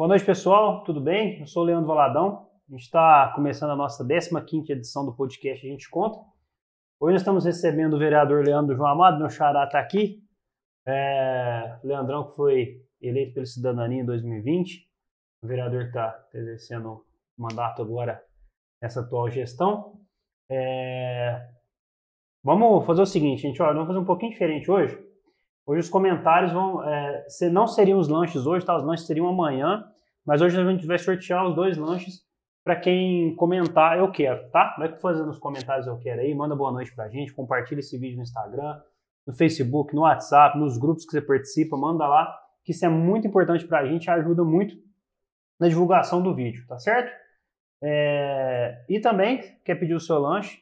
Boa noite, pessoal. Tudo bem? Eu sou o Leandro Valadão. A gente está começando a nossa 15ª edição do podcast A Gente Conta. Hoje nós estamos recebendo o vereador Leandro João Amado, meu xará está aqui. O Leandrão, que foi eleito pelo Cidadania em 2020. O vereador está exercendo o mandato agora nessa atual gestão. Vamos fazer o seguinte, gente. Vamos fazer um pouquinho diferente hoje. Hoje os comentários não seriam os lanches hoje, tá? Os lanches seriam amanhã, mas hoje a gente vai sortear os 2 lanches para quem comentar eu quero, tá? Vai fazendo os comentários eu quero aí, manda boa noite pra gente, compartilha esse vídeo no Instagram, no Facebook, no WhatsApp, nos grupos que você participa, manda lá, que isso é muito importante pra gente, ajuda muito na divulgação do vídeo, tá certo? E também, quer pedir o seu lanche?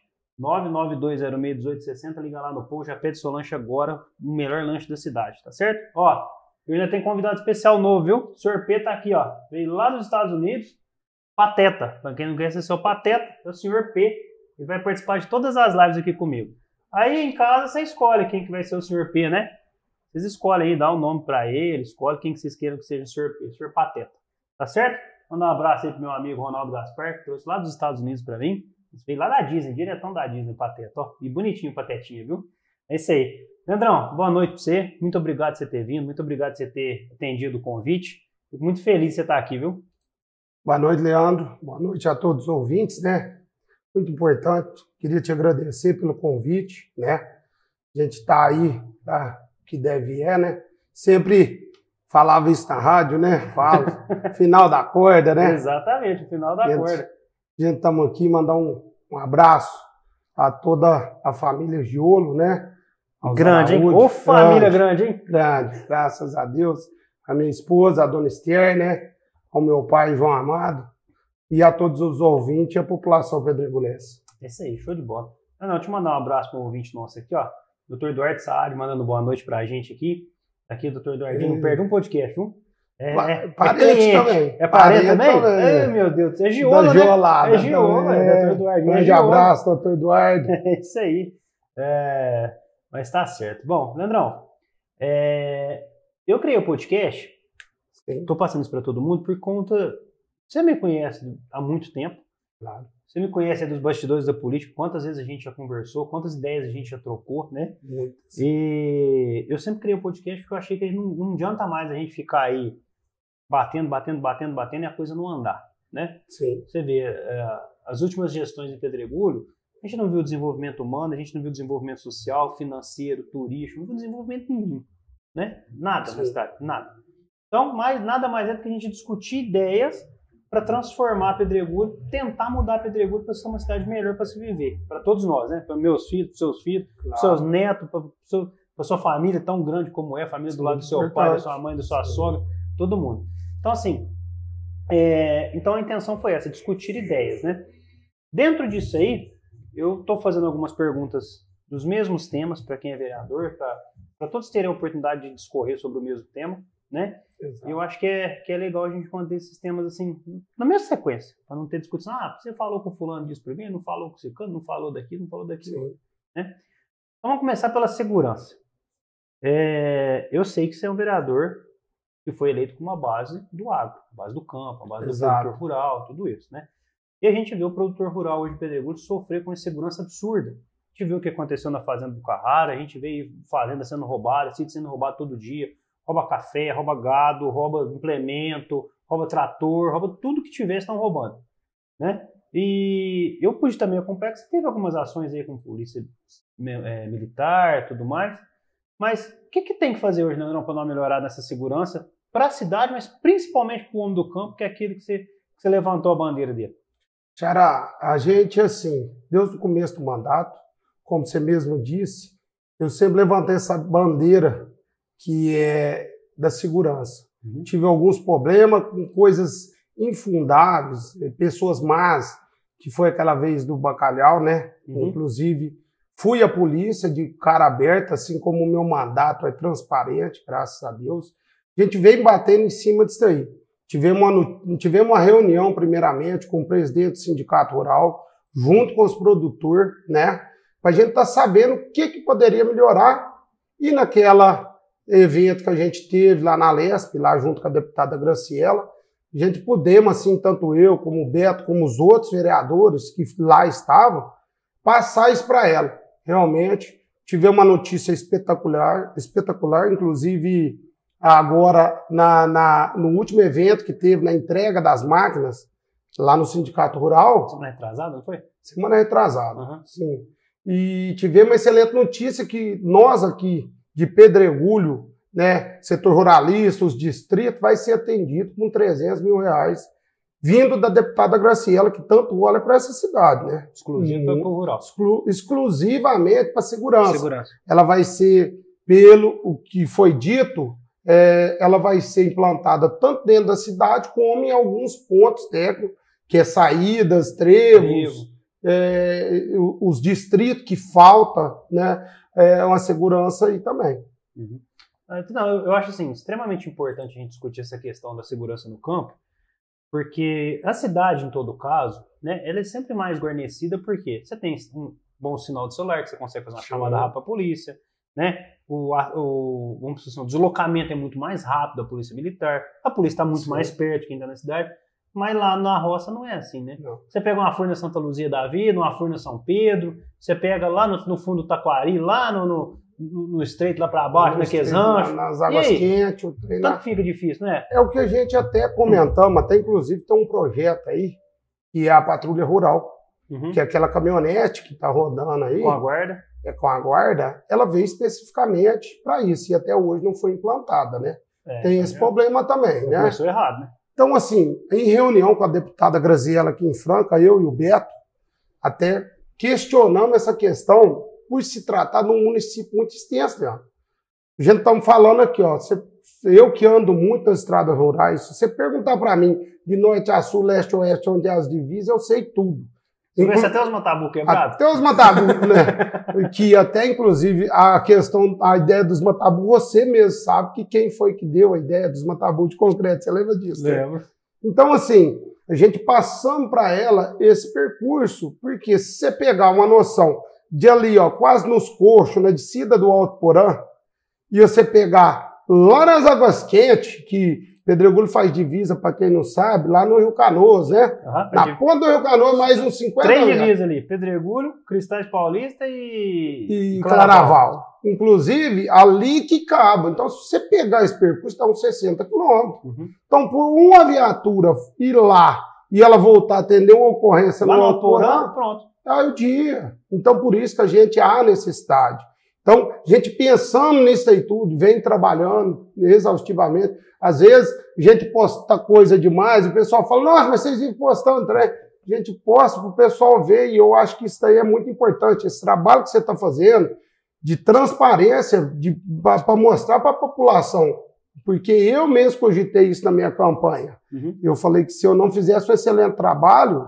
992061860, liga lá no post, já pede seu lanche agora, o melhor lanche da cidade, tá certo? Ó, eu ainda tenho convidado especial novo, viu? O Sr. P tá aqui, ó, veio lá dos Estados Unidos, Pateta, pra quem não conhece esse é o Pateta, é o Sr. P, ele vai participar de todas as lives aqui comigo. Aí em casa você escolhe quem que vai ser o Sr. P, né? Vocês escolhem aí, dá um nome pra ele, escolhe quem que vocês queiram que seja o Sr. P, o Sr. Pateta, tá certo? Manda um abraço aí pro meu amigo Ronaldo Gaspar, que trouxe lá dos Estados Unidos pra mim. Veio lá da Disney, diretão da Disney, Pateta, ó. E bonitinho o Patetinha, viu? É isso aí. Leandrão, boa noite pra você. Muito obrigado por você ter vindo, muito obrigado por você ter atendido o convite. Fico muito feliz de você estar aqui, viu? Boa noite, Leandro. Boa noite a todos os ouvintes, né? Muito importante. Queria te agradecer pelo convite, né? A gente tá aí, tá? Que deve né? Sempre falava isso na rádio, né? Falo, final da corda, né? Exatamente, o final da corda. A gente estamos aqui, mandar um abraço a toda a família Giolo, né? Grande, hein? Ô, família grande, hein? Grande, graças a Deus. A minha esposa, a dona Esther, né? Ao meu pai, João Amado. E a todos os ouvintes e a população pedregolense. É isso aí, show de bola. Deixa eu mandar um abraço para o ouvinte nosso aqui, ó. Dr. Eduardo Saad mandando boa noite pra gente aqui. Aqui, doutor Eduardinho, não perde um podcast, viu? Parente também. É parente também? Ai, meu Deus, é Giolo, né? É Giolo, doutor Eduardinho. Grande abraço, doutor Eduardo. É isso aí. Mas tá certo. Bom, Leandrão, eu criei o podcast, estou passando isso para todo mundo por conta... Você me conhece há muito tempo. Claro. Você me conhece dos bastidores da política, quantas vezes a gente já conversou, quantas ideias a gente já trocou, né? Muitas. E eu sempre criei o podcast porque eu achei que não adianta mais a gente ficar aí batendo e a coisa não andar, né? Sim. Você vê, as últimas gestões de Pedregulho, a gente não viu desenvolvimento humano, a gente não viu desenvolvimento social, financeiro, turístico, não viu desenvolvimento nenhum, né? Nada na cidade, nada. Então, nada mais é do que a gente discutir ideias para transformar Pedregulho, tentar mudar Pedregulho para ser uma cidade melhor para se viver, para todos nós, né? Para meus filhos, para seus filhos, para seus netos, para sua família tão grande como é, a família do lado do seu pai, da sua mãe, da sua sogra, todo mundo. Então, assim, então a intenção foi essa, discutir ideias, né? Dentro disso aí, eu estou fazendo algumas perguntas dos mesmos temas para quem é vereador, para todos terem a oportunidade de discorrer sobre o mesmo tema, né? Exato. Eu acho que é legal a gente manter esses temas assim, na mesma sequência, para não ter discussão. Você falou com o fulano disso para mim, não falou com o ciclano, não falou daquilo, né? Então vamos começar pela segurança. Eu sei que você é um vereador que foi eleito com uma base do agro, a base do campo, a base do produtor rural, tudo isso, né? E a gente vê o produtor rural hoje de Pedregulho sofrer com insegurança absurda. A gente viu o que aconteceu na fazenda do Carrara, a gente vê fazenda sendo roubada, sítio sendo roubado todo dia. Rouba café, rouba gado, rouba implemento, rouba trator, rouba tudo que tiver, estão roubando, né? E eu pude também acompanhar que você teve algumas ações aí com polícia militar e tudo mais, mas o que tem que fazer hoje, Leandrão, para não melhorar nessa segurança para a cidade, mas principalmente para o homem do campo, que é aquele que você levantou a bandeira dele? Xará, a gente, assim, desde o começo do mandato, como você mesmo disse, eu sempre levantei essa bandeira que é da segurança. Tive alguns problemas com coisas infundáveis, pessoas más, que foi aquela vez do Bacalhau, né? Inclusive, fui à polícia de cara aberta, assim como o meu mandato é transparente, graças a Deus. A gente veio batendo em cima disso aí. Tivemos uma reunião, primeiramente, com o presidente do Sindicato Rural, junto com os produtores, né? Para a gente estar sabendo o que poderia melhorar. E naquela evento que a gente teve lá na Lesp, lá junto com a deputada Graciela, a gente pudemos, assim, tanto eu, como o Beto, como os outros vereadores que lá estavam, passar isso para ela. Realmente, tivemos uma notícia espetacular, inclusive agora no último evento que teve na entrega das máquinas, lá no Sindicato Rural. Semana retrasada, não foi? Semana retrasada, sim. E tivemos uma excelente notícia que nós aqui, de Pedregulho, né, setor ruralista, os distritos, vai ser atendido com R$300 mil, vindo da deputada Graciela, que tanto olha para essa cidade, né? Exclusivo para o rural. Exclusivamente para segurança. Ela vai ser, pelo o que foi dito, ela vai ser implantada tanto dentro da cidade como em alguns pontos técnicos, que é saídas, trevos, os distritos que falta, né? Uma segurança aí também. Uhum. Então, eu acho assim, extremamente importante a gente discutir essa questão da segurança no campo, porque a cidade, em todo caso, né, ela é sempre mais guarnecida porque você tem um bom sinal de celular, que você consegue fazer uma chamada rápida para a polícia, né? Vamos dizer assim, o deslocamento é muito mais rápido da polícia militar, a polícia está muito mais perto quem está na cidade, mas lá na roça não é assim, né? Não. Você pega uma Furna Santa Luzia da Vida, uma Furna São Pedro, você pega lá no fundo do Taquari, lá no estreito, lá para baixo, naqueles ranchos. Nas águas quentes. Tanto fica difícil, né? É o que a gente até comentamos, até inclusive tem um projeto aí, que é a Patrulha Rural, que é aquela caminhonete que está rodando aí. Com a guarda. Com a guarda, ela veio especificamente para isso, e até hoje não foi implantada, né? Tem esse problema também, né? Começou errado, né? Então, assim, em reunião com a deputada Graziela aqui em Franca, eu e o Beto, até questionamos essa questão por se tratar de um município muito extenso, né? A gente estamos falando aqui, ó, eu que ando muito nas estradas rurais, se você perguntar para mim de norte a sul, leste a oeste, onde é as divisas, eu sei tudo. Conhece até os matabu quebrados? Até os matabu, né? Que até, inclusive, a ideia dos matabu, você mesmo sabe que quem foi que deu a ideia dos matabu de concreto, você lembra disso? Lembro. Né? Então, assim, a gente passando para ela esse percurso, porque se você pegar uma noção de ali, ó, quase nos coxos, na descida do Alto Porã, e você pegar lá nas Águas Quentes, que Pedregulho faz divisa, para quem não sabe, lá no Rio Canoas, né? Na ponta do Rio Canoas, mais uns 50 metros. 3 divisas ali, Pedregulho, Cristais Paulista e Claraval. Inclusive, ali que cabe. Então, se você pegar esse percurso, dá uns 60 quilômetros. Então, por uma viatura ir lá e ela voltar a atender uma ocorrência lá no Alto Porã, pronto. É o dia. Então, por isso que a gente há necessidade. Então, a gente pensando nisso aí tudo, vem trabalhando exaustivamente. Às vezes, a gente posta coisa demais e o pessoal fala, nossa, mas vocês vivem postando, né? A gente posta para o pessoal ver e eu acho que isso aí é muito importante. Esse trabalho que você está fazendo de transparência, para mostrar para a população. Porque eu mesmo cogitei isso na minha campanha. Eu falei que se eu não fizesse um excelente trabalho,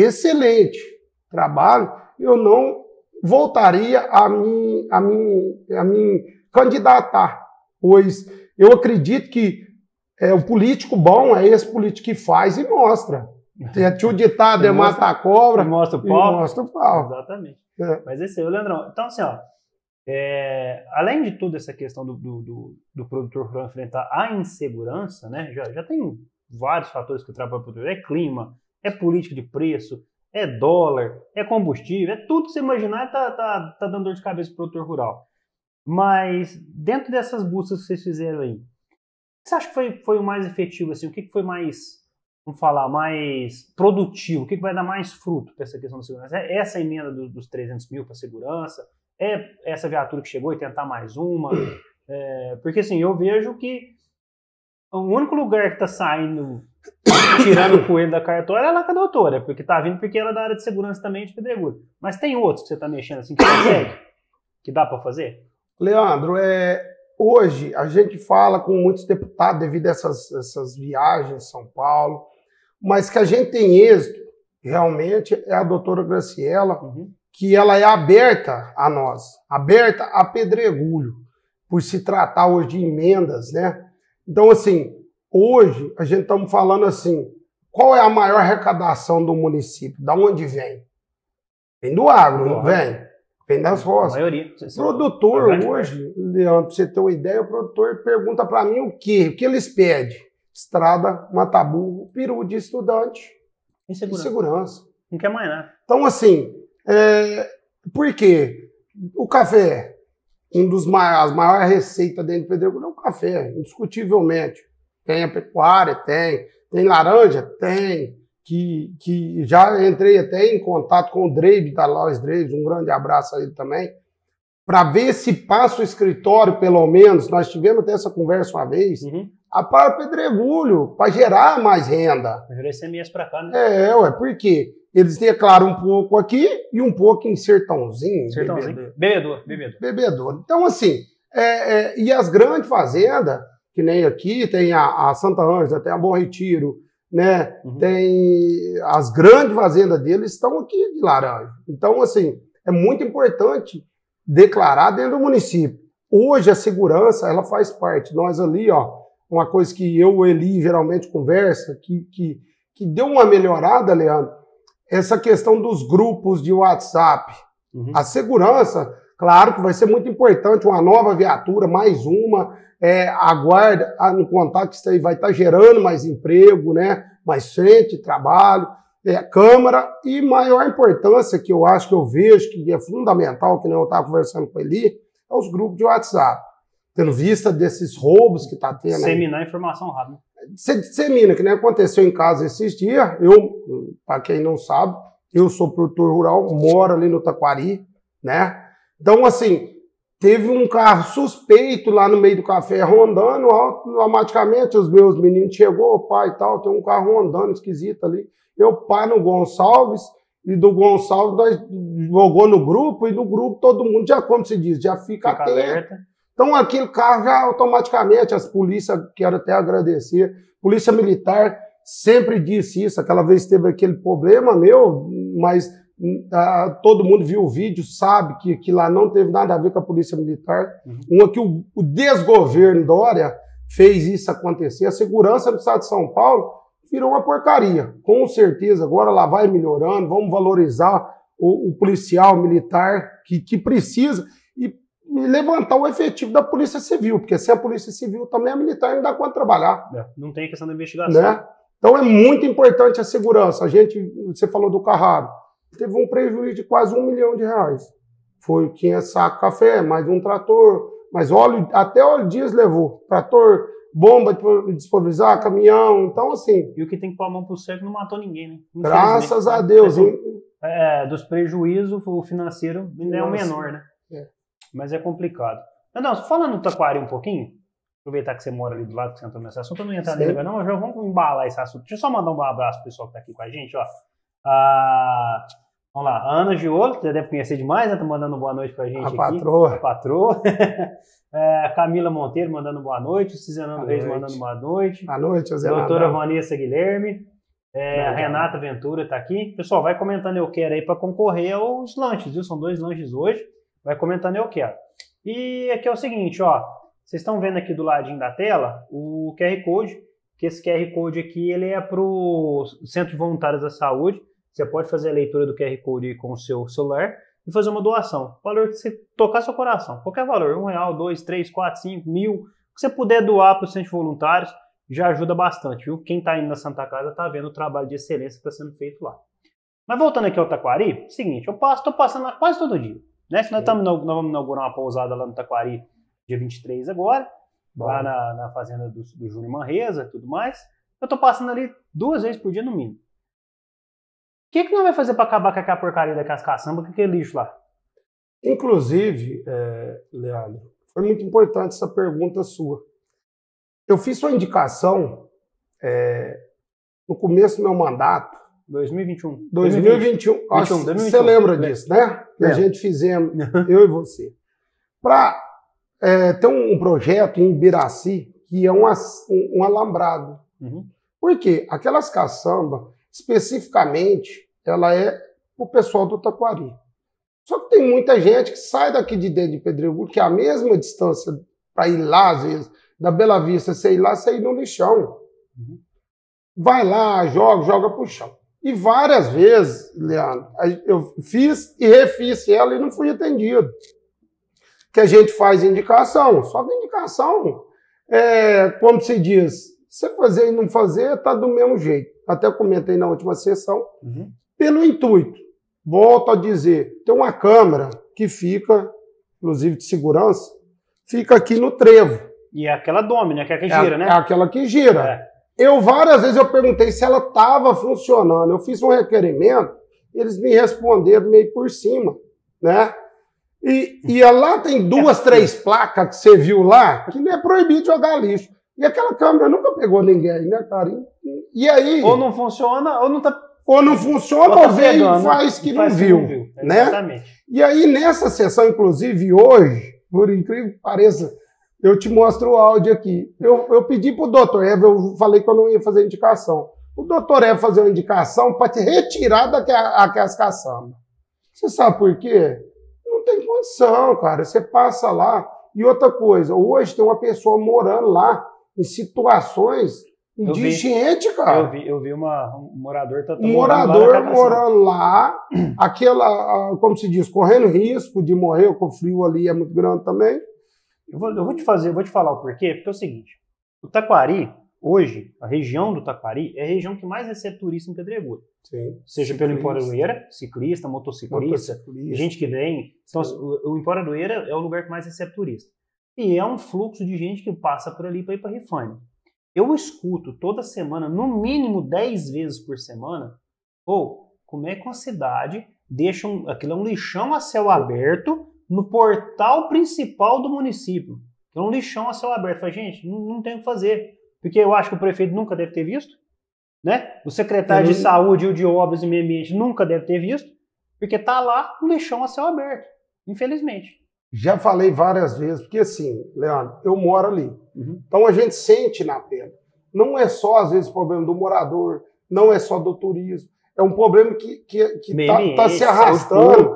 eu não voltaria a me candidatar, pois eu acredito que o político bom é esse político que faz e mostra. O ditado é mata a cobra e mostra o pau. Exatamente. Mas esse aí, Leandrão. Então, assim, ó, além de toda essa questão do produtor rural enfrentar a insegurança, né, já tem vários fatores que atrapalham o produtor. É clima, é política de preço, é dólar, é combustível, é tudo que você imaginar tá dando dor de cabeça pro produtor rural. Mas, dentro dessas buscas que vocês fizeram aí, o que você acha que foi o mais efetivo? Assim? O que foi mais, vamos falar, mais produtivo? O que vai dar mais fruto para essa questão da segurança? É essa emenda dos 300 mil para segurança? É essa viatura que chegou e tentar mais uma? Porque, assim, eu vejo que o único lugar que está saindo, tirando o coelho da cartola, é lá com a doutora, porque tá vindo porque ela é da área de segurança também de Pedregulho. Mas tem outros que você está mexendo assim, que consegue? Que dá para fazer? Leandro, hoje a gente fala com muitos deputados devido a essas viagens em São Paulo, mas que a gente tem êxito, realmente, é a doutora Graciela, que ela é aberta a nós, aberta a Pedregulho, por se tratar hoje de emendas, né? Então, assim, hoje a gente estamos falando assim, qual é a maior arrecadação do município? Da onde vem? Vem do agro, não vem? Vem das roças. A maioria. Produtor hoje, Leandro, para você ter uma ideia, o produtor pergunta para mim o quê? O que eles pedem? estrada, mataburro, peru de estudante E e segurança. segurança. Não quer mais nada. Então, assim, por quê? O café, as maiores receitas dentro de Pedregulho é o café, indiscutivelmente. Tem a pecuária, tem laranja, tem. Que já entrei até em contato com o Dreibe, da Lois Dreibe, um grande abraço a ele também, para ver se passa o escritório, pelo menos, nós tivemos até essa conversa uma vez, para Pedregulho, para gerar mais renda. Gerei ICMS para cá, né? Por quê? Eles declaram um pouco aqui e um pouco em Sertãozinho. Bebedouro. Então, assim, e as grandes fazendas, que nem aqui, tem a Santa Ângela, tem a Bom Retiro, né? Tem as grandes fazendas deles estão aqui de laranja. Então, assim, é muito importante declarar dentro do município. Hoje a segurança, ela faz parte. Nós ali, ó, uma coisa que eu e o Eli geralmente conversa, que deu uma melhorada, Leandro, essa questão dos grupos de WhatsApp. A segurança, claro que vai ser muito importante, uma nova viatura, mais uma, a guarda, no contato, isso aí vai estar gerando mais emprego, né? Mais frente, trabalho, Câmara, e maior importância que eu acho, que eu vejo, que é fundamental, que nem eu estava conversando com ele, é os grupos de WhatsApp. Tendo vista desses roubos que está tendo. Disseminar informação rápida. Você dissemina, que nem aconteceu em casa esses dias. Para quem não sabe, eu sou produtor rural, moro ali no Taquari, né? Então, assim, teve um carro suspeito lá no meio do café rondando, automaticamente os meus meninos chegou, pai e tal, tem um carro rondando esquisito ali. Eu pá no Gonçalves, e do Gonçalves nós jogou no grupo, e no grupo todo mundo já, como se diz, já fica atento. Alerta. Então aquele carro já automaticamente, as polícias, quero até agradecer, Polícia Militar sempre disse isso, aquela vez teve aquele problema meu, mas todo mundo viu o vídeo, sabe que lá não teve nada a ver com a Polícia Militar. Uma que o desgoverno Dória fez isso acontecer. A segurança do estado de São Paulo virou uma porcaria. Com certeza, agora lá vai melhorando, vamos valorizar o policial militar que precisa e levantar o efetivo da Polícia Civil, porque sem a Polícia Civil também a militar não dá conta de trabalhar. Não tem questão da investigação. Né? Então é muito importante a segurança. Você falou do Carraro, teve um prejuízo de quase R$1 milhão. Foi 500 sacos de café, mais um trator, mas até óleo diesel levou. Trator, bomba de despovorizar, caminhão, então assim... E o que tem que pôr a mão pro cerco não matou ninguém, né? Graças a Deus. Dos prejuízos, o financeiro ainda é o menor, né? Mas é complicado. Não, falando do Taquari um pouquinho, aproveitar que você mora ali do lado, que você entrou nesse assunto, eu não ia entrar nele agora, não, mas já vamos embalar esse assunto. Deixa eu só mandar um abraço pro pessoal que tá aqui com a gente, ó. Vamos lá, a Ana Giolo, você deve conhecer demais, né? Tá mandando boa noite pra gente aqui. A patroa. Camila Monteiro mandando boa noite, o Cizenando Reis mandando boa noite. Boa noite, José. Doutora Vanessa Guilherme. A Renata Ventura tá aqui. Pessoal, vai comentando eu quero aí para concorrer aos lanches, viu? São 2 lanches hoje. Vai comentando eu quero. E aqui é o seguinte, ó. Vocês estão vendo aqui do ladinho da tela o QR Code, que esse QR Code aqui ele é para o Centro de Voluntários da Saúde. Você pode fazer a leitura do QR Code com o seu celular e fazer uma doação. Valor que você tocar seu coração. Qualquer valor, R$1, 2, 3, 4, 5, 1.000. O que você puder doar para o Centro de Voluntários já ajuda bastante, viu? Quem está indo na Santa Casa está vendo o trabalho de excelência que está sendo feito lá. Mas voltando aqui ao Taquari, seguinte, estou passando lá quase todo dia. Né? Nós vamos inaugurar uma pousada lá no Taquari dia 23 agora, lá na fazenda do Júnior Manresa e tudo mais. Eu estou passando ali 2 vezes por dia no mínimo. O que nós vamos fazer para acabar com aquela porcaria daquelas caçambas, com aquele lixo lá? Inclusive, Leandro, foi muito importante essa pergunta sua. Eu fiz sua indicação no começo do meu mandato. 2021. 2021. Acho que você lembra disso, né? Que a gente fizemos, eu e você. Para ter um projeto em Ibiraci, que é um alambrado. Por quê? Aquelas caçambas, especificamente, ela é o pessoal do Taquari. Só que tem muita gente que sai daqui de dentro de Pedregulho, que é a mesma distância para ir lá, às vezes, da Bela Vista, você ir no lixão. Vai lá, joga pro chão. E várias vezes, Leandro, eu fiz e refiz ela e não fui atendido. Que a gente faz indicação, só que indicação, como se diz, Você fazer e não fazer, tá do mesmo jeito. Até comentei na última sessão. Pelo intuito, volto a dizer, tem uma câmera que fica, inclusive de segurança, fica aqui no trevo. E é aquela dome, né? Que é a que gira, né? É aquela que gira. Várias vezes eu perguntei se ela estava funcionando. Eu fiz um requerimento, eles me responderam meio por cima, né? E lá tem 2, 3 placas que você viu lá, que não é proibido jogar lixo. E aquela câmera nunca pegou ninguém, né, cara? E aí... Ou não funciona, ou não tá... Ou não funciona, ou veio e faz que não viu, né? Exatamente. E aí, nessa sessão, inclusive, hoje, por incrível que pareça, eu te mostro o áudio aqui. Eu pedi pro doutor Eva, eu falei que eu não ia fazer indicação. O doutor Eva fazer uma indicação para te retirar daquelas caçambas. Você sabe por quê? Não tem condição, cara. Você passa lá. E outra coisa, hoje tem uma pessoa morando lá em situações indigentes, cara. Eu vi um morador... Um morador morando lá, aquela, como se diz, correndo risco de morrer, porque o frio ali é muito grande também. Eu vou te falar o porquê, porque é o seguinte, o Taquari, hoje, a região do Taquari é a região que mais recebe turista em Pedregulho. Sim. Seja pelo Empório-Aroeira, ciclista, motociclista, gente que vem. Então, o Empório-Aroeira é o lugar que mais recebe turista. E é um fluxo de gente que passa por ali para ir para Rifânia. Eu escuto toda semana, no mínimo 10 vezes por semana, como é que uma cidade deixa aquilo é um lixão a céu aberto no portal principal do município. É um lixão a céu aberto. Fala, gente, não tem o que fazer. Porque eu acho que o prefeito nunca deve ter visto, né? O secretário de saúde e o de obras e meio ambiente nunca deve ter visto, porque tá lá um lixão a céu aberto, infelizmente. Já falei várias vezes, porque assim, Leandro, eu moro ali. Então a gente sente na pele. Não é só, às vezes, problema do morador, não é só do turismo. É um problema que tá se arrastando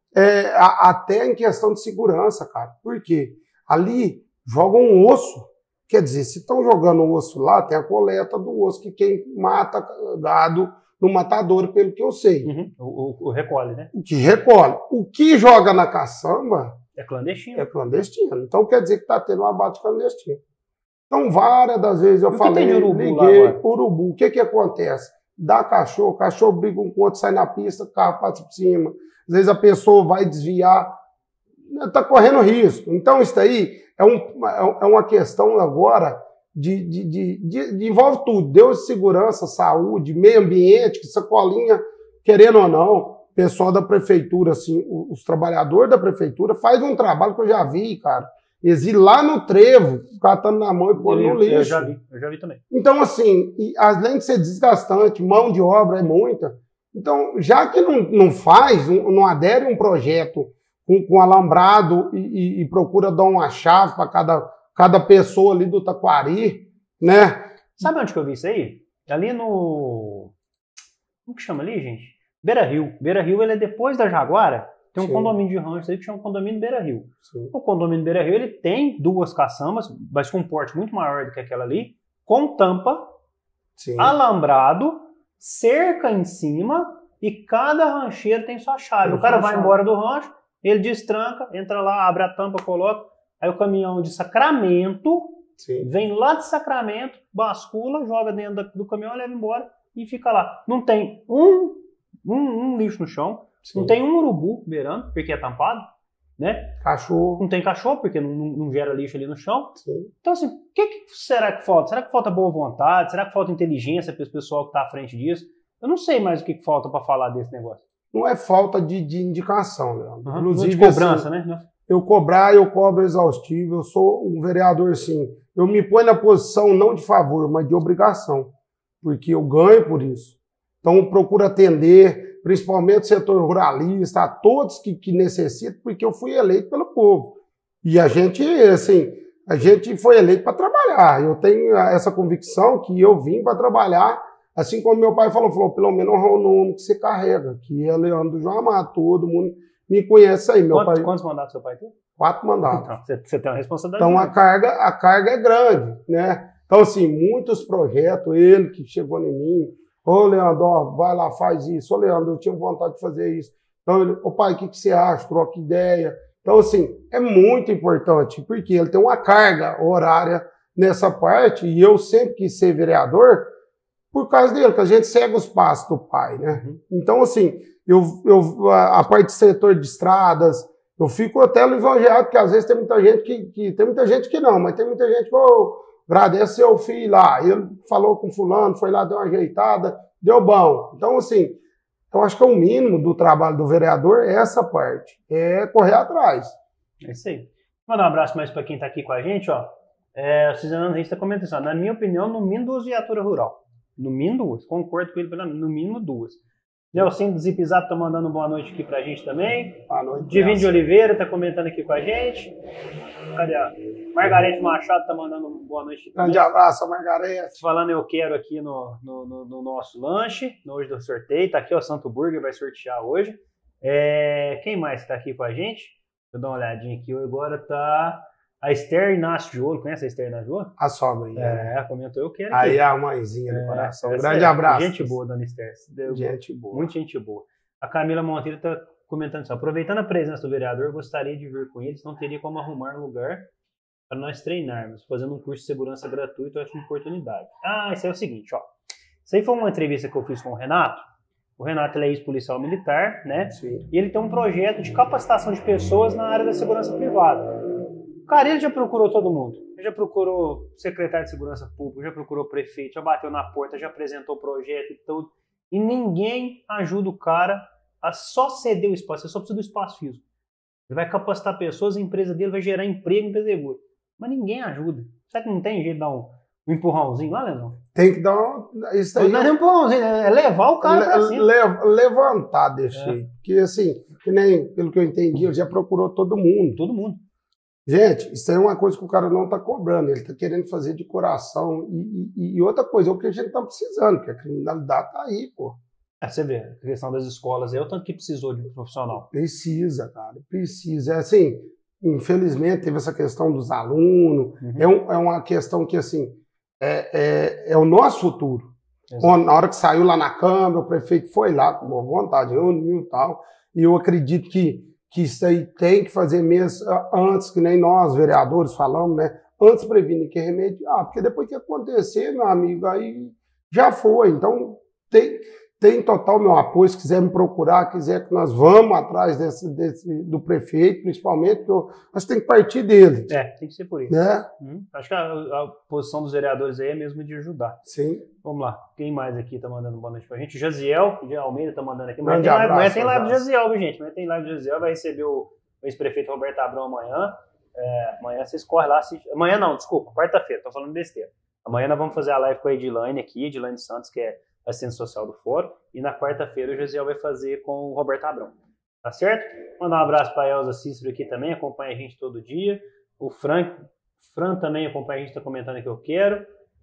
até em questão de segurança, cara. Por quê? Ali jogam um osso. Quer dizer, se estão jogando um osso lá, tem a coleta do osso, que quem mata gado no matadouro, pelo que eu sei. O recolhe, né? O que recolhe. O que joga na caçamba... É clandestino. É clandestino. Então quer dizer que está tendo um abate clandestino. Então, várias das vezes eu falei, liguei, urubu. O que acontece? Dá cachorro briga um com o outro, sai na pista, o carro passa por cima. Às vezes a pessoa vai desviar, está correndo risco. Então, isso aí é uma questão agora envolve tudo. Deus, segurança, saúde, meio ambiente, que sacolinha, querendo ou não, o pessoal da prefeitura, assim, os trabalhadores da prefeitura fazem um trabalho que eu já vi, cara. Eles ir lá no trevo, catando na mão e pondo no lixo. Eu já vi também. Então, assim, além de ser desgastante, mão de obra é muita. Então, já que não faz, não adere um projeto com alambrado e procura dar uma chave para cada pessoa ali do Taquari, né? Sabe onde que eu vi isso aí? Ali no... Como que chama ali, gente? Beira Rio. Beira Rio, ele é depois da Jaguara. Tem um condomínio de rancho aí que chama condomínio Beira Rio. O condomínio Beira Rio, ele tem 2 caçambas, mas com um porte muito maior do que aquela ali, com tampa, alambrado, cerca em cima, e cada rancheiro tem sua chave. O cara vai embora do rancho, ele destranca, entra lá, abre a tampa, coloca, aí o caminhão de Sacramento vem lá de Sacramento, bascula, joga dentro do caminhão, leva embora e fica lá. Não tem um lixo no chão, não tem um urubu beirando, porque é tampado, né? Cachorro. Não tem cachorro, porque não gera lixo ali no chão. Então, assim, o que será que falta? Será que falta boa vontade? Será que falta inteligência para esse pessoal que está à frente disso? Eu não sei mais o que falta para falar desse negócio. Não é falta de indicação, Leandro. Inclusive, de cobrança, assim, né? Eu cobro exaustivo, eu sou um vereador, sim. Eu me ponho na posição não de favor, mas de obrigação, porque eu ganho por isso. Então, eu procuro atender, principalmente o setor ruralista, a todos que necessitam, porque eu fui eleito pelo povo. E a gente foi eleito para trabalhar. Eu tenho essa convicção que eu vim para trabalhar, assim como meu pai falou, pelo menos é o nome que você carrega, que é Leandro do João Amado, todo mundo me conhece aí. Quantos mandatos seu pai tem? 4 mandatos. Então, você tem uma responsabilidade. Então, a carga é grande, né? Então, assim, muitos projetos, ele que chegou em mim, ô, Leandro, ó, vai lá, faz isso. Ô, Leandro, eu tinha vontade de fazer isso. Então, ele, ô, pai, o que você acha? Troca ideia. Então, assim, é muito importante, porque ele tem uma carga horária nessa parte, e eu sempre quis ser vereador por causa dele, que a gente segue os passos do pai, né? Então, assim, a parte de setor de estradas, eu fico até lisonjeado, porque às vezes tem muita gente tem muita gente que não, mas tem muita gente que agradece seu filho lá, ele falou com fulano, foi lá, deu uma ajeitada, deu bom. Então, assim, eu acho que é o mínimo do trabalho do vereador é essa parte, é correr atrás. É isso aí. Vou mandar um abraço mais para quem está aqui com a gente, ó. O Cisano Reis está comentando assim, na minha opinião, no mínimo 2 viaturas rural. No mínimo 2. Concordo com ele, no mínimo 2. Nelson do Zip Zap tá mandando boa noite aqui pra gente também. Boa noite. Divino de Oliveira tá comentando aqui com a gente. Cadê a Margarete Machado tá mandando boa noite aqui. Grande abraço, Margarete. Falando eu quero aqui no nosso lanche, hoje do sorteio. Tá aqui, ó, Santo Burger vai sortear hoje. Quem mais tá aqui com a gente? Deixa eu dar uma olhadinha aqui. Agora tá a Esther Inácio de Ouro. Conhece a Esther Inácio de Ouro? A sobrinha. Comentou eu quero. Aí a mãezinha do coração. Grande abraço. Gente boa, dona Esther. Gente boa. Muita gente boa. A Camila Monteiro está comentando assim, aproveitando a presença do vereador, gostaria de vir com eles, não teria como arrumar lugar para nós treinarmos, fazendo um curso de segurança gratuito, eu acho uma oportunidade. Isso aí é o seguinte, ó. Isso aí foi uma entrevista que eu fiz com o Renato. O Renato, ele é ex-policial militar, né? Sim. E ele tem um projeto de capacitação de pessoas na área da segurança privada. Cara, ele já procurou todo mundo. Ele já procurou secretário de segurança pública, já procurou prefeito, já bateu na porta, já apresentou o projeto e tudo. E ninguém ajuda o cara a só ceder o espaço. Ele só precisa do espaço físico. Ele vai capacitar pessoas, a empresa dele vai gerar emprego em Pedregulho. Mas ninguém ajuda. Será que não tem jeito de dar um empurrãozinho lá, Leandrão? Tem que dar isso aí. Não é um empurrãozinho, é levar o cara pra cima. Levantar desse jeito. Porque assim, que nem, pelo que eu entendi, ele já procurou todo mundo. Todo mundo. Gente, isso aí é uma coisa que o cara não está cobrando, ele está querendo fazer de coração. E outra coisa, é o que a gente está precisando, porque a criminalidade está aí, pô. Você vê, a questão das escolas é o tanto que precisou de um profissional. Precisa, cara, precisa. Assim, infelizmente teve essa questão dos alunos, é uma questão que, assim, é o nosso futuro. Na hora que saiu lá na Câmara, o prefeito foi lá com boa vontade, reuniu e tal, e eu acredito que isso aí tem que fazer mesmo antes, que nem nós, vereadores, falamos, né? Antes prevenir que remediar, porque depois que acontecer, meu amigo, aí já foi. Então, tem total meu apoio, se quiser me procurar, quiser que nós vamos atrás do prefeito, principalmente, porque acho que tem que partir dele. Tem que ser por isso. Né? Acho que a posição dos vereadores aí é mesmo de ajudar. Sim. Vamos lá. Quem mais aqui tá mandando boa noite pra gente? O Jaziel Almeida tá mandando aqui. Amanhã tem live do Jaziel, viu, gente? Amanhã tem live do Jaziel, vai receber o ex-prefeito Roberto Abrão amanhã. Amanhã vocês correm lá. Amanhã não, desculpa, quarta-feira, tô falando besteira. Amanhã nós vamos fazer a live com a Edilane aqui, Edilane Santos, que é assistente social do Fórum, e na quarta-feira o Jaziel vai fazer com o Roberto Abrão. Tá certo? Mandar um abraço para a Elza Cícero aqui também, acompanha a gente todo dia. O Fran também acompanha a gente, tá comentando aqui, eu quero.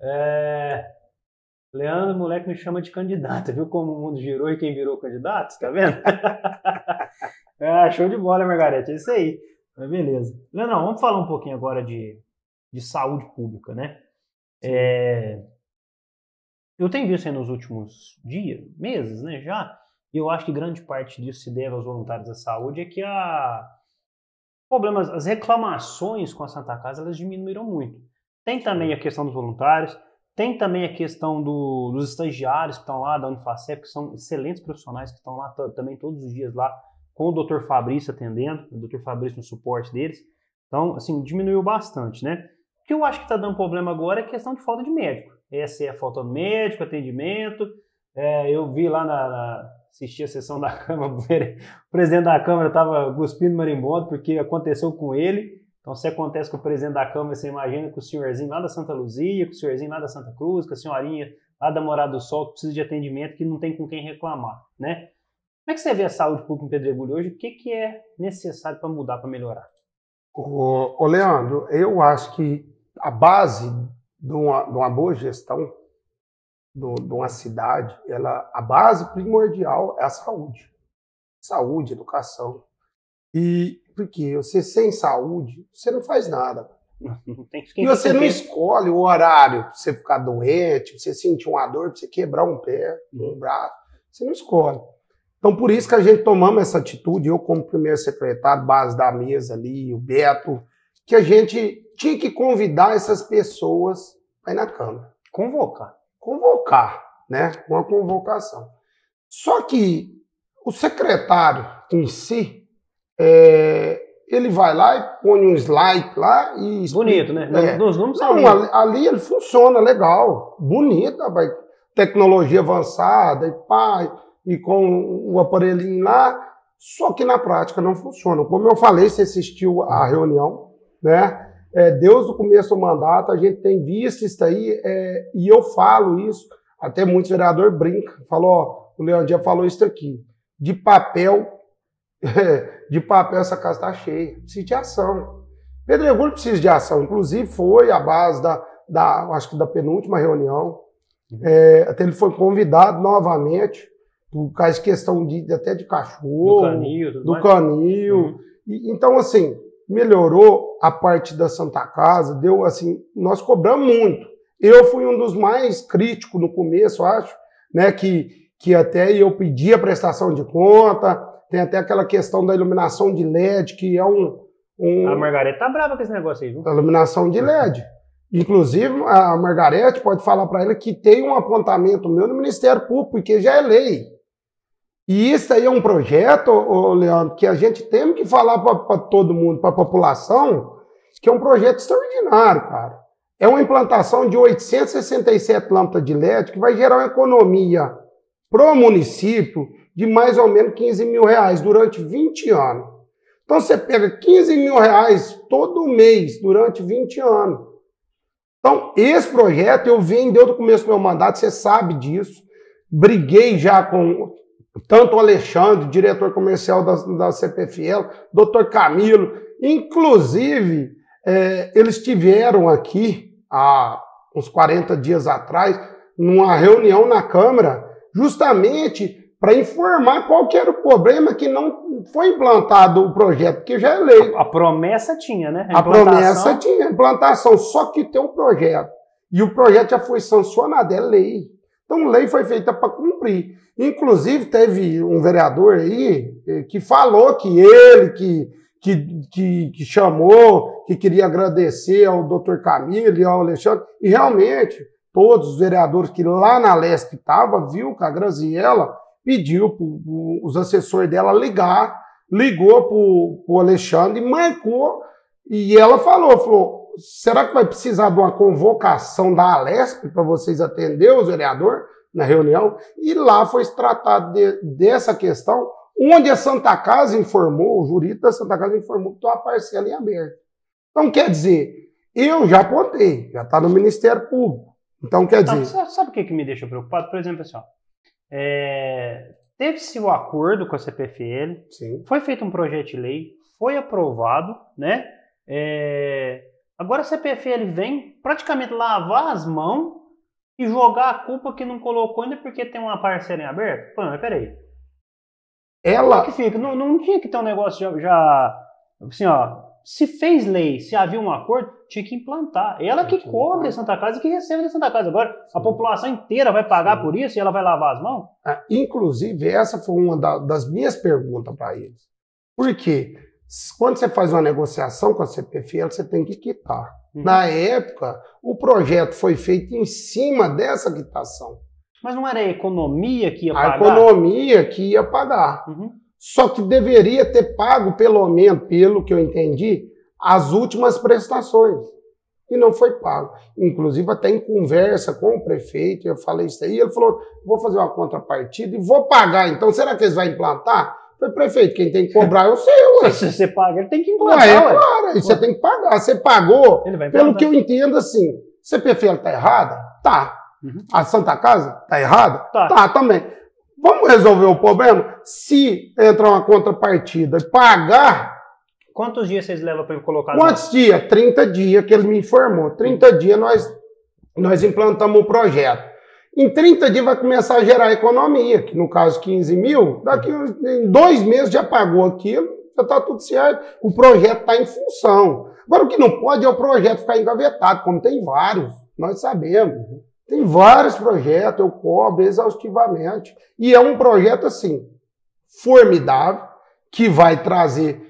Leandro, moleque, me chama de candidato. Viu como o mundo girou e quem virou candidato? Tá vendo? Show de bola, Margarete. É isso aí. Mas beleza. Leandro, vamos falar um pouquinho agora de saúde pública, né? Eu tenho visto aí nos últimos dias, meses, né, já, e eu acho que grande parte disso se deve aos voluntários da saúde, é que as reclamações com a Santa Casa, elas diminuíram muito. Tem também a questão dos voluntários, tem também a questão dos estagiários que estão lá da Unifacep, que são excelentes profissionais, que estão lá também todos os dias lá, com o Dr. Fabrício atendendo, o Dr. Fabrício no suporte deles. Então, assim, diminuiu bastante, né? O que eu acho que está dando problema agora é a questão de falta de médico. Essa é a falta de médico, atendimento. Eu vi lá assisti a sessão da Câmara, o presidente da Câmara estava cuspindo marimbondo porque aconteceu com ele. Então, se acontece com o presidente da Câmara, você imagina com o senhorzinho lá da Santa Luzia, com o senhorzinho lá da Santa Cruz, com a senhorinha lá da Morada do Sol, que precisa de atendimento, que não tem com quem reclamar, né? Como é que você vê a saúde pública em Pedregulho hoje? O que é necessário para mudar, para melhorar? Ô Leandro, eu acho que a base de uma boa gestão de uma cidade, a base primordial é a saúde. Saúde, educação. E porque você sem saúde, você não faz nada. E você não escolhe o horário para você ficar doente, pra você sentir uma dor, para você quebrar um pé, um braço. Você não escolhe. Então, por isso que a gente tomamos essa atitude, eu como primeiro secretário, base da mesa ali, o Beto, que a gente tinha que convidar essas pessoas aí na Câmara. Convocar, né? Uma convocação. Só que o secretário em si, ele vai lá e põe um slide lá e explica. Bonito, né? Nos números não, ali ele funciona legal, bonito, rapaz. Tecnologia avançada e pá, e com o aparelhinho lá, só que na prática não funciona. Como eu falei, você assistiu à reunião, né? Desde o começo do mandato, a gente tem visto isso aí, e eu falo isso, até muitos vereadores brincam, falou, o Leandro falou isso aqui, de papel essa casa está cheia, precisa de ação. Pedregulho precisa de ação, inclusive foi a base acho que da penúltima reunião, até ele foi convidado novamente, por causa de questão até de cachorro, do canil. Então, assim, melhorou a parte da Santa Casa, deu assim, nós cobramos muito. Eu fui um dos mais críticos no começo, acho, né, que até eu pedi a prestação de conta, tem até aquela questão da iluminação de LED, que é A Margarete tá brava com esse negócio aí, viu? A iluminação de LED. Inclusive, a Margarete pode falar para ela que tem um apontamento meu no Ministério Público, porque já é lei. E isso aí é um projeto, Leandro, que a gente tem que falar para todo mundo, para a população, que é um projeto extraordinário, cara. É uma implantação de 867 lâmpadas de LED que vai gerar uma economia para o município de mais ou menos 15 mil reais durante 20 anos. Então você pega 15 mil reais todo mês durante 20 anos. Então esse projeto eu venho desde o começo do meu mandato, você sabe disso. Briguei já com tanto o Alexandre, diretor comercial da CPFL, doutor Camilo, inclusive eles tiveram aqui há uns 40 dias atrás, numa reunião na Câmara, justamente para informar qual que era o problema que não foi implantado o projeto, porque já é lei. A promessa tinha, né? A promessa tinha, implantação, só que tem um projeto. E o projeto já foi sancionado, é lei. Então, lei foi feita para cumprir. Inclusive, teve um vereador aí que falou que ele, que chamou, que queria agradecer ao doutor Camilo e ao Alexandre, e realmente, todos os vereadores que lá na Lesp estavam, viu que a Graziella pediu para os assessores dela ligou para o Alexandre e marcou, e ela falou, será que vai precisar de uma convocação da Alesp para vocês atenderem os vereadores na reunião? E lá foi tratado dessa questão, onde a Santa Casa informou, o jurista da Santa Casa informou que tem uma parcela em aberto. Então, quer dizer, eu já apontei, já está no Ministério Público. Então, quer dizer... Sabe o que me deixa preocupado? Por exemplo, assim, teve-se o acordo com a CPFL, Sim. Foi feito um projeto de lei, foi aprovado, né? Agora a CPFL vem praticamente lavar as mãos e jogar a culpa que não colocou ainda porque tem uma parcela em aberto? Pô, mas peraí. Como que fica? Não tinha que ter um negócio já assim, ó, se fez lei, se havia um acordo, tinha que implantar. Ela que cobre a Santa Casa e que recebe da Santa Casa. Agora, a população inteira vai pagar por isso e ela vai lavar as mãos? Inclusive, essa foi uma das minhas perguntas para eles. Por quê? Quando você faz uma negociação com a CPFL, você tem que quitar. Na época, o projeto foi feito em cima dessa quitação. Mas não era a economia que ia pagar? A economia que ia pagar. Só que deveria ter pago, pelo menos, pelo que eu entendi, as últimas prestações. E não foi pago. Inclusive, até em conversa com o prefeito, eu falei isso aí, ele falou, vou fazer uma contrapartida e vou pagar. Então, será que eles vão implantar? Eu falei, prefeito, quem tem que cobrar é o seu. Se você paga, ele tem que implantar. Claro, aí você tem que pagar. Você pagou, pelo que eu entendo, assim, CPFL está errada? Tá. A Santa Casa está errada? Tá também. Vamos resolver o problema? Se entrar uma contrapartida e pagar... Quantos dias vocês levam para colocar? Quantos dias? 30 dias que ele me informou. 30 dias nós implantamos o projeto. Em 30 dias vai começar a gerar economia, que no caso 15 mil, daqui em 2 meses já pagou aquilo, já está tudo certo. O projeto está em função. Agora o que não pode é o projeto ficar engavetado, como tem vários, nós sabemos. Tem vários projetos, eu cobro exaustivamente. E é um projeto, assim, formidável, que vai trazer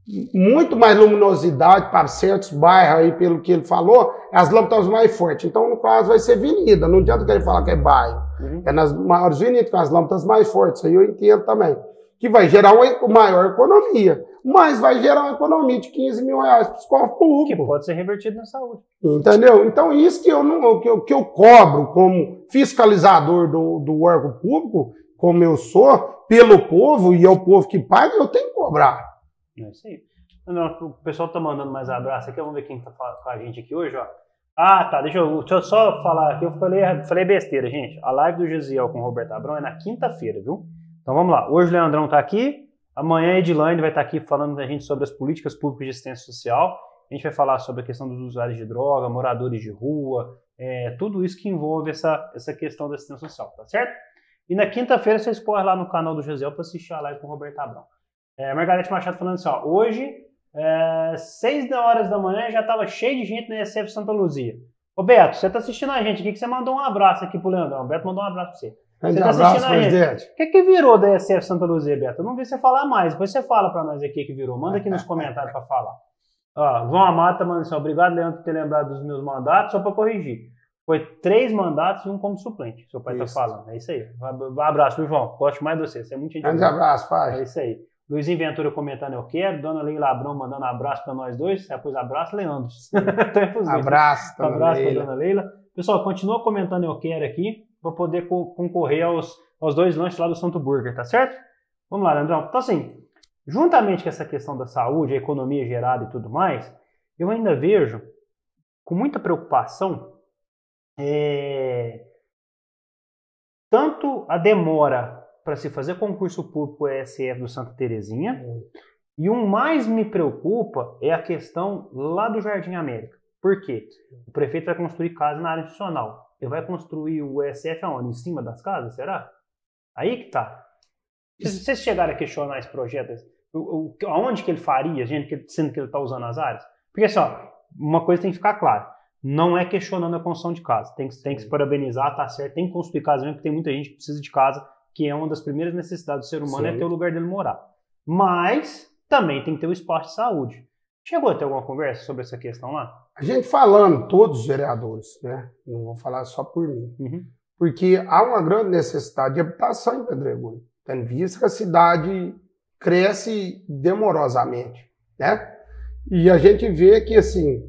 muito mais luminosidade para certos bairros aí, pelo que ele falou, as lâmpadas mais fortes. Então, no caso, vai ser avenida. Não adianta que ele falar que é bairro. É nas maiores avenidas, com as lâmpadas mais fortes. Aí eu entendo também. Que vai gerar uma maior economia. Mas vai gerar uma economia de 15 mil reais para os cofres públicos. Que pode ser revertido na saúde. Entendeu? Então, isso que eu cobro como fiscalizador do órgão público, como eu sou, pelo povo, e é o povo que paga, eu tenho que cobrar. É isso aí. Não, o pessoal tá mandando mais abraço aqui. Vamos ver quem tá com a gente aqui hoje, ó. Ah, tá. Deixa eu só falar aqui. Eu falei besteira, gente. A live do Gesiel com o Roberto Abrão é na quinta-feira, viu? Então vamos lá. Hoje o Leandrão tá aqui. Amanhã a Edilane vai estar aqui falando com a gente sobre as políticas públicas de assistência social. A gente vai falar sobre a questão dos usuários de droga, moradores de rua, tudo isso que envolve essa questão da assistência social, tá certo? E na quinta-feira vocês correm lá no canal do Gesiel para assistir a live com o Roberto Abrão. Margarete Machado falando assim, ó, hoje, 6 horas da manhã, já estava cheio de gente na ESF Santa Luzia. Ô Beto, você tá assistindo a gente aqui, que você mandou um abraço aqui pro Leandrão. O Beto mandou um abraço para você. Você tá assistindo a gente. O que virou da ESF Santa Luzia, Beto? Eu não vi você falar mais. Depois você fala para nós aqui que virou. Manda aqui nos comentários para falar. Ó, João Amado tá mandando assim, obrigado, Leandro, por ter lembrado dos meus mandatos. Só para corrigir. Foi 3 mandatos e 1 como suplente. Seu pai tá falando. É isso aí. Um abraço, viu, João? Gosto mais de você. Você é muito gente. Grande abraço, pai. É isso aí. Luizinho Ventura comentando, eu quero. Dona Leila Abrão mandando abraço para nós dois. Depois abraço, Leandro. Abraço, para Dona Leila. Pessoal, continua comentando, eu quero aqui, para poder concorrer aos 2 lanches lá do Santo Burger, tá certo? Vamos lá, Leandrão. Então, assim, juntamente com essa questão da saúde, a economia gerada e tudo mais, eu ainda vejo com muita preocupação tanto a demora para se fazer concurso público ESF do Santa Terezinha, e o mais me preocupa é a questão lá do Jardim América. Por quê? O prefeito vai construir casa na área institucional. Ele vai construir o ESF aonde? Em cima das casas, será? Aí que tá. Se vocês chegarem a questionar esse projeto, aonde que ele faria, sendo que ele está usando as áreas? Porque assim, ó, uma coisa tem que ficar clara. Não é questionando a construção de casa. Tem que se parabenizar, tá certo. Tem que construir casa mesmo, porque tem muita gente que precisa de casa, que é uma das primeiras necessidades do ser humano, é ter o lugar dele morar. Mas também tem que ter o espaço de saúde. Chegou a ter alguma conversa sobre essa questão lá? A gente falando, todos os vereadores, né? Não vou falar só por mim. Porque há uma grande necessidade de habitação em Pedregulho. Tendo visto que a cidade cresce demorosamente, né? E a gente vê que, assim,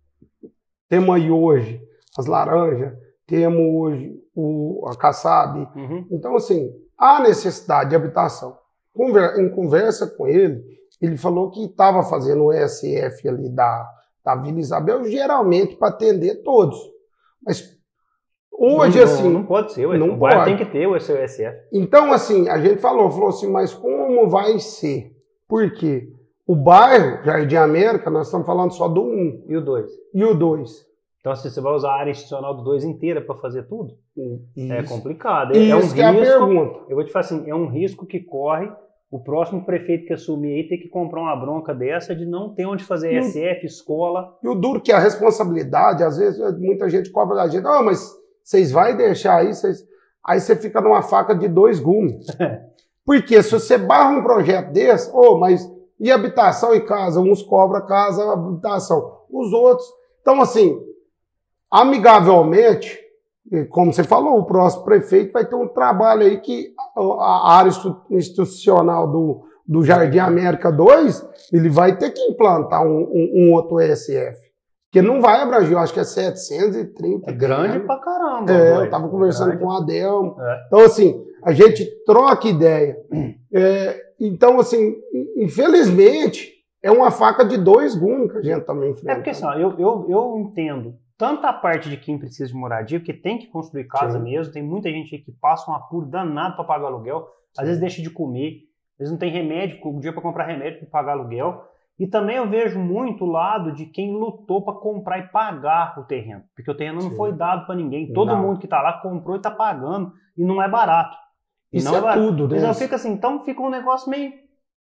temos aí hoje as laranjas, temos hoje a Kassab. Então, assim, há necessidade de habitação. Em conversa com ele falou que estava fazendo o ESF ali da Vila Isabel, geralmente para atender todos. Mas hoje, não pode ser, não pode. Tem que ter o seu ESF. Então, assim, a gente falou assim, mas como vai ser? Por quê? O bairro Jardim América, nós estamos falando só do 1. E o 2. E o 2. Então, se você vai usar a área institucional do 2 inteira para fazer tudo, isso. É complicado. Isso é um risco, que é a pergunta. Eu vou te falar assim, é um risco que corre o próximo prefeito que assumir aí ter que comprar uma bronca dessa de não ter onde fazer ESF, escola. E o duro que é a responsabilidade, às vezes muita gente cobra da gente, mas vocês vão deixar aí, aí você fica numa faca de 2 gumes. Porque se você barra um projeto desse, mas e habitação e casa? Uns cobram casa, habitação. Os outros. Então, assim, amigavelmente, como você falou, o próximo prefeito vai ter um trabalho aí que a área institucional do Jardim América 2, ele vai ter que implantar um outro ESF. Porque não vai abranger, eu acho que é 730. É grande pra caramba. Eu estava conversando com o Adelmo. Então, assim, a gente troca ideia. Então, assim, infelizmente, é uma faca de 2 gumes que a gente também enfrenta. Porque assim, eu entendo tanto a parte de quem precisa de moradia, porque tem que construir casa mesmo, tem muita gente aí que passa um apuro danado para pagar aluguel, às vezes deixa de comer, às vezes não tem remédio, um dia para comprar remédio para pagar aluguel. E também eu vejo muito o lado de quem lutou para comprar e pagar o terreno, porque o terreno não foi dado para ninguém, todo mundo que está lá comprou e está pagando, e não é barato. Isso é tudo, né? Então fica assim, então fica um negócio meio,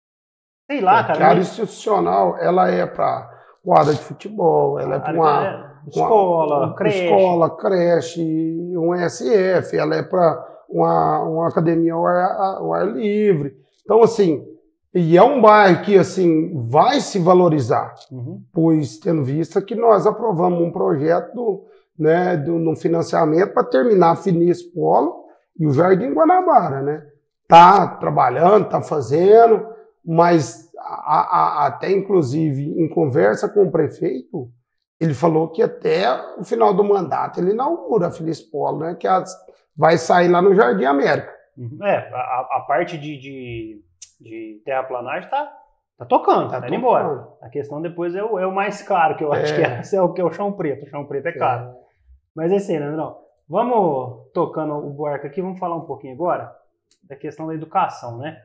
sei lá, cara. A área institucional, ela é para quadra de futebol, ela é para uma escola, creche, um ESF, ela é para uma academia ao ar livre. Então, assim, E é um bairro que, assim, vai se valorizar, pois tendo vista que nós aprovamos um projeto, né, no financiamento para terminar a Finis Polo e o Jardim Guanabara, né? Tá trabalhando, tá fazendo, mas até inclusive em conversa com o prefeito, ele falou que até o final do mandato ele inaugura a Finis Polo, né, que vai sair lá no Jardim América. A parte de terraplanagem tá tocando, tá indo embora. A questão depois é o mais caro, que eu acho que é o chão preto. O chão preto é caro. Mas é assim, Leandrão, vamos tocando o barco aqui, vamos falar um pouquinho agora da questão da educação, né?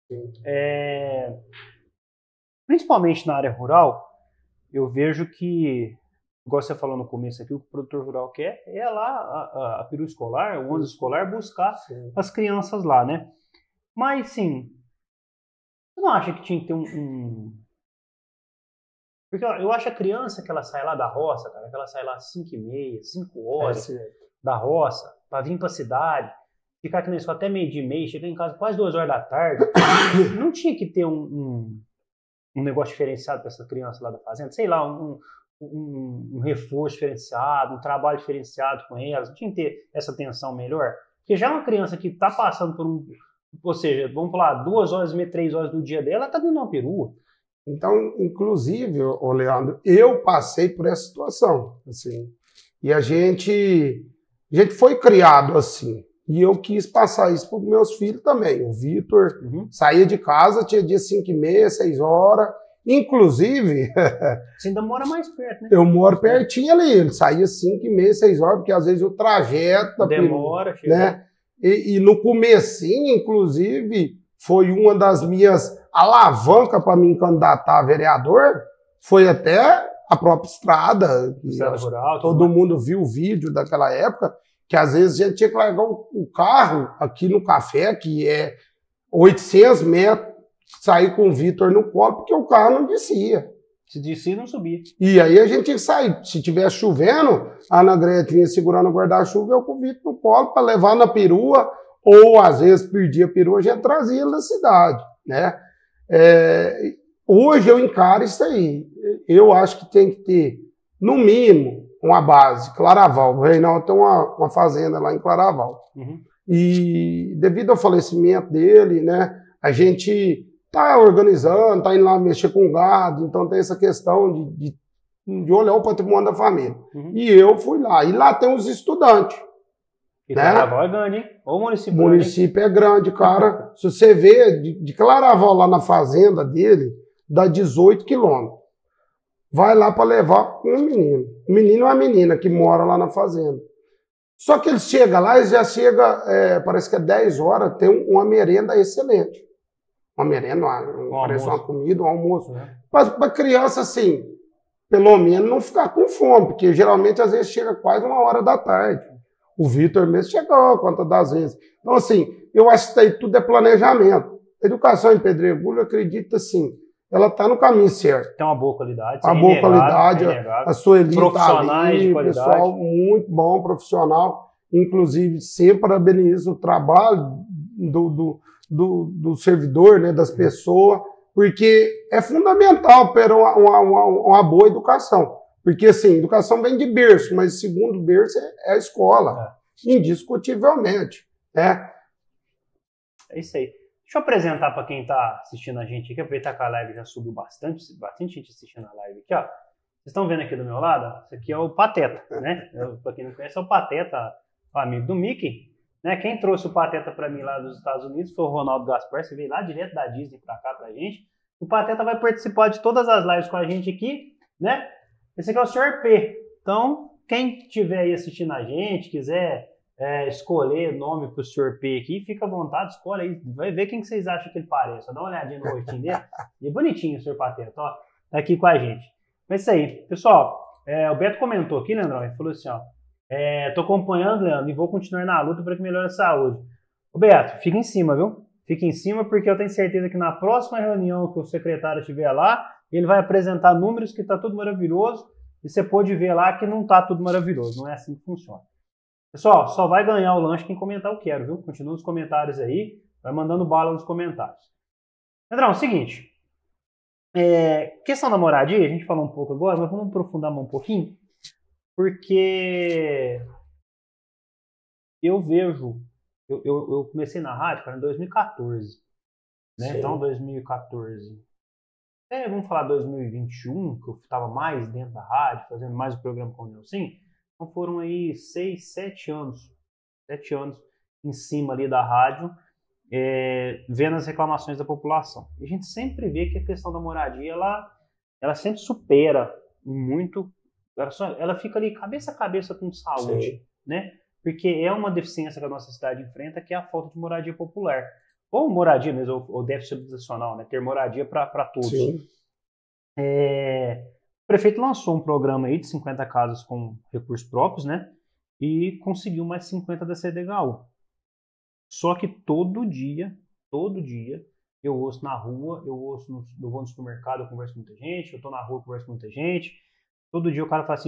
Principalmente na área rural, eu vejo que, igual você falou no começo aqui, o que o produtor rural quer é lá a perua escolar, o ônibus escolar, buscar as crianças lá, né? Mas, sim, você não acha que tinha que ter Porque eu acho a criança que ela sai lá da roça, cara, que ela sai lá às 5h30, 5 horas da roça, para vir para a cidade, ficar aqui na escola até meio-dia e meia, chegar em casa quase 2 horas da tarde. Não tinha que ter um negócio diferenciado para essa criança lá da fazenda? Sei lá, um reforço diferenciado, um trabalho diferenciado com elas? Não tinha que ter essa atenção melhor? Porque já uma criança que está passando por ou seja, vamos falar, 2 horas e meia, 3 horas do dia dela, ela está dentro de uma perua. Então, inclusive, Leandro, eu passei por essa situação, assim, e a gente foi criado assim, e eu quis passar isso para os meus filhos também. O Vitor saía de casa, tinha dia 5h30, 6 horas, inclusive... Você ainda mora mais perto, né? Eu moro pertinho ali, ele saía 5h30, 6 horas, porque às vezes o trajeto... Demora, né? E no comecinho, inclusive, foi uma das minhas alavancas para me candidatar a vereador, foi até a própria estrada. Rural, todo mundo viu o vídeo daquela época, que às vezes a gente tinha que largar o carro aqui no café, que é 800 metros, sair com o Vitor no colo, porque o carro não descia. Se descia, não subia. E aí a gente tinha que sair. Se tivesse chovendo, a Ana Gretinha segurando o guarda-chuva, eu com o Vitor no colo para levar na perua, ou às vezes perdia a perua, a gente trazia ele na cidade, né? Hoje eu encaro isso aí. Eu acho que tem que ter, no mínimo, uma base. Claraval. O Reinaldo tem uma fazenda lá em Claraval. E devido ao falecimento dele, né, a gente está organizando, está indo lá mexer com gado, então tem essa questão de olhar o patrimônio da família. E eu fui lá. E lá tem os estudantes. E Claraval é grande, hein? O município, o município é grande, cara. Se você vê, de Claraval lá na fazenda dele, dá 18 quilômetros. Vai lá para levar um menino. Um menino ou uma menina que mora lá na fazenda. Só que ele chega lá e já chega, parece que é 10 horas, tem uma merenda excelente. Uma merenda, parece uma comida, um almoço. Para criança, assim, pelo menos não ficar com fome, porque geralmente às vezes chega quase 1h da tarde. O Vitor mesmo chegou quantas das vezes. Então, assim, eu acho que isso tudo é planejamento. A educação em Pedregulho, eu acredito, assim, ela está no caminho certo. Tem uma boa qualidade. Uma boa qualidade. A Sueli está ali, pessoal muito bom, profissional. Inclusive, sempre parabenizo o trabalho do servidor, né, das pessoas, porque é fundamental para uma boa educação. Porque, assim, educação vem de berço, mas o segundo berço é a escola, indiscutivelmente, né? É isso aí. Deixa eu apresentar para quem está assistindo a gente aqui, aproveitar que a live já subiu bastante gente assistindo a live aqui, ó. Vocês estão vendo aqui do meu lado? Esse aqui é o Pateta, né? Para quem não conhece, é o Pateta, o amigo do Mickey, né? Quem trouxe o Pateta para mim lá dos Estados Unidos foi o Ronaldo Gaspar, você veio lá direto da Disney para cá pra gente. O Pateta vai participar de todas as lives com a gente aqui, né? Esse aqui é o Sr. P. Então, quem estiver aí assistindo a gente, quiser escolher nome pro Sr. P aqui, fica à vontade, escolhe aí. Vai ver quem que vocês acham que ele parece. Dá uma olhadinha no rostinho dele. E é bonitinho o Sr. Pateta, ó. Tá aqui com a gente. Mas isso aí. Pessoal, o Beto comentou aqui, Leandrão, ele falou assim, ó. Tô acompanhando, Leandro, e vou continuar na luta para que melhore a saúde. Ô, Beto, fica em cima, viu? Fica em cima, porque eu tenho certeza que na próxima reunião que o secretário estiver lá, ele vai apresentar números que está tudo maravilhoso e você pode ver lá que não está tudo maravilhoso. Não é assim que funciona. Pessoal, só vai ganhar o lanche quem comentar o quero, viu? Continua nos comentários aí, vai mandando bala nos comentários. Pedrão, é o seguinte, questão da moradia, a gente falou um pouco agora, mas vamos aprofundar um pouquinho, porque eu vejo, eu comecei na rádio, cara, em 2014, né? Então 2014, vamos falar 2021, que eu estava mais dentro da rádio, fazendo mais o programa com o Nelson, então foram aí 6, 7 anos em cima ali da rádio, vendo as reclamações da população. E a gente sempre vê que a questão da moradia, ela sempre supera muito, ela fica ali cabeça a cabeça com saúde, né? Porque é uma deficiência que a nossa cidade enfrenta, que é a falta de moradia popular. Ou moradia mesmo, ou déficit habitacional, né? Ter moradia para todos. Sim. O prefeito lançou um programa aí de 50 casas com recursos próprios, né? E conseguiu mais 50 da CDHU. Só que todo dia, eu ouço na rua, eu vou no supermercado, eu converso com muita gente, eu tô na rua, eu converso com muita gente. Todo dia o cara fala assim,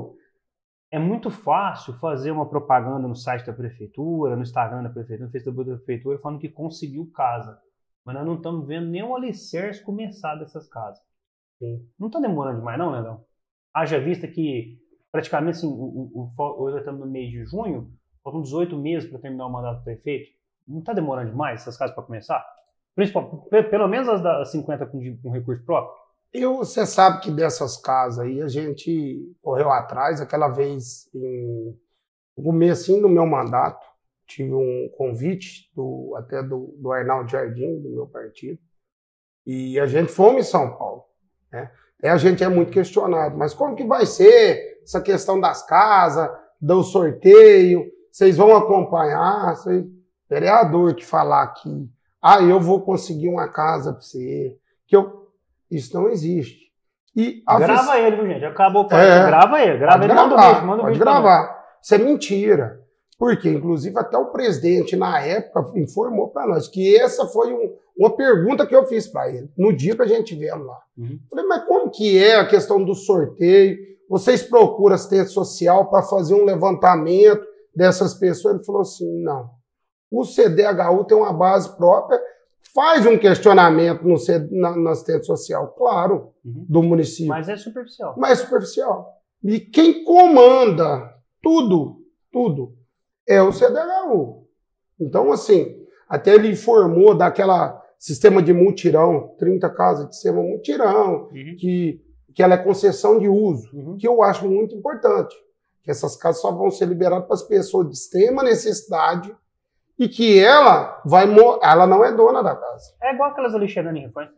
é muito fácil fazer uma propaganda no site da prefeitura, no Instagram da prefeitura, no Facebook da prefeitura, falando que conseguiu casa. Mas nós não estamos vendo nem o alicerce começar dessas casas. Sim. Não está demorando demais não, Leandrão? Haja vista que praticamente assim, hoje estamos no mês de junho, faltam 18 meses para terminar o mandato do prefeito. Não está demorando demais essas casas para começar? Pelo menos as 50 com recurso próprio? Você sabe que dessas casas aí a gente correu atrás. Aquela vez, no começo do meu mandato, tive um convite até do Arnaldo Jardim, do meu partido, e a gente fomos em São Paulo, né? A gente é muito questionado, mas como que vai ser essa questão das casas, do sorteio? Vocês vão acompanhar? Vereador que falar que eu vou conseguir uma casa para você, isso não existe. Grava ele, viu, gente? Acabou o grava ele. Grava ele, manda o vídeo. Gravar. Isso é mentira. Porque, inclusive, até o presidente, na época, informou para nós que essa foi uma pergunta que eu fiz para ele, no dia que a gente veio lá. Falei, mas como que é a questão do sorteio? Vocês procuram assistente social para fazer um levantamento dessas pessoas? Ele falou assim, não. O CDHU tem uma base própria, faz um questionamento na assistente social, claro, do município. Mas é superficial. E quem comanda tudo, é o CDHU. Então, assim, até ele informou daquela sistema de mutirão, 30 casas de sistema mutirão, que ela é concessão de uso, que eu acho muito importante. Que essas casas só vão ser liberadas para as pessoas de extrema necessidade e que ela não é dona da casa. É igual aquelas ali chegando em Refém.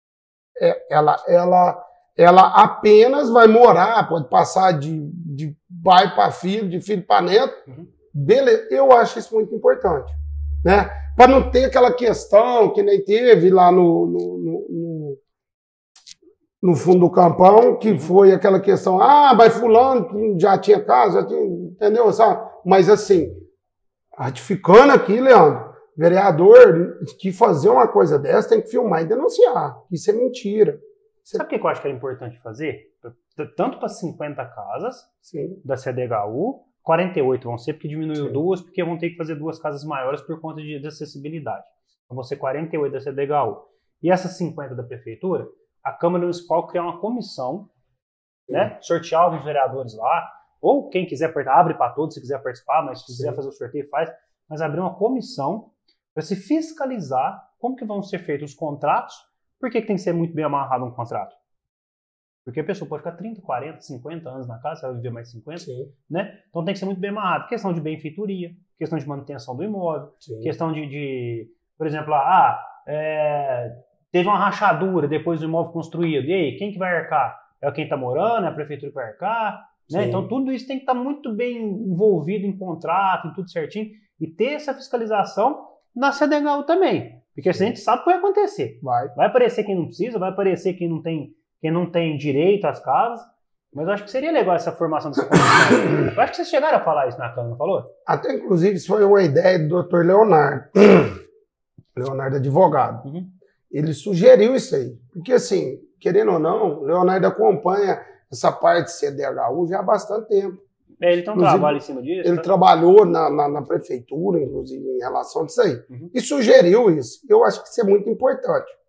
Ela apenas vai morar, pode passar de pai para filho, de filho para neto. Beleza, eu acho isso muito importante, né? Para não ter aquela questão que nem teve lá no fundo do campão, que foi aquela questão, mas fulano já tinha casa, entendeu? Sabe? Mas assim, ratificando aqui, Leandro, vereador que fazer uma coisa dessa tem que filmar e denunciar. Isso é mentira. Sabe o que eu acho que era importante fazer? Tanto para 50 casas da CDHU, 48 vão ser, porque diminuiu duas, porque vão ter que fazer 2 casas maiores por conta de acessibilidade. Então vão ser 48 da CDHU. E essas 50 da prefeitura, a Câmara Municipal criar uma comissão, né? Sortear alguns vereadores lá, ou quem quiser abre para todos, se quiser participar, mas se quiser fazer o sorteio, faz. Mas abrir uma comissão para se fiscalizar como que vão ser feitos os contratos. Por que tem que ser muito bem amarrado um contrato? Porque a pessoa pode ficar 30, 40, 50 anos na casa, ela vai viver mais 50, né? Então tem que ser muito bem amarrado. Questão de benfeitoria, questão de manutenção do imóvel, questão por exemplo, teve uma rachadura depois do imóvel construído. E aí, quem que vai arcar? É quem está morando? É a prefeitura que vai arcar? Né? Então tudo isso tem que estar muito bem envolvido em contrato, em tudo certinho, e ter essa fiscalização na CDHU também. Porque a gente sabe o que vai acontecer. Vai aparecer quem não precisa, vai aparecer quem não tem direito às casas, mas eu acho que seria legal essa formação dessa comissão. Eu acho que vocês chegaram a falar isso na Câmara, não falou? Até, inclusive, isso foi uma ideia do Dr. Leonardo. Leonardo advogado. Ele sugeriu isso aí. Porque, assim, querendo ou não, o Leonardo acompanha essa parte de CDHU já há bastante tempo. Ele tem um trabalho em cima disso? Ele trabalhou na prefeitura, inclusive, em relação a isso aí. E sugeriu isso. Eu acho que isso é muito importante.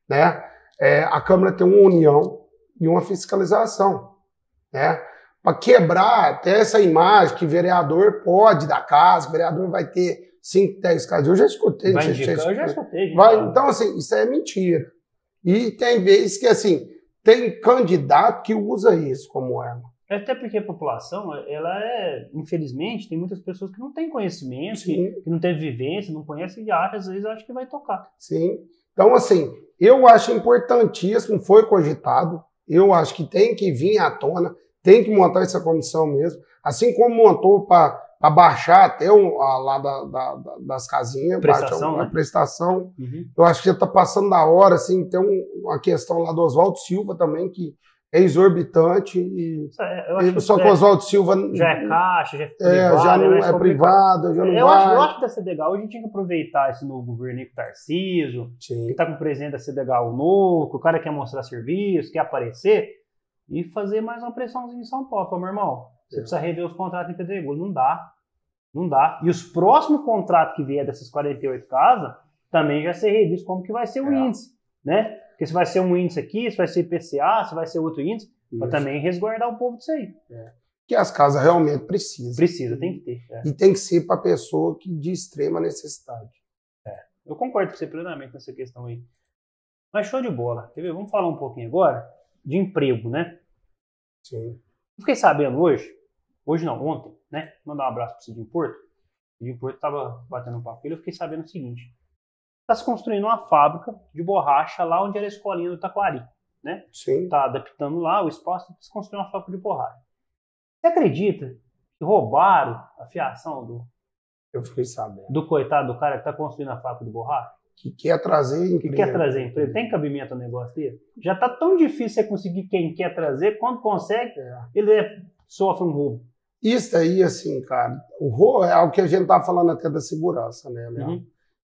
né? A Câmara tem uma união e uma fiscalização, né? Para quebrar até essa imagem que vereador pode dar casa, vereador vai ter 5, 10 casas. Eu já escutei. Vai indicar, eu já escutei. Então, assim, isso é mentira. E tem vezes que, assim, tem candidato que usa isso como arma. Até porque a população, ela infelizmente, tem muitas pessoas que não têm conhecimento, que não têm vivência, não conhecem e às vezes acha que vai tocar. Sim. Então, assim, eu acho importantíssimo, foi cogitado, eu acho que tem que vir à tona, tem que montar essa comissão mesmo, assim como montou para baixar até lá das casinhas, prestação, a né? prestação. Eu acho que já está passando da hora, assim, tem uma questão lá do Oswaldo Silva também, que é exorbitante, só que o Oswaldo Silva já é caixa, já é privado, já não é privado, já não eu vai. acho que da CDHU a gente tinha que aproveitar esse novo governo aí com o Tarcísio, que está com o presidente da CDHU novo, que o cara quer mostrar serviço, quer aparecer, e fazer mais uma pressãozinha em São Paulo. Falei, meu irmão, você precisa rever os contratos em Pedregulho. Não dá. E os próximos contratos que vier dessas 48 casas, também já ser revisto como que vai ser o índice, né? Porque se vai ser um índice aqui, se vai ser IPCA, se vai ser outro índice, para também resguardar o povo disso aí. Que as casas realmente precisam. Precisa, tem que ter. E tem que ser para pessoa de extrema necessidade. Eu concordo com você plenamente nessa questão aí. Mas show de bola. Quer ver? Vamos falar um pouquinho agora de emprego, né? Sim. Eu fiquei sabendo ontem, né? Mandar um abraço para o Cidinho Porto. O Cidinho Porto estava batendo um papo com ele, eu fiquei sabendo o seguinte. Está se construindo uma fábrica de borracha lá onde era a escolinha do Taquari, né? Sim. Está adaptando lá o espaço para se construir uma fábrica de borracha. Você acredita que roubaram a fiação Eu fiquei sabendo. do coitado do cara que está construindo a fábrica de borracha? Que quer trazer emprego. Tem cabimento no negócio dele? Já está tão difícil você conseguir quem quer trazer, quando consegue, ele sofre um roubo. Isso aí, assim, cara, o roubo é o que a gente tá falando até da segurança, né, Leandro?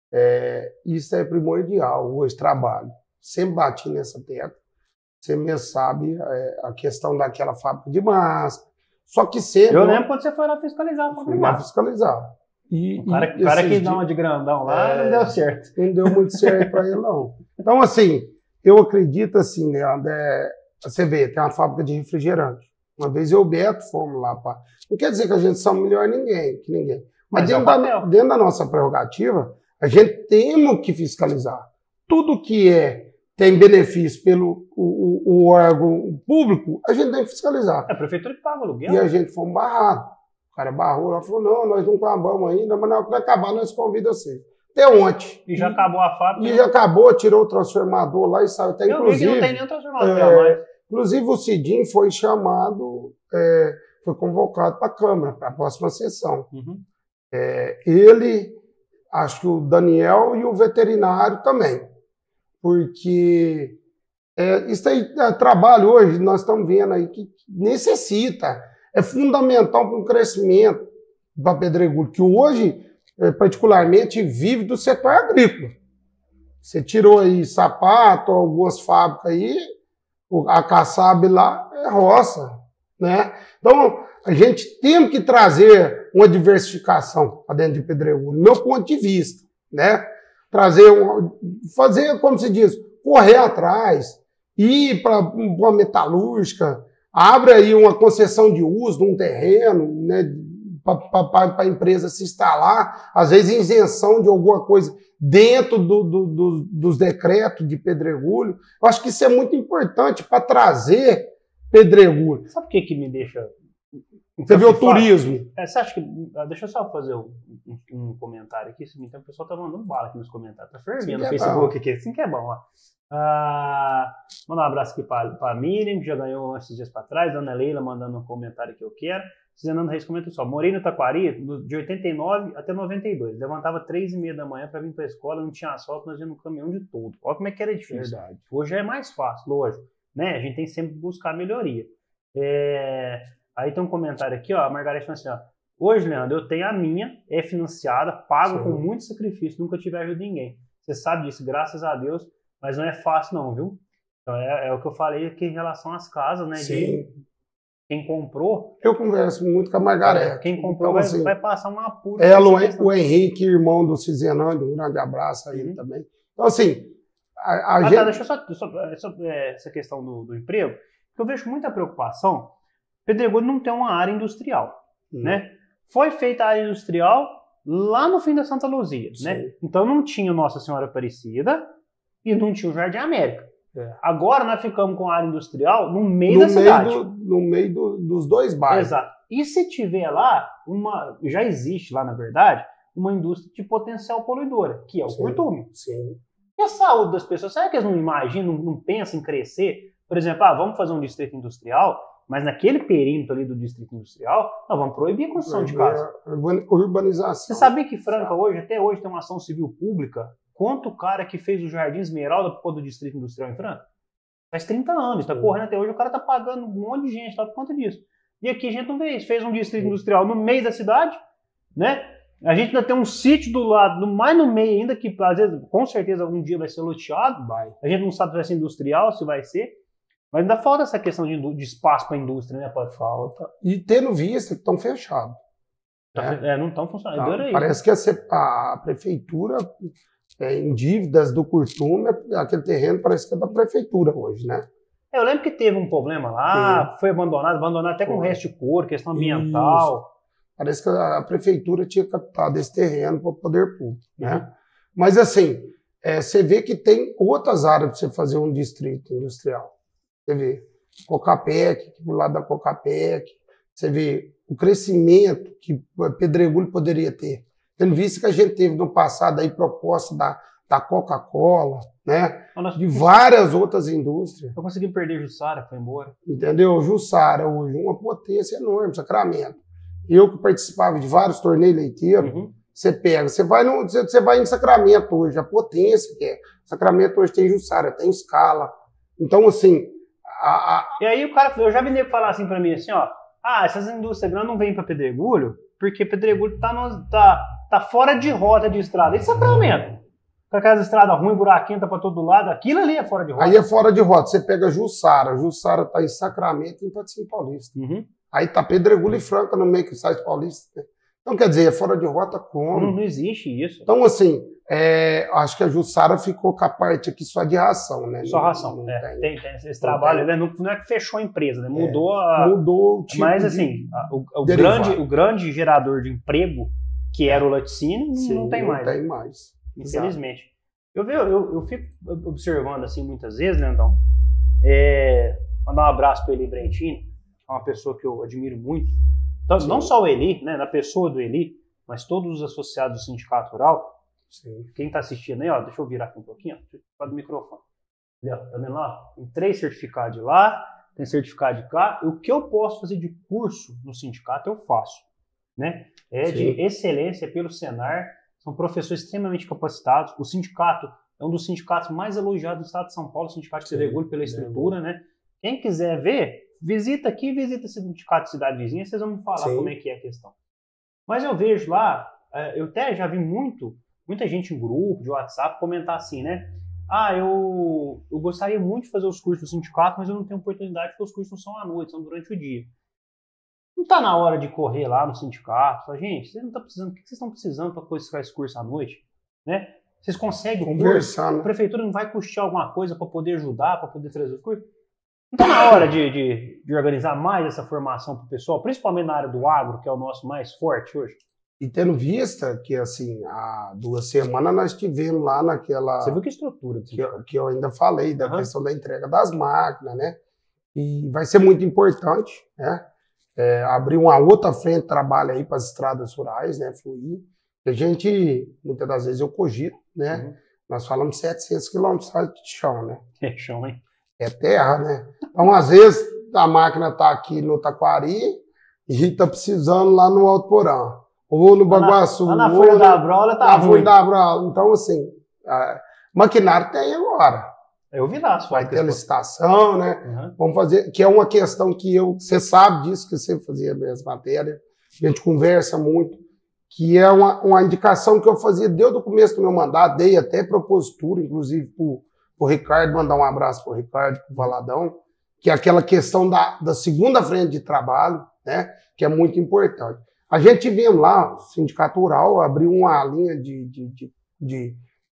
Isso é primordial hoje, trabalho. Sempre bati nessa tecla. Você mesmo sabe a questão daquela fábrica de máscara. Só que sempre... Eu lembro quando você foi lá fiscalizar a fábrica de máscara. fiscalizar. O cara que dá uma de grandão lá, não deu certo. Não deu muito certo para ele, não. Então, assim, eu acredito, assim, Leandro, você vê, tem uma fábrica de refrigerante. Uma vez eu e o Beto fomos lá para... Não quer dizer que a gente são melhor que ninguém. Mas dentro da nossa prerrogativa, a gente tem que fiscalizar. Tudo que tem benefício pelo o órgão público, a gente tem que fiscalizar. É a prefeitura que paga o aluguel. E a gente foi barrado. O cara barrou lá e falou, não, nós não acabamos ainda, mas na hora que acabar, nós convidamos você. Até ontem. E já acabou a fábrica. E já acabou, tirou o transformador lá e saiu. Até, eu vi que não tem nenhum transformador mais. Inclusive o Cidinho foi chamado, foi convocado para a Câmara, para a próxima sessão. Ele, acho que o Daniel e o veterinário também. Porque isso aí, trabalho hoje, nós estamos vendo aí que necessita, é fundamental para o crescimento da Pedregulho, que hoje, particularmente, vive do setor agrícola. Você tirou aí sapato, algumas fábricas aí, a Kassab lá é roça, né? Então, a gente tem que trazer uma diversificação para dentro de Pedregulho, do meu ponto de vista, né? Fazer, como se diz, correr atrás, ir para uma metalúrgica, abre aí uma concessão de uso de um terreno, né, para a empresa se instalar, às vezes isenção de alguma coisa dentro dos decretos de Pedregulho. Eu acho que isso é muito importante para trazer Pedregulho. Sabe o que me deixa... Você vê o turismo. Você acha que... Deixa eu só fazer um comentário aqui. Então, o pessoal tá mandando bala aqui nos comentários. Tá fervendo no Facebook aqui. Assim que é bom, ó. Mandar um abraço aqui para a Miriam, que já ganhou esses dias para trás. Ana Leila mandando um comentário que eu quero. Zenando Reis comenta só. Morei no Taquari de 89 até 92. Levantava 3h30 da manhã para vir para a escola. Não tinha asfalto, nós íamos no caminhão de todo. Olha como é que era difícil. Verdade. Hoje é mais fácil, lógico. Né? A gente tem que sempre buscar melhoria. Aí tem um comentário aqui, ó. A Margareth fala assim, ó. Hoje, Leandro, eu tenho a minha, é financiada, pago com muito sacrifício, nunca tive ajuda de ninguém. Você sabe disso, graças a Deus, mas não é fácil não, viu? Então é o que eu falei aqui em relação às casas, né? Sim. De quem comprou... Eu converso muito com a Margareth. Quem comprou então, assim, vai passar uma apura. Ela, o Henrique, irmão do Cizenando, um grande abraço a ele também. Então, assim, Deixa eu só essa questão do emprego, porque eu vejo muita preocupação. Pedregulho não tem uma área industrial, né? Foi feita a área industrial lá no fim da Santa Luzia, né? Então não tinha Nossa Senhora Aparecida e não tinha o Jardim América. Agora nós ficamos com a área industrial no meio da cidade. No meio dos dois bairros. Exato. E se tiver lá, já existe lá, na verdade, uma indústria de potencial poluidora, que é o curtume. Sim. E a saúde das pessoas, será que eles não imaginam, não pensam em crescer? Por exemplo, vamos fazer um distrito industrial, mas naquele perímetro ali do distrito industrial, nós vamos proibir a construção de casa. Urbanização. Você sabia que Franca até hoje tem uma ação civil pública contra o cara que fez o Jardim Esmeralda por conta do distrito industrial em Franca? Faz 30 anos, está correndo até hoje, o cara está pagando um monte de gente lá por conta disso. E aqui a gente não vê isso, fez um distrito industrial no meio da cidade, né? A gente ainda tem um sítio do lado, mais no meio ainda, que às vezes, com certeza, algum dia vai ser loteado. A gente não sabe se vai ser industrial, se vai ser. Mas ainda falta essa questão de espaço para a indústria, né, Paulo? Falta. E tendo vista que estão fechados. Não estão funcionando. Tá. Parece que a prefeitura, em dívidas do curtume, aquele terreno parece que é da prefeitura hoje, né? Eu lembro que teve um problema lá, foi abandonado até com resto de couro, questão ambiental. Isso. Parece que a prefeitura tinha captado esse terreno para o poder público, né? Mas assim, você vê que tem outras áreas para você fazer um distrito industrial. Você vê Cocapec, do lado da Cocapec, você vê o crescimento que Pedregulho poderia ter. Tendo visto que a gente teve no passado aí proposta da Coca-Cola, né? De várias outras indústrias. Eu consegui perder Jussara, foi embora. Entendeu? Jussara hoje, uma potência enorme, Sacramento. Eu que participava de vários torneios leiteiros, você pega, você vai em Sacramento hoje, a potência que é. Sacramento hoje tem Jussara, tem Scala. Então, assim... E aí o cara, eu já vi nego falar assim pra mim, assim, ó, essas indústrias grandes não vêm pra Pedregulho, porque Pedregulho tá fora de rota de estrada. E Sacramento? Com aquelas estradas ruins, buraquinho tá pra todo lado, aquilo ali é fora de rota. Aí é fora de rota, você pega Jussara tá em Sacramento e em Patrocínio Paulista. Aí tá Pedregulho e Franca no meio que sai de Paulista. Então, quer dizer, é fora de rota como? Não existe isso. Então, assim, acho que a Jussara ficou com a parte aqui só de ração, né? Só ração, tem esse trabalho, né? Não é que fechou a empresa, né? Mudou o tipo. Mas, assim, o grande gerador de emprego, que era o laticínio, não tem mais. Não tem mais. Infelizmente. Eu fico observando, assim, muitas vezes, né, então? Mandar um abraço para o Eli Brentini, uma pessoa que eu admiro muito. Então, não só o Eli, né, na pessoa do Eli, mas todos os associados do Sindicato Rural. Quem está assistindo aí, ó, deixa eu virar aqui um pouquinho, ó, do microfone. Tá vendo lá? Tem 3 certificados de lá, tem certificado de cá. O que eu posso fazer de curso no sindicato, eu faço. Né? De excelência pelo Senar, são professores extremamente capacitados. O sindicato é um dos sindicatos mais elogiados do estado de São Paulo, o Sindicato de Pedregulho, pela estrutura, né? Quem quiser ver, visita aqui, visita esse sindicato de cidade vizinha, vocês vão me falar como é que é a questão. Mas eu vejo lá, eu até já vi muita gente em grupo, de WhatsApp, comentar assim, né? Eu gostaria muito de fazer os cursos do sindicato, mas eu não tenho oportunidade porque os cursos não são à noite, são durante o dia. Não está na hora de correr lá no sindicato? Fala, gente, vocês não estão precisando, o que vocês estão precisando para buscar esse curso à noite? Né? Vocês conseguem conversar, né? A prefeitura não vai custear alguma coisa para poder ajudar, para poder trazer os cursos? Não está na hora de organizar mais essa formação para o pessoal, principalmente na área do agro, que é o nosso mais forte hoje? E tendo vista que, assim, há 2 semanas nós tivemos lá naquela... Você viu que estrutura? Que eu ainda falei, da questão da entrega das máquinas, né? E vai ser muito importante, né? Abrir uma outra frente de trabalho aí para as estradas rurais, né? Fluir. A gente, muitas das vezes, eu cogito, né? Nós falamos 700 quilômetros de chão, né? É chão, hein? É terra, né? Então, às vezes, a máquina está aqui no Taquari e está precisando lá no Alto Porã. Ou no Baguaçu. Lá na Folha da Brola tá ruim. Folha da Brola. Então, assim, maquinário tem agora. Eu vi lá. Vai ter licitação, né? Vamos fazer, que é uma questão que você sabe disso, que você fazia minhas matérias, a gente conversa muito, que é uma indicação que eu fazia desde o começo do meu mandato, dei até propositura, inclusive pro Ricardo, mandar um abraço pro Ricardo, pro Valadão, que é aquela questão da segunda frente de trabalho, né? Que é muito importante. A gente vem lá, o Sindicato Rural abriu uma linha de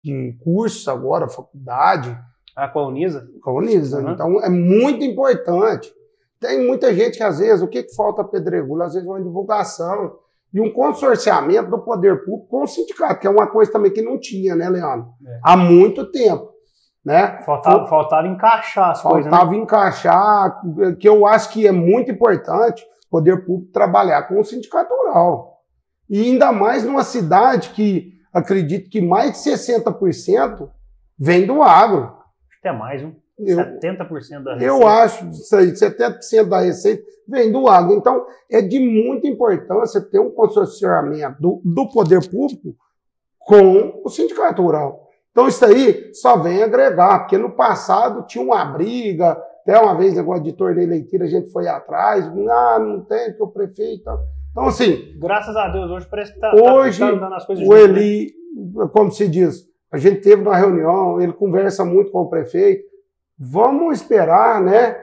de cursos agora, faculdade. Com a Unisa? Com a Unisa. Então, é muito importante. Tem muita gente que, às vezes, o que falta a Pedregulho? Às vezes, uma divulgação e um consorciamento do poder público com o sindicato, que é uma coisa também que não tinha, né, Leandro? Há muito tempo. Né? Faltava encaixar as coisas. Faltava encaixar, que eu acho que é muito importante o poder público trabalhar com o sindicato rural. E ainda mais numa cidade que acredito que mais de 60% vem do agro. Até mais, 70% da receita. Eu acho, 70% da receita vem do agro. Então, é de muita importância ter um consorciamento do poder público com o sindicato rural. Então, isso aí só vem agregar, porque no passado tinha uma briga, até uma vez, negócio de torneio leiteiro, a gente foi atrás, não tem, porque o prefeito... Então, assim... Graças a Deus, hoje parece que tá dando as coisas o Eli, como se diz, a gente teve uma reunião, ele conversa muito com o prefeito, vamos esperar, né?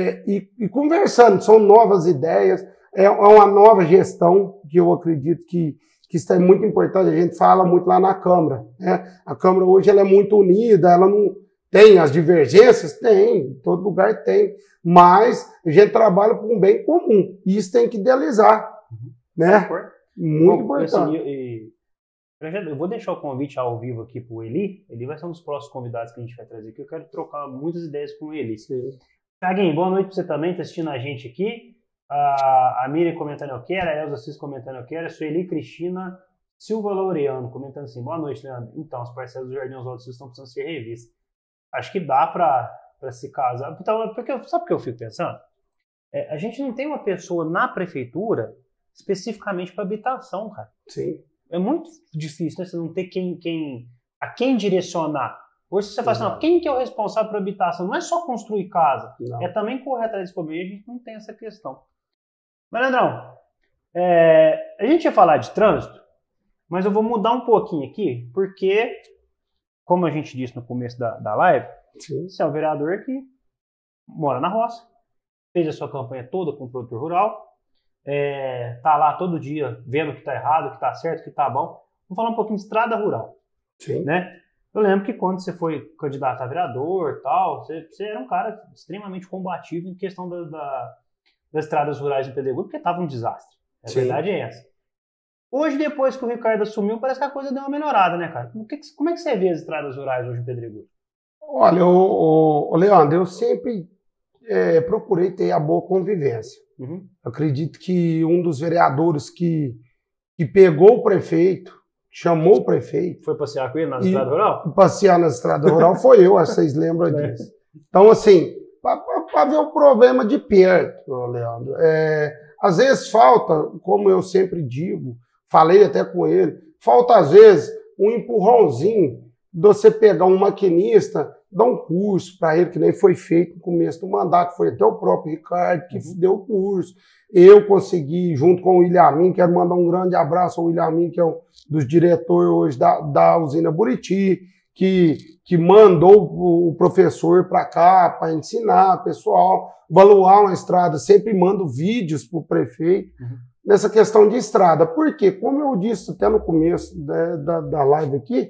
E conversando, são novas ideias, é uma nova gestão que eu acredito que isso é muito importante, a gente fala muito lá na Câmara, né? A Câmara hoje ela é muito unida, ela não tem as divergências? Tem, em todo lugar tem, mas a gente trabalha por um bem comum, e isso tem que idealizar, né? Muito importante. Eu vou deixar o convite ao vivo aqui para o Eli vai ser um dos próximos convidados que a gente vai trazer aqui, eu quero trocar muitas ideias com o Eli. Thiaguinho, boa noite para você também, está assistindo a gente aqui. A Miriam comentando eu quero, a Elza Cis comentando eu quero, a Sueli Cristina Silva Laureano comentando assim, boa noite, Leandro. Então, os parceiros do Jardim Oswaldo estão precisando ser revistos. Acho que dá para se casar. Então, sabe o que eu fico pensando? A gente não tem uma pessoa na prefeitura especificamente para habitação, cara. Sim. É muito difícil, né? Você não ter a quem direcionar. Hoje você fala assim, quem que é o responsável por habitação? Não é só construir casa, é também correr atrás desse problema. A gente não tem essa questão. Mas, Leandrão, a gente ia falar de trânsito, mas eu vou mudar um pouquinho aqui, porque, como a gente disse no começo da live, você é um vereador que mora na roça, fez a sua campanha toda com o produtor rural, tá lá todo dia vendo o que tá errado, o que tá certo, o que tá bom. Vamos falar um pouquinho de estrada rural. Sim. Né? Eu lembro que quando você foi candidato a vereador, você era um cara extremamente combativo em questão das estradas rurais em Pedregulho, porque estava um desastre. A verdade é essa. Hoje, depois que o Ricardo assumiu, parece que a coisa deu uma melhorada, né, cara? Como é que você vê as estradas rurais hoje em Pedregulho? Olha, Leandro, eu sempre procurei ter a boa convivência. Uhum. Acredito que um dos vereadores que pegou o prefeito, chamou o prefeito... Foi passear com ele na estrada rural? Passear na estrada rural foi eu, vocês lembram disso. Então, assim, para ver o problema de perto, Leandro. Às vezes falta, como eu sempre digo, falei até com ele, falta às vezes um empurrãozinho de você pegar um maquinista, dar um curso para ele, que nem foi feito no começo do mandato, foi até o próprio Ricardo que deu o curso. Eu consegui, junto com o Williamin, quero mandar um grande abraço ao Williamin, que é um dos diretores hoje da usina Buriti, que mandou o professor para cá para ensinar o pessoal, avaliar uma estrada, sempre mando vídeos para o prefeito nessa questão de estrada. Por quê? Como eu disse até no começo da live aqui,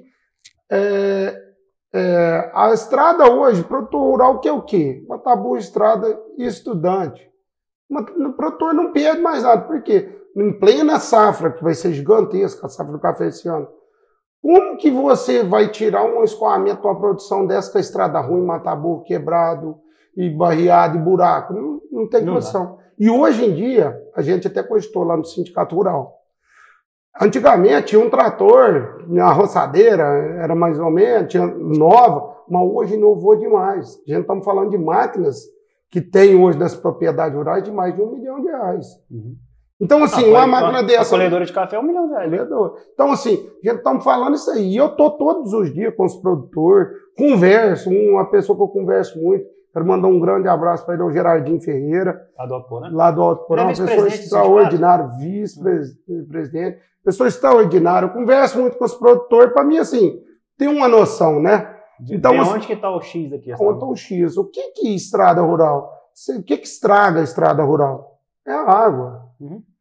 a estrada hoje, produtor rural, que é o quê? Uma boa estrada e estudante. O produtor não perde mais nada. Por quê? Em plena safra, que vai ser gigantesca, a safra do café esse ano, como que você vai tirar um escoamento de uma produção dessa com a estrada ruim, mataburro quebrado, e barreado, e buraco? Não tem condição. E hoje em dia, a gente até cogitou lá no Sindicato Rural. Antigamente tinha um trator, uma roçadeira, era mais ou menos, tinha nova, mas hoje inovou demais. A gente estamos falando de máquinas que tem hoje nas propriedades rurais de mais de R$1 milhão. Então, assim, uma máquina dessa... A colhedora de café é R$1 milhão. Então, assim, a gente estamos falando isso aí. E eu estou todos os dias com os produtores, converso, uma pessoa que eu converso muito, quero mandar um grande abraço para ele, o Gerardinho Ferreira. Lá do Alto Porã? Lá do Alto Porã, uma pessoa extraordinária, vice-presidente, pessoa extraordinária. Eu converso muito com os produtores, para mim, assim, tem uma noção, né? Então, onde que está o X daqui? Onde está o X? O que é estrada rural? O que estraga a estrada rural? É a água.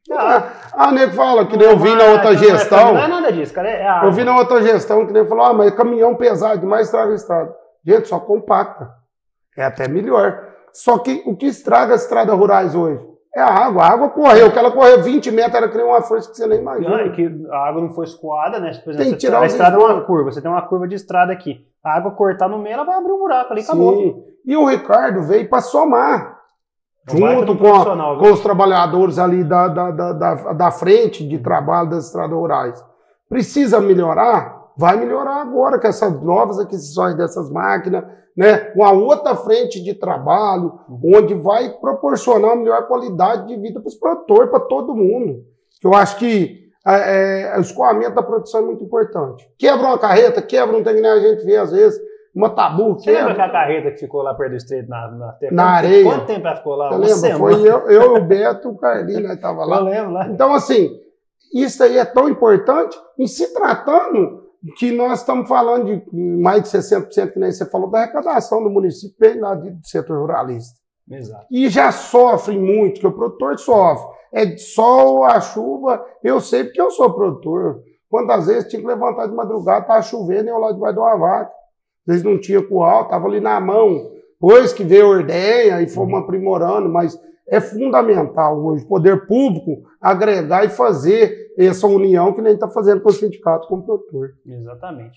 A nego fala, que nem eu vi na outra gestão. Não é nada disso, cara. Eu vi na outra gestão que nem falou, mas caminhão pesado demais estraga a estrada. Gente, só compacta. É até melhor. Só que o que estraga as estradas rurais hoje? É a água. A água correu, que ela correu 20 metros, ela criou uma força que você nem imagina. É que a água não foi escoada, né? Por exemplo, tem que tirar a estrada é uma curva, você tem uma curva de estrada aqui. A água cortar no meio, ela vai abrir um buraco ali, acabou. Sim. E o Ricardo veio para somar. Junto com os trabalhadores ali da frente de trabalho das estradas rurais. Precisa melhorar? Vai melhorar agora com essas novas aquisições dessas máquinas, né? Uma outra frente de trabalho, onde vai proporcionar melhor qualidade de vida para os produtores, para todo mundo. Eu acho que o escoamento da produção é muito importante. Quebra uma carreta, quebra, não tem que nem a gente vê às vezes. Uma tabu. Você lembra que a carreta que ficou lá perto do estreito na areia? Quanto tempo ela ficou lá? Você lembra? Foi eu, o Beto, o Carlinhos, nós estávamos lá. Eu lembro lá. Então, assim, isso aí é tão importante, e se tratando que nós estamos falando de mais de 60%, que nem você falou, da arrecadação do município, bem lá do setor ruralista. Exato. E já sofre muito, que o produtor sofre. É de sol, a chuva, eu sei porque eu sou produtor. Quantas vezes tinha que levantar de madrugada, estava chovendo e eu lá debaixo de uma vaca. Eles não tinham curral, estava ali na mão. Depois que veio a ordenha e fomos aprimorando, mas é fundamental hoje o poder público agregar e fazer essa união que nem está fazendo com o sindicato, com o produtor. Exatamente.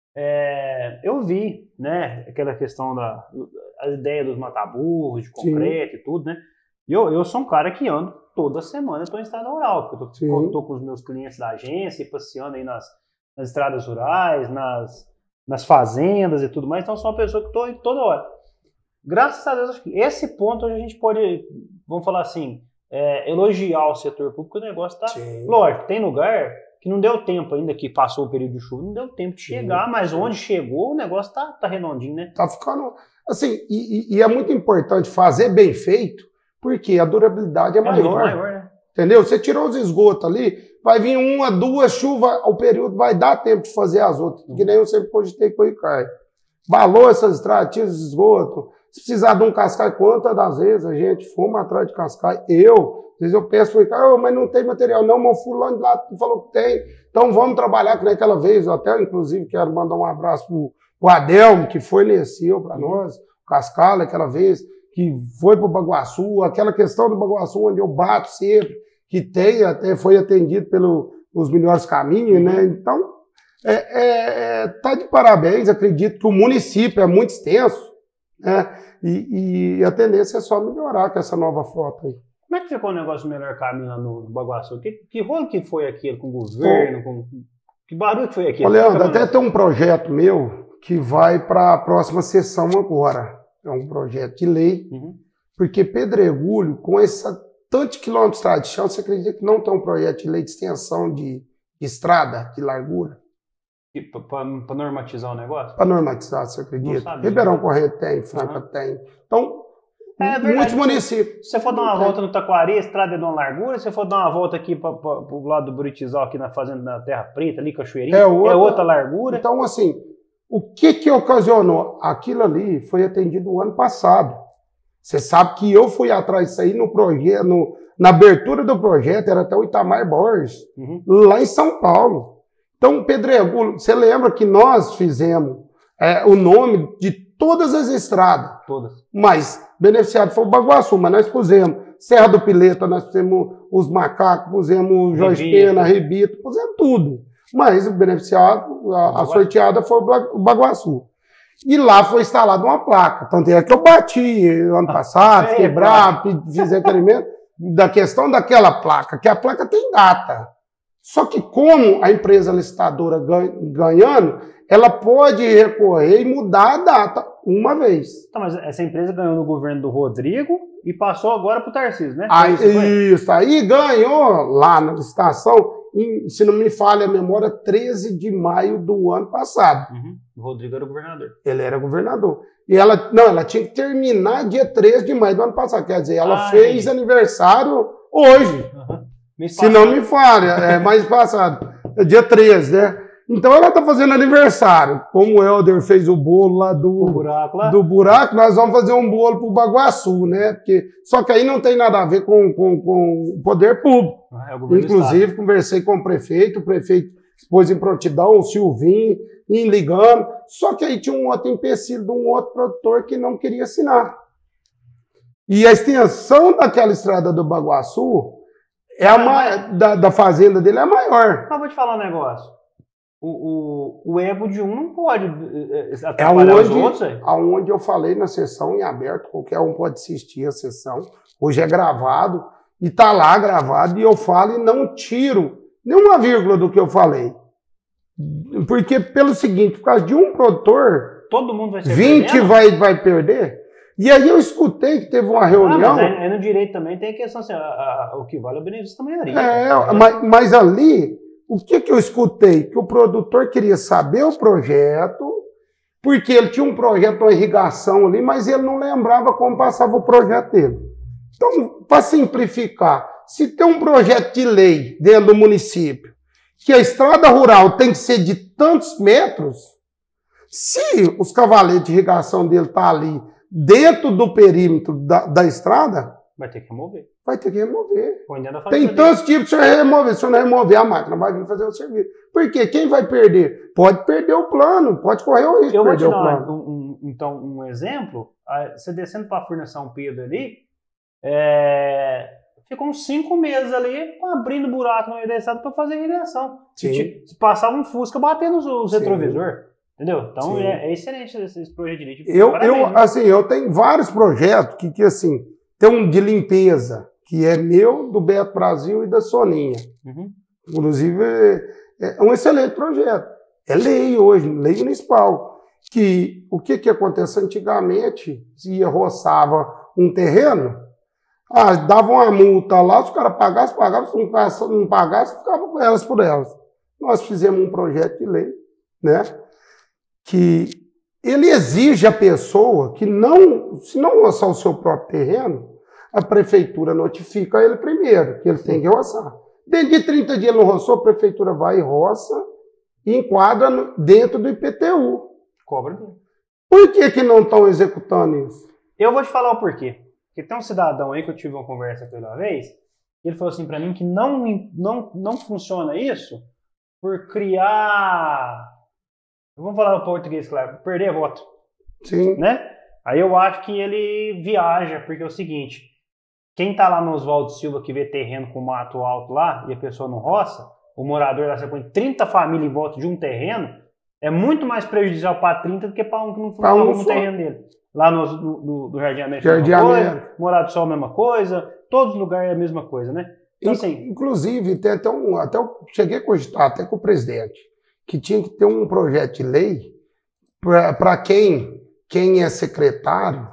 Eu vi, né, aquela questão da ideia dos mataburros, de concreto. Sim. E tudo, né? E eu sou um cara que ando toda semana, eu estou em estrada rural, porque eu estou com os meus clientes da agência, passeando aí nas estradas rurais, nas fazendas e tudo mais, então eu sou uma pessoa que estou toda hora. Graças a Deus, acho que esse ponto a gente pode, vamos falar assim, elogiar o setor público, o negócio está... Lógico, tem lugar que não deu tempo ainda, que passou o período de chuva, não deu tempo de chegar, mas onde chegou, o negócio tá redondinho, né? Tá ficando... Assim, e é muito importante fazer bem feito, porque a durabilidade é maior. Muito maior, né? Entendeu? Você tirou os esgotos ali, vai vir uma, duas chuvas, o período vai dar tempo de fazer as outras, que nem eu sempre cogitei com o Ricardo. Valor essas estradas, tira os esgotos. Se precisar de um cascai, quantas das vezes a gente fomos atrás de cascai? Às vezes eu peço para o Ricardo, mas não tem material. Não, meu fulano de lá falou que tem. Então vamos trabalhar que naquela vez. Eu até, inclusive, quero mandar um abraço para o Adelmo, que forneceu para nós, o Cascala, aquela vez, que foi para o Baguaçu, aquela questão do Baguaçu, onde eu bato sempre, que tem, até foi atendido pelos melhores caminhos, né? Então, tá de parabéns. Acredito que o município é muito extenso, né? E a tendência é só melhorar com essa nova frota aí. Como é que ficou o negócio do melhor caminho lá no Baguaçu? Que rolo que foi aquilo com o governo? Que barulho que foi aquilo? Olha, Leandro, até tem um projeto meu que vai para a próxima sessão agora. É um projeto de lei, porque Pedregulho, com essa tantos quilômetros de estrada de chão, você acredita que não tem um projeto de lei de extensão de estrada, de largura? Para normatizar o negócio? Para normatizar, você acredita? Ribeirão Correto tem, Franca tem. Então, muitos municípios. Se você for dar uma volta no Taquari, a estrada é de uma largura. Se você for dar uma volta aqui para o lado do Buritizal, aqui na fazenda da Terra Preta, ali, Cachoeirinha, é outra largura. Então, assim, o que ocasionou? Aquilo ali foi atendido no ano passado. Você sabe que eu fui atrás disso aí no projeto, na abertura do projeto, era até o Itamar Borges, lá em São Paulo. Então, Pedregulho, você lembra que nós fizemos o nome de todas as estradas. Todas. Mas beneficiado foi o Baguaçu, mas nós pusemos Serra do Pileta, nós pusemos os Macacos, pusemos Jorge Pena, Rebito, pusemos tudo. Mas o beneficiado, a sorteada foi o Baguaçu. E lá foi instalada uma placa. Tanto é que eu bati ano passado, quebrar, fiz requerimento da questão daquela placa, que a placa tem data. Só que como a empresa licitadora ganhando, ela pode recorrer e mudar a data uma vez. Tá, mas essa empresa ganhou no governo do Rodrigo e passou agora para o Tarcísio, né? Aí ganhou lá na licitação, se não me falha a memória, 13 de maio do ano passado. O Rodrigo era o governador. Ele era governador. E ela tinha que terminar dia 13 de maio do ano passado. Quer dizer, ela fez aniversário hoje. Se não me falha, mais passado. Dia 13, né? Então ela está fazendo aniversário. Como o Helder fez o bolo lá do buraco, nós vamos fazer um bolo para o Baguaçu, né? Só que aí não tem nada a ver com o poder público. Inclusive, conversei com o prefeito pôs em prontidão, o Silvinho, ligando. Só que aí tinha um outro empecilho de um outro produtor que não queria assinar. E a extensão daquela estrada do Baguaçu da fazenda dele é a maior. Mas vou te falar um negócio. O ego de um não pode atrapalhar os outros. Aonde eu falei na sessão em aberto, qualquer um pode assistir a sessão. Hoje é gravado e está lá gravado e eu falo e não tiro nenhuma vírgula do que eu falei. Porque pelo seguinte, por causa de um produtor, todo mundo vai ser 20 vai perder. E aí eu escutei que teve uma reunião... mas aí no direito também tem a questão assim, o que vale é o benefício da maioria. Mas ali, o que eu escutei? Que o produtor queria saber o projeto, porque ele tinha um projeto, uma irrigação ali, mas ele não lembrava como passava o projeto dele. Então, para simplificar, se tem um projeto de lei dentro do município, que a estrada rural tem que ser de tantos metros, se os cavaletes de irrigação dele estão ali dentro do perímetro da estrada, vai ter que remover. Tem tantos tipos de remover. Se eu não remover, a máquina vai vir fazer o serviço. Por quê? Quem vai perder? Pode perder o plano, pode correr o risco de perder o plano. Então, um exemplo, você descendo para a Furnas São Pedro ali, ficou uns 5 meses ali abrindo buraco no meio da estrada para fazer irrigação. Se passava um Fusca batendo os retrovisores. Entendeu? Então é excelente esse projeto de lei. Eu tenho vários projetos que assim, tem um de limpeza, que é meu, do Beto Brasil e da Soninha. Uhum. Inclusive, é um excelente projeto. É lei hoje, lei municipal. O que acontece antigamente, se roçava um terreno, dava uma multa lá, os caras pagavam, se não pagassem, ficava com elas por elas. Nós fizemos um projeto de lei, né? Que ele exige a pessoa que se não roçar o seu próprio terreno, a prefeitura notifica ele primeiro, que ele tem que roçar. Dentro de 30 dias ele não roçou, a prefeitura vai e roça e enquadra dentro do IPTU. Cobra. Por que não estão executando isso? Eu vou te falar o porquê. Porque tem um cidadão aí que eu tive uma conversa com ele uma vez, ele falou assim para mim que não funciona isso por criar... Vamos falar o português, claro. Perder voto. Sim. Né? Aí eu acho que ele viaja, porque é o seguinte, quem tá lá no Oswaldo Silva que vê terreno com mato alto lá e a pessoa não roça, o morador lá, você põe 30 famílias em volta de um terreno, é muito mais prejudicial para 30 do que para um que não arruma no terreno dele. Lá no Jardim América, Morado do Sol, a mesma coisa, todos os lugares é a mesma coisa, né? Então, assim, inclusive, tem até eu cheguei a cogitar até com o presidente, que tinha que ter um projeto de lei para quem é secretário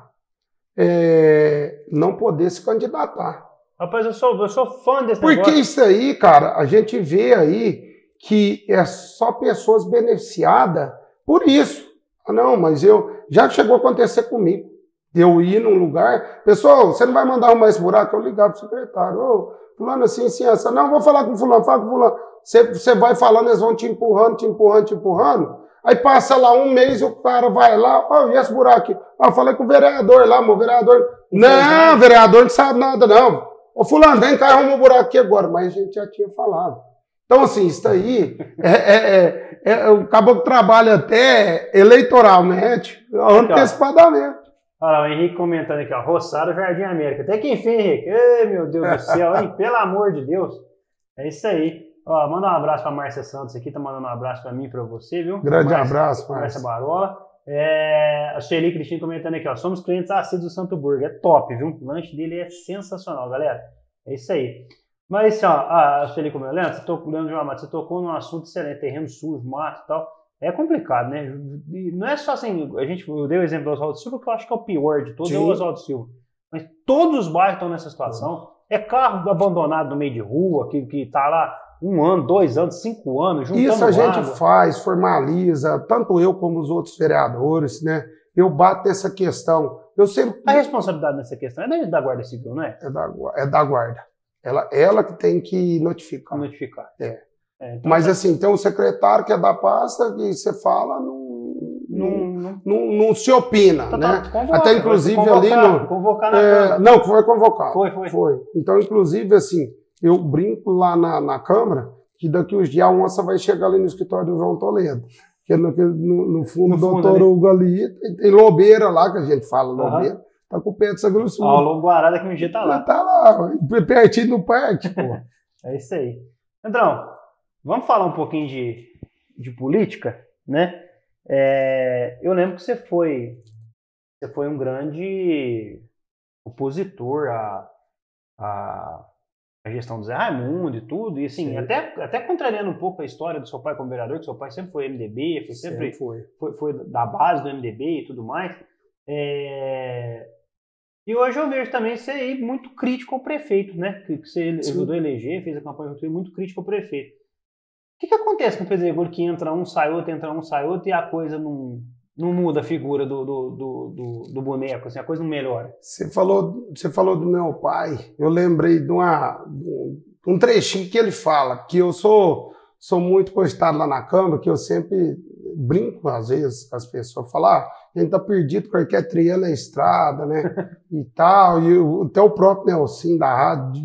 não poder se candidatar. Rapaz, eu sou fã desse Porque negócio. Isso aí, cara, a gente vê aí que é só pessoas beneficiadas por isso. Não, mas já chegou a acontecer comigo. Eu ir num lugar, pessoal, você não vai mandar arrumar esse buraco? Eu ligava pro secretário, fulano assim, essa. Não, vou falar com fulano, fala com fulano. Você vai falando, eles vão te empurrando. Aí passa lá um mês e o cara vai lá, e esse buraco aqui? Eu falei com o vereador lá, meu vereador. Não, vereador não sabe nada, não. Ô fulano, vem cá, arruma o buraco aqui agora. Mas a gente já tinha falado. Então, assim, isso aí acabou que trabalha até eleitoralmente, antecipadamente. Olha lá, o Henrique comentando aqui, roçado Jardim América. Até que enfim, Henrique. Ei, meu Deus do céu, hein? Pelo amor de Deus. É isso aí. Manda um abraço pra Márcia Santos aqui, tá mandando um abraço pra mim e pra você, viu? Grande abraço, Márcia Barola. A Sueli Cristina comentando aqui, somos clientes assíduos do Santo Burgo. É top, viu? O lanche dele é sensacional, galera. É isso aí. Mas, a Sueli comentando, você tocou num assunto excelente, terreno sujo, mato e tal. É complicado, né? E não é só assim, eu dei o exemplo do Oswaldo Silva, que eu acho que é o pior de todos, é o Oswaldo Silva. Mas todos os bairros estão nessa situação. É carro abandonado no meio de rua, que tá lá 1 ano, 2 anos, 5 anos, juntando Isso a gente água. faz, formaliza, tanto eu como os outros vereadores, né? Eu bato nessa questão. A responsabilidade nessa questão é da Guarda Civil, não é? É da Guarda. Ela que tem que notificar. Então, mas assim, tem um secretário que é da pasta e você fala, não se opina, então, né? Convoca, até inclusive ali no... Convocar na não, foi convocado. Foi. Então, inclusive, assim, eu brinco lá na Câmara que daqui uns dias a onça vai chegar ali no escritório do João Toledo. Que no fundo, o doutor ali. Hugo ali, tem lobeira lá, que a gente fala, lobeira, tá com o pé de Santa Cruz Sul. O Lobo Guará daqui um dia tá lá. Tá lá, pertinho do parque, pô. É isso aí. Andrão, vamos falar um pouquinho de política, né? Eu lembro que você foi um grande opositor à gestão do Zé Raimundo e tudo, e assim, até contrariando um pouco a história do seu pai como vereador, que seu pai sempre foi MDB, foi da base do MDB e tudo mais. E hoje eu vejo também você aí muito crítico ao prefeito, né? Que você ajudou a eleger, fez a campanha muito crítico ao prefeito. O que acontece com o Pedregulho que entra um, sai outro, e a coisa não muda a figura do boneco, assim, a coisa não melhora? Você falou do meu pai, eu lembrei de um trechinho que ele fala, que eu sou muito postado lá na Câmara, que eu sempre brinco, às vezes, com as pessoas, falar, a gente tá perdido, qualquer trilha na estrada, né, e tal, e até o próprio Nelson da rádio,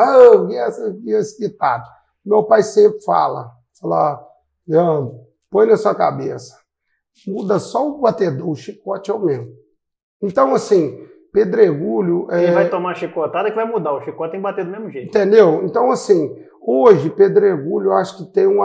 esse ditado. Meu pai sempre fala, Leandro, põe na sua cabeça, muda só o batedor, o chicote é o mesmo. Então, assim, Pedregulho... Ele vai tomar chicotada que vai mudar, o chicote tem que bater do mesmo jeito. Entendeu? Então, assim, hoje, Pedregulho, eu acho que tem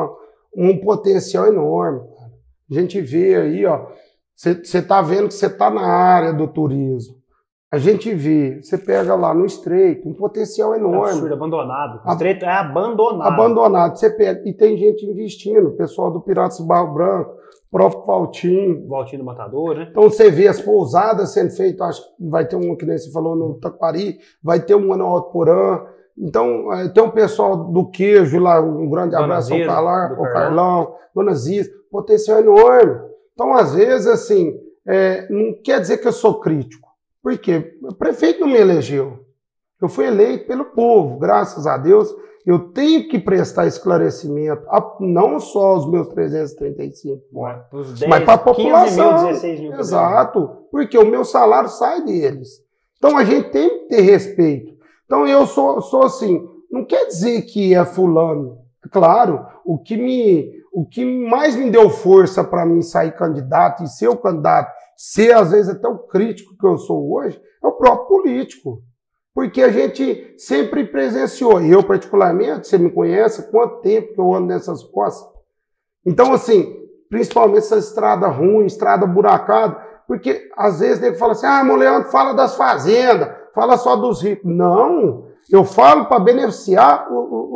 um potencial enorme. A gente vê aí, ó, você tá vendo que você tá na área do turismo. A gente vê, você pega lá no Estreito, um potencial enorme. É absurdo, abandonado. O Estreito é abandonado. Abandonado. Você pega, e tem gente investindo, o pessoal do Piratas do Barro Branco, o próprio Valtinho. Valtinho do Matador, né? Então você vê as pousadas sendo feitas, acho que vai ter uma que nem você falou no Taquari, vai ter uma no Alto Porã. Então, tem um pessoal do queijo lá, um grande abraço ao Carlão, Dona Ziz, potencial enorme. Então, às vezes, assim, não quer dizer que eu sou crítico. Por quê? O prefeito não me elegeu. Eu fui eleito pelo povo, graças a Deus. Eu tenho que prestar esclarecimento, não só aos meus 335, mas para a população. 15 mil, 16 mil. Exato, porque o meu salário sai deles. Então a gente tem que ter respeito. Então eu sou assim, não quer dizer que é fulano. Claro, o que mais me deu força para mim sair candidato e ser o candidato, ser às vezes até o crítico que eu sou hoje, é o próprio político. Porque a gente sempre presenciou, e eu particularmente, você me conhece, quanto tempo que eu ando nessas costas. Então, assim, principalmente essa estrada ruim, estrada buracada, porque às vezes ele fala assim, Leandro, fala das fazendas, fala só dos ricos. Não, eu falo para beneficiar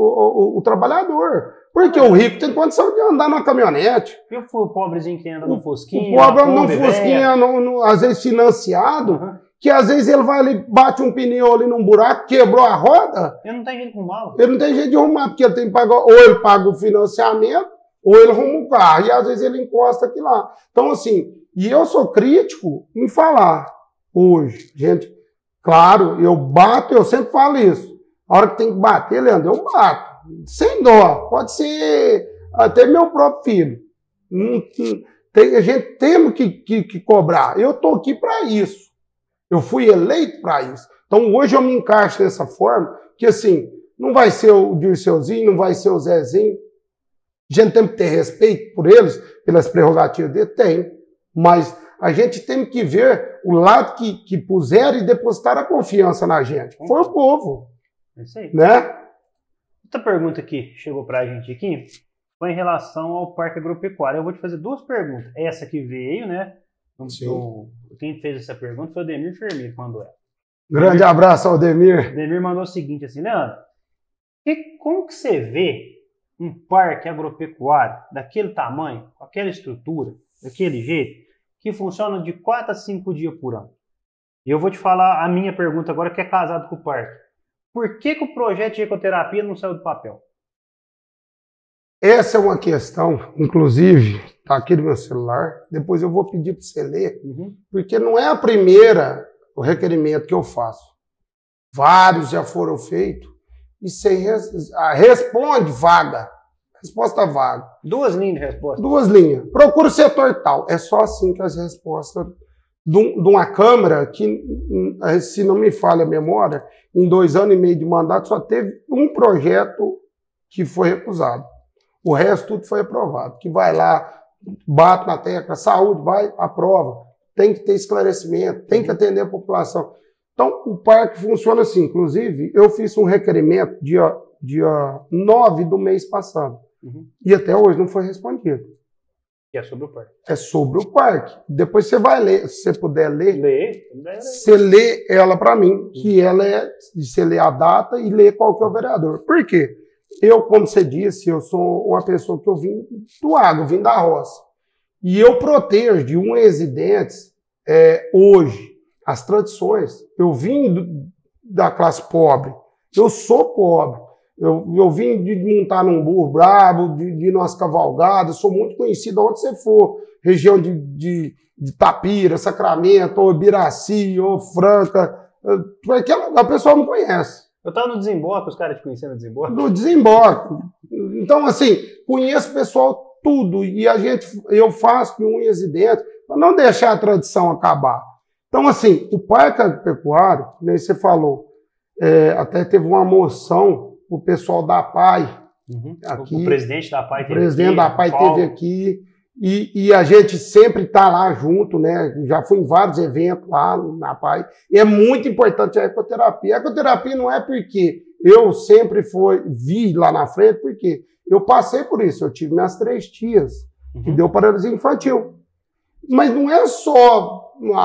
o trabalhador. Porque o rico tem condição de andar numa caminhonete. E o pobrezinho que anda no Fusquinha? O pobre num Fusquinha, às vezes financiado, que às vezes ele vai ali, bate um pneu ali num buraco, quebrou a roda. Ele não tem jeito de arrumar. Ele não tem jeito de arrumar, porque ele tem que pagar, ou ele paga o financiamento, ou ele arruma um carro, e às vezes ele encosta aqui lá. Então, assim, e eu sou crítico em falar hoje, gente, claro, eu bato, eu sempre falo isso. A hora que tem que bater, Leandro, eu bato. Sem dó, pode ser até meu próprio filho. A gente tem que cobrar. Eu estou aqui para isso. Eu fui eleito para isso. Então hoje eu me encaixo dessa forma, que assim, não vai ser o Dirceuzinho, não vai ser o Zezinho. A gente tem que ter respeito por eles, pelas prerrogativas deles, tem. Mas a gente tem que ver o lado que puseram e depositaram a confiança na gente. Foi o povo. É isso aí. Né? Outra pergunta que chegou pra gente aqui foi em relação ao Parque Agropecuário. Eu vou te fazer duas perguntas. Essa que veio, né? Quem fez essa pergunta foi o Demir Fermir, que mandou ela. Grande abraço ao Demir. Demir mandou o seguinte, assim, Leandro, como que você vê um parque agropecuário daquele tamanho, com aquela estrutura, daquele jeito, que funciona de 4 a 5 dias por ano? E eu vou te falar a minha pergunta agora, que é casado com o parque. Por que o projeto de ecoterapia não saiu do papel? Essa é uma questão, inclusive, está aqui no meu celular, depois eu vou pedir para você ler, porque não é o requerimento que eu faço. Vários já foram feitos e responde vaga. Resposta vaga. 2 linhas de resposta. 2 linhas. Procura o setor tal. É só assim que as respostas de uma Câmara que, se não me falha a memória, em 2 anos e meio de mandato só teve um projeto que foi recusado. O resto tudo foi aprovado. Que vai lá, bate na tecla, saúde, vai, aprova. Tem que ter esclarecimento, tem que atender a população. Então, o parque funciona assim. Inclusive, eu fiz um requerimento dia 9 do mês passado. E até hoje não foi respondido. Que é sobre o parque. É sobre o parque. Depois você vai ler, se você puder ler. Você Lê. lê ela para mim, que ela é, você lê a data e lê qual que é o vereador. Por quê? Eu, como você disse, eu sou uma pessoa que eu vim do agro, eu vim da roça. E eu protejo de unhas e dentes hoje as tradições. Eu vim da classe pobre. Eu sou pobre. Eu vim de montar num burro brabo, de ir nas cavalgadas, sou muito conhecido onde você for. Região de Tapira, Sacramento, ou Ibiraci, ou Franca. Porque a pessoa não conhece. Eu tava no Desemboque, os caras te conheciam no Desemboque? No Desemboque. Então, assim, conheço o pessoal tudo. E eu faço de unhas e dentes para não deixar a tradição acabar. Então, assim, o parque agropecuário, nem você falou, até teve uma moção o pessoal da APAI. Aqui, o presidente da APAI teve aqui. O presidente da APAI teve aqui. E a gente sempre está lá junto, né? Já fui em vários eventos lá na APAI. E é muito importante a ecoterapia. A ecoterapia não é porque eu sempre vi lá na frente, porque eu passei por isso. Eu tive minhas 3 tias, que deu paralisia infantil. Mas não é só...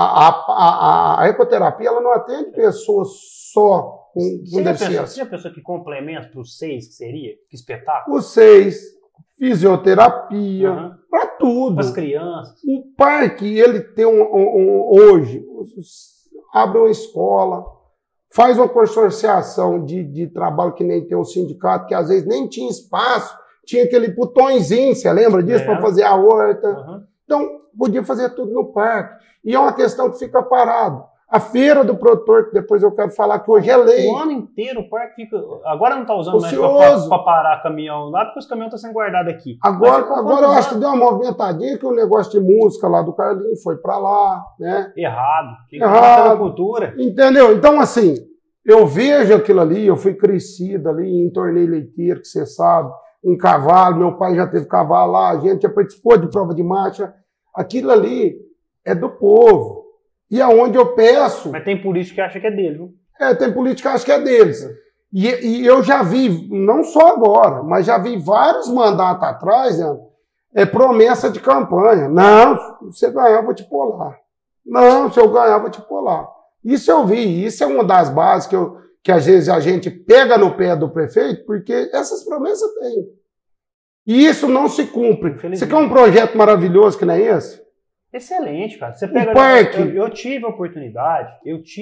A ecoterapia, ela não atende pessoas só com deficiência. Você é a pessoa que complementa para os 6, que seria? Que espetáculo? Os 6, fisioterapia, para tudo. Para as crianças. O parque, ele tem hoje, abre uma escola, faz uma consorciação de trabalho que nem tem um sindicato, que às vezes nem tinha espaço, tinha aquele botõezinho, você lembra disso, para fazer a horta. Então, podia fazer tudo no parque. E é uma questão que fica parado. A feira do produtor, que depois eu quero falar que hoje é lei. O ano inteiro o parque fica... Agora não está usando ocioso. Mais para parar caminhão lá, porque os caminhões estão sendo guardados aqui. Agora eu acho que deu uma movimentadinha, que o negócio de música lá do Carlinhos foi para lá, né? Errado. Errado. Cultura. Entendeu? Então, assim, eu vejo aquilo ali, eu fui crescido ali em torneio leiteiro, que você sabe, em cavalo, meu pai já teve cavalo lá, a gente já participou de prova de marcha. Aquilo ali é do povo. E aonde eu peço... Mas tem político que acha que é dele, viu? Tem político que acha que é deles. E eu já vi, não só agora, mas já vi vários mandatos atrás, promessa de campanha. Não, se você ganhar, eu vou te pôr lá. Não, se eu ganhar, eu vou te pôr lá. Isso eu vi, isso é uma das bases que às vezes a gente pega no pé do prefeito, porque essas promessas tem. E isso não se cumpre. Você quer um projeto maravilhoso que nem esse? Excelente, cara. Você pega... Eu tive a oportunidade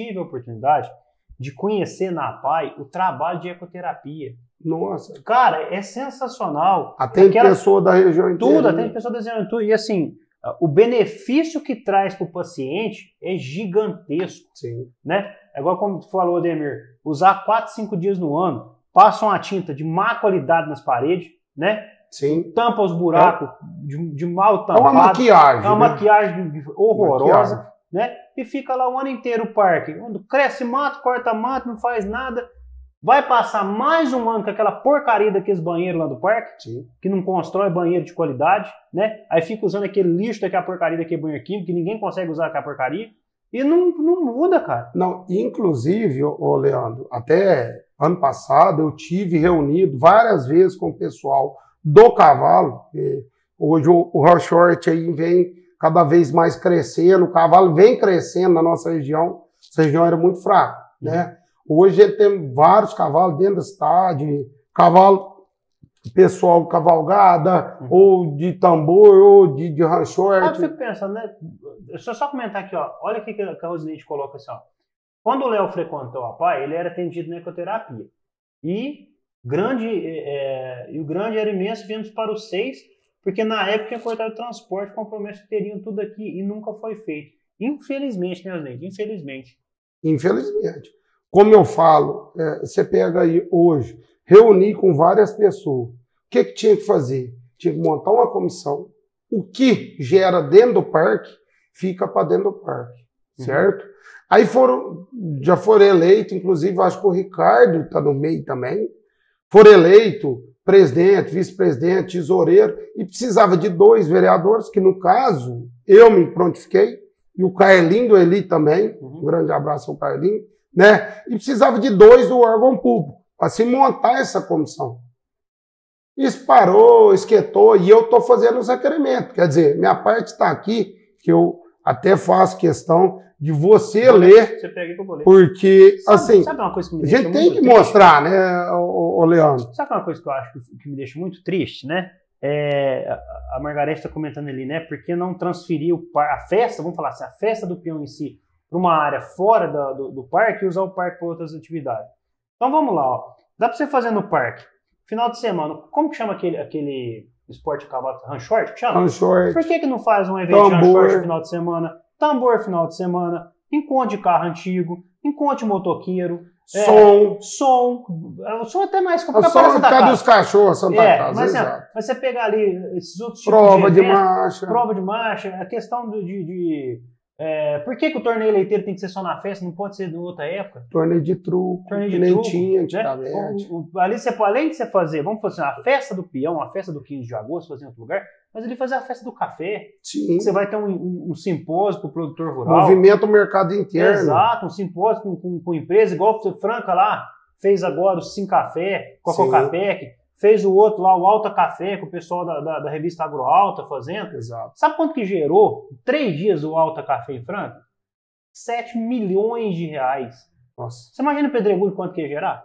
de conhecer na APAI o trabalho de ecoterapia. Nossa. Cara, é sensacional. Atende pessoa da região inteira. Tudo, atende pessoa da região inteira. E assim, o benefício que traz para o paciente é gigantesco. Sim. Né? É igual como tu falou, Ademir, usar 4, 5 dias no ano, passa uma tinta de má qualidade nas paredes, né? Sim. Tampa os buracos de mal tampado. É uma maquiagem. É uma maquiagem horrorosa, né? E fica lá o ano inteiro o parque. Quando cresce mato, corta mato, não faz nada. Vai passar mais um ano com aquela porcaria daqueles banheiros lá do parque, que não constrói banheiro de qualidade, né? Aí fica usando aquele lixo daquela porcaria daquele banheiro químico, que ninguém consegue usar aquela porcaria. E não muda, cara. Não, inclusive, Leandro, até ano passado eu tive reunido várias vezes com o pessoal do cavalo. Hoje o Raw Short aí vem cada vez mais crescendo, o cavalo vem crescendo na nossa região. Essa região era muito fraca, né? Hoje ele tem vários cavalos dentro da cidade, cavalo pessoal cavalgada, ou de tambor, ou de ranchort. Eu fico pensando, né? Deixa eu só comentar aqui, ó. Olha o que a Rosinete coloca assim, ó. Quando o Léo frequentou a APAI, ele era atendido na ecoterapia. E o grande era imenso, viemos para os 6, porque na época tinha cortado o transporte, compromisso que teriam tudo aqui e nunca foi feito. Infelizmente, né, Rosinete? Infelizmente. Infelizmente. Como eu falo, você pega aí hoje, reunir com várias pessoas. que tinha que fazer? Tinha que montar uma comissão. O que gera dentro do parque, fica para dentro do parque, certo? Aí já foram eleitos, inclusive acho que o Ricardo está no meio também, foram eleitos presidente, vice-presidente, tesoureiro, e precisava de 2 vereadores, que no caso, eu me prontifiquei, e o Carlinho do Eli também, um grande abraço ao Carlinho, né? E precisava de 2 do órgão público, para se montar essa comissão. Isso parou, esquentou, e eu estou fazendo os requerimentos. Quer dizer, minha parte está aqui, que eu até faço questão de você ler, porque, assim, sabe uma coisa que me a gente tem que mostrar, né, o Leandro? Sabe uma coisa que eu acho que me deixa muito triste, né? A Margareth está comentando ali, né? Porque não transferir a festa, vamos falar assim, a festa do peão em si, para uma área fora do parque e usar o parque para outras atividades. Então vamos lá, ó. Dá para você fazer no parque, final de semana, como que chama aquele esporte acabado? Ranchort? Ranchort. Por que não faz um evento de ranchort no final de semana? Tambor final de semana, encontre carro antigo, encontre motoqueiro, som. O som é até mais complicado. O som é por dos cachorros, Santa Casa. Mas você pegar ali esses outros tipos prova de marcha. Prova de marcha, a questão por que o torneio leiteiro tem que ser só na festa, não pode ser de outra época? Torneio de truco, nem tinha antigamente. Ali além de você fazer, vamos fazer a festa do peão, a festa do 15 de agosto, fazer em outro lugar, mas ele fazer a festa do café. Sim. Você vai ter um simpósio para o produtor rural. Movimento mercado interno. Exato, um simpósio com empresa, igual o Franca lá fez agora o Sim Café, com a Cocapec, fez o outro lá, o Alta Café, com o pessoal da revista Agroalta fazendo. Exato. Sabe quanto que gerou 3 dias o Alta Café em Franca? 7 milhões de reais. Nossa. Você imagina o Pedregulho quanto que ia gerar?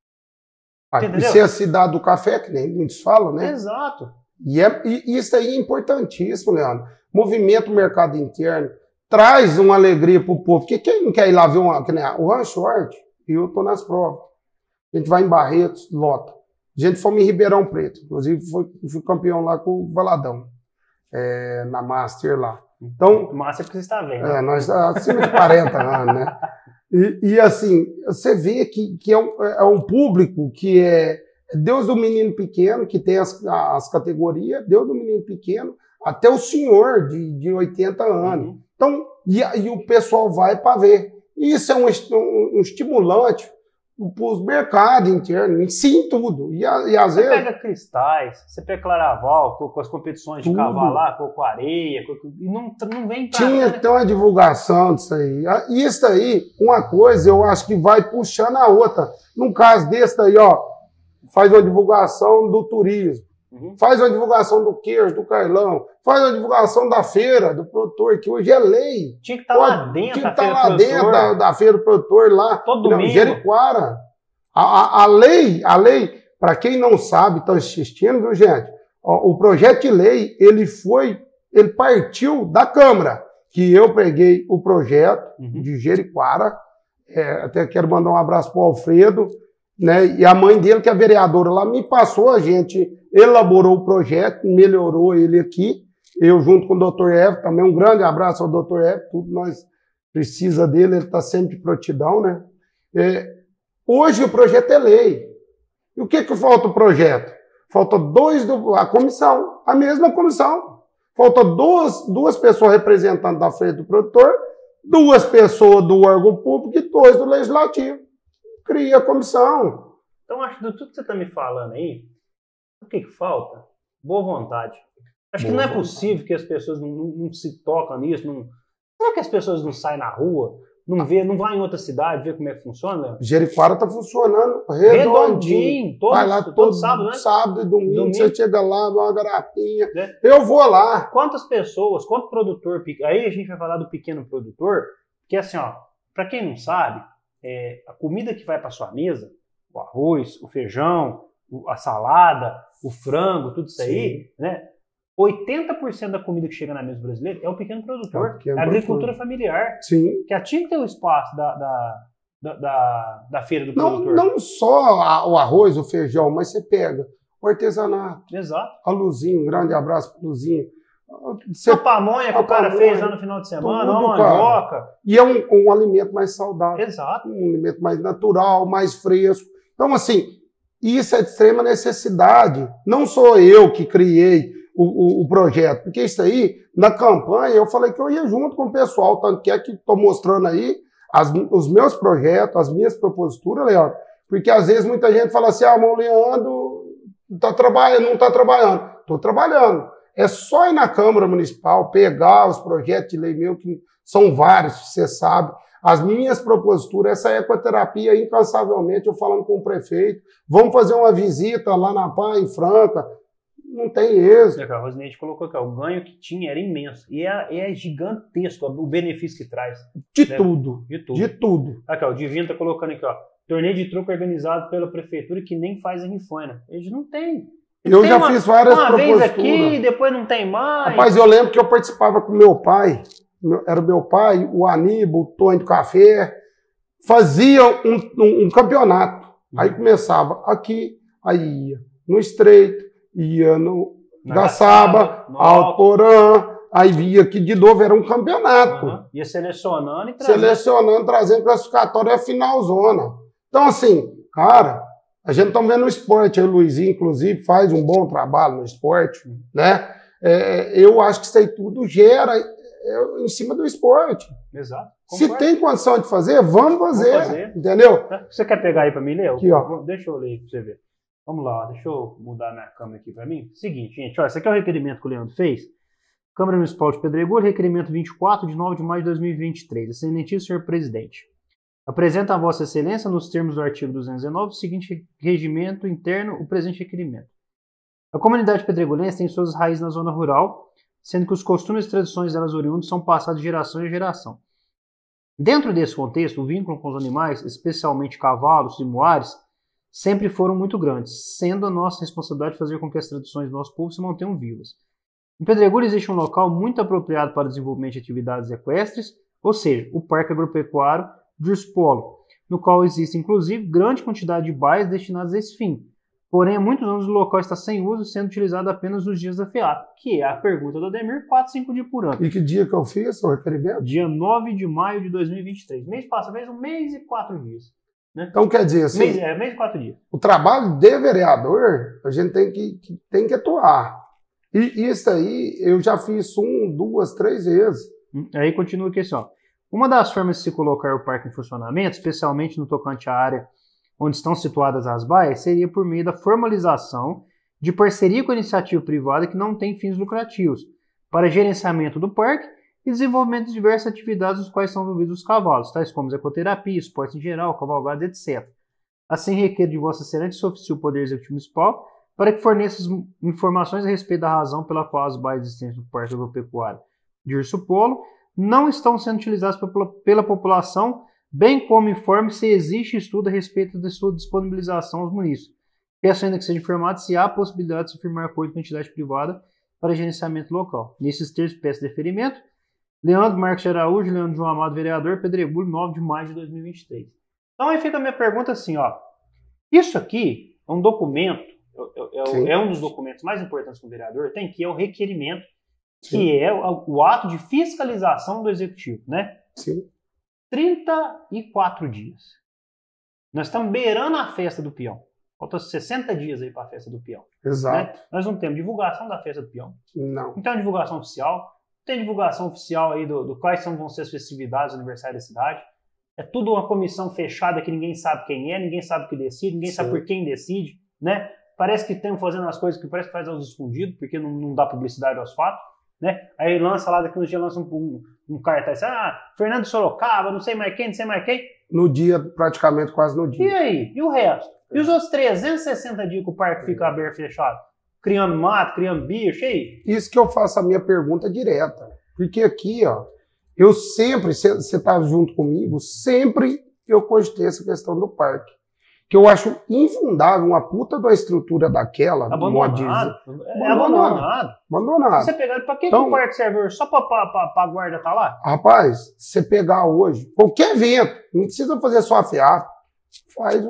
E ser a cidade do café, que nem muitos falam, né? Exato. E isso aí é importantíssimo, Leandro. Movimento mercado interno traz uma alegria para o povo. Porque quem não quer ir lá ver o Ranchort, e eu estou nas provas. A gente vai em Barretos, lota. A gente foi em Ribeirão Preto. Inclusive, fui campeão lá com o Valadão, na Master lá. Então, Master porque você está vendo. Nós acima de 40 anos, né? E assim, você vê que é um público que é Deus do menino pequeno, que tem as categorias, Deus do menino pequeno, até o senhor de 80 anos. Então, e o pessoal vai para ver. Isso é um estimulante para os mercados internos, sim, tudo. E às vezes... Você pega cristais, você pega Claraval, com as competições de cavalo lá, com areia, e não vem pra... Tinha até uma divulgação disso aí. E isso aí, uma coisa, eu acho que vai puxando a outra. Num caso desse aí, ó, faz uma divulgação do turismo, faz uma divulgação do queijo, do Carlão, faz uma divulgação da feira, do produtor, que hoje é lei. Tinha que estar lá dentro Tinha que estar lá dentro da feira do produtor, lá todo domingo. Jericoara. A lei, para quem não sabe, está assistindo, viu, gente? O projeto de lei, ele partiu da Câmara, que eu peguei o projeto de Jericoara, até quero mandar um abraço para o Alfredo, né? E a mãe dele, que é vereadora lá, me passou, a gente elaborou o projeto, melhorou ele aqui, eu junto com o Dr. Evo, também um grande abraço ao Dr. Evo, tudo nós precisa dele, ele está sempre de prontidão, né? Hoje o projeto é lei. E o que falta o projeto? Falta a comissão, a mesma comissão. Falta duas pessoas representantes da frente do produtor, 2 pessoas do órgão público e 2 do legislativo. Cria a comissão. Então, acho que de tudo que você está me falando aí, o que falta? Boa vontade. Acho que não é possível que as pessoas não se tocam nisso. Será que as pessoas não saem na rua, não vai em outra cidade ver como é que funciona? Jericoara está funcionando redondinho. Vai lá todo sábado, né? Sábado e domingo, você chega lá, dá uma garapinha. Eu vou lá. Quantos produtor, aí a gente vai falar do pequeno produtor, porque assim, ó, para quem não sabe, a comida que vai para sua mesa, o arroz, o feijão, a salada, o frango, tudo isso aí, né? 80% da comida que chega na mesa brasileira é o pequeno produtor, é a agricultura familiar. Sim. Que tinha que ter o espaço da feira do produtor. Não só o arroz, o feijão, mas você pega o artesanato. Exato. A Luzinha, um grande abraço para Luzinha. A pamonha que o cara fez lá no final de semana, uma mandioca. E é um alimento mais saudável. Exato. Um alimento mais natural, mais fresco. Então, assim, isso é de extrema necessidade. Não sou eu que criei o projeto, porque isso aí, na campanha, eu falei que eu ia junto com o pessoal, tanto que é que estou mostrando aí os meus projetos, as minhas proposituras, Leandro, porque às vezes muita gente fala assim, o Leandro não está trabalhando. Estou trabalhando. É só ir na Câmara Municipal, pegar os projetos de lei meu, que são vários, você sabe. As minhas proposituras, essa ecoterapia, incansavelmente, eu falando com o prefeito, vamos fazer uma visita lá na PAN, em Franca, não tem êxito. A Rosinete colocou aqui, o ganho que tinha era imenso. E é gigantesco o benefício que traz. De tudo. Aqui, o Divino tá colocando aqui, torneio de truco organizado pela prefeitura que nem faz em Rifaina. Eles não têm. Eu já fiz várias proposituras. Uma vez aqui, depois não tem mais. Rapaz, eu lembro que eu participava com meu pai, era o meu pai, o Aníbal, o Tonho do Café, faziam um campeonato. Aí começava aqui, aí ia no Estreito, ia no Gaçaba, Alporã, aí via que de novo era um campeonato. Ia selecionando e trazendo. Selecionando, trazendo classificatória, finalzona. Então, assim, cara, a gente está vendo o esporte, o Luizinho, inclusive, faz um bom trabalho no esporte, né? Eu acho que isso aí tudo gera em cima do esporte. Exato. Se tem condição de fazer, vamos fazer. Entendeu? Você quer pegar aí para mim ler? Aqui, ó. Deixa eu ler para você ver. Vamos lá, deixa eu mudar minha câmera aqui para mim. Seguinte, gente, olha, esse aqui é o requerimento que o Leandro fez. Câmara Municipal de Pedregulho, requerimento 24 de 9 de maio de 2023. Excelentíssimo senhor presidente. Apresenta a Vossa Excelência, nos termos do artigo 219, o seguinte regimento interno, o presente requerimento. A comunidade pedregulhense tem suas raízes na zona rural, sendo que os costumes e tradições delas oriundos são passados de geração em geração. Dentro desse contexto, o vínculo com os animais, especialmente cavalos e muares, sempre foram muito grandes, sendo a nossa responsabilidade fazer com que as tradições do nosso povo se mantenham vivas. Em Pedregulho existe um local muito apropriado para o desenvolvimento de atividades equestres, ou seja, o Parque Agropecuário de Urso Polo, no qual existe inclusive grande quantidade de baias destinadas a esse fim. Porém, há muitos anos o local está sem uso, sendo utilizado apenas nos dias da FEAP, que é a pergunta do Ademir, 4, 5 dias por ano. E que dia que eu fiz o requerimento? Dia 9 de maio de 2023. Mês passado, fez 1 mês e 4 dias. Né? Então, quer dizer assim, mês e 4 dias. O trabalho de vereador, a gente tem que atuar. E isso aí, eu já fiz 1, 2, 3 vezes. Aí continua aqui assim, ó. Uma das formas de se colocar o parque em funcionamento, especialmente no tocante à área onde estão situadas as baias, seria por meio da formalização de parceria com a iniciativa privada que não tem fins lucrativos, para gerenciamento do parque e desenvolvimento de diversas atividades nos quais são envolvidos os cavalos, tais como ecoterapia, esporte em geral, cavalgadas, etc. Assim, requer de Vossa Excelência oficie o Poder Executivo Municipal para que forneça informações a respeito da razão pela qual as baias existentes no Parque Agropecuário de Urso Polo não estão sendo utilizadas pela população, bem como informe se existe estudo a respeito de sua disponibilização aos munícipes. Peço ainda que seja informado se há possibilidade de se firmar acordo com a entidade privada para gerenciamento local. Nesses termos, peço deferimento. Leandro Marcos de Araújo, Leandro João Amado, vereador, Pedregulho, 9 de maio de 2023. Então aí fica a minha pergunta assim, ó. Isso aqui é um documento, é um dos documentos mais importantes que o vereador tem, que é o requerimento, que é o ato de fiscalização do executivo, né? Sim. 34 dias. Nós estamos beirando a festa do peão. Faltam 60 dias aí para a festa do peão. Exato. Né? Nós não temos divulgação da festa do peão. Não. Não tem divulgação oficial. Não tem divulgação oficial aí do quais vão ser as festividades do aniversário da cidade. É tudo uma comissão fechada que ninguém sabe quem é, ninguém sabe o que decide, ninguém sabe por quem decide, né? Parece que estão fazendo as coisas que parece que faz aos escondidos, porque não dá publicidade aos fatos, né? Aí lança lá, daqui uns dias lança um cartaz, Fernando Sorocaba, não sei mais quem. No dia, praticamente quase no dia. E aí? E o resto? E os outros 360 dias que o parque fica aberto e fechado? Criando mato, criando bicho, e aí? Isso que eu faço a minha pergunta direta. Porque aqui, ó, eu sempre, você está junto comigo, sempre eu cogitei essa questão do parque. Que eu acho infundável uma puta da estrutura daquela. Abandonado. Abandonado. Se você pegar, pra que o parque serve hoje? Só pra a guarda tá lá? Rapaz, você pegar hoje, qualquer evento, não precisa fazer só a FEAP, faz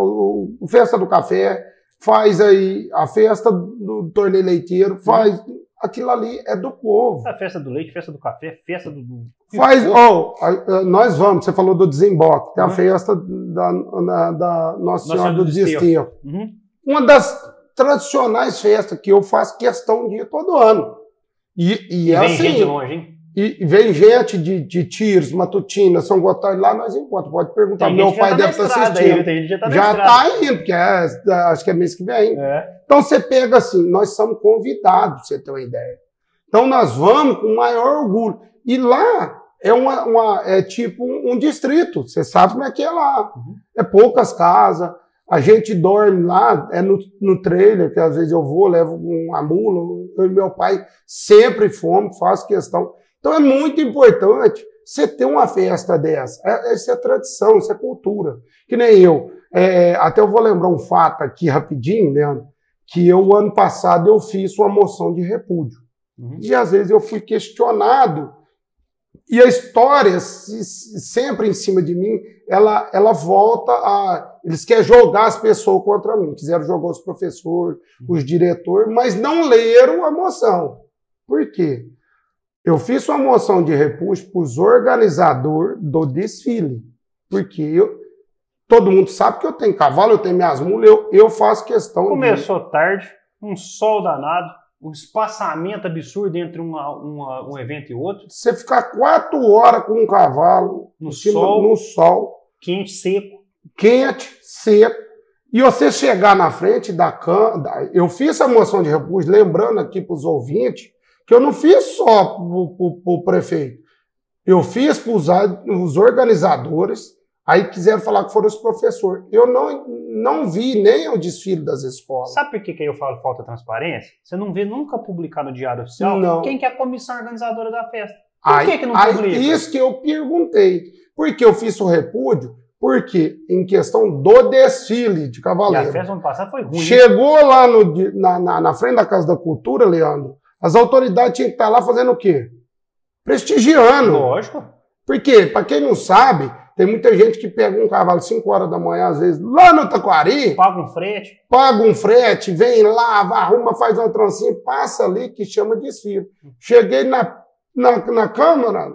a festa do café, faz aí a festa do torneio leiteiro, faz aquilo ali é do povo. A festa do leite, festa do café, festa do... Nós vamos, você falou do desemboque, tem a festa da Nossa Senhora do Desterro. Uma das tradicionais festas que eu faço questão de ir todo ano. E é vem assim, gente de longe, hein? E vem gente de Tiros, Matutina, São Gotardo, lá nós encontramos. Pode perguntar, meu pai deve estar assistindo. Já está indo, porque acho que é mês que vem. Então você pega assim, nós somos convidados, pra você ter uma ideia. Então nós vamos com maior orgulho. E lá é tipo um distrito, você sabe como é que é lá. É poucas casas, a gente dorme lá, é no trailer, que às vezes eu vou, levo uma mula, eu e meu pai sempre fomos, faço questão. Então é muito importante você ter uma festa dessa. Isso é tradição, isso é cultura. Que nem eu. Até eu vou lembrar um fato aqui rapidinho, Leandro, que ano passado eu fiz uma moção de repúdio. E às vezes eu fui questionado, e a história, sempre em cima de mim, ela volta a... Eles querem jogar as pessoas contra mim. Quiseram jogar os professores, os diretores, mas não leram a moção. Por quê? Eu fiz uma moção de repúdio para os organizadores do desfile. Porque todo mundo sabe que eu tenho cavalo, eu tenho minhas mulas, eu faço questão Começou tarde, um sol danado, um espaçamento absurdo entre um evento e outro. Você ficar 4 horas com um cavalo no sol, quente, seco. E você chegar na frente da Câmara... Eu fiz a moção de repúdio, lembrando aqui para os ouvintes, que eu não fiz só para o prefeito. Eu fiz para os organizadores, aí quiseram falar que foram os professores. Eu não vi nem o desfile das escolas. Sabe por que eu falo falta de transparência? Você não vê nunca publicar no Diário Oficial quem que é a comissão organizadora da festa. Por que não publica? Isso que eu perguntei. Por que eu fiz o repúdio? Porque, em questão do desfile de cavaleiro... E a festa ano passado foi ruim. Chegou lá na frente da Casa da Cultura, Leandro, as autoridades tinham que estar lá fazendo o quê? Prestigiando. Lógico. Porque, para quem não sabe, tem muita gente que pega um cavalo 5 horas da manhã, às vezes, lá no Taquari. Paga um frete, vem lá, arruma, faz uma trancinha, passa ali, que chama desfile. Cheguei na Câmara,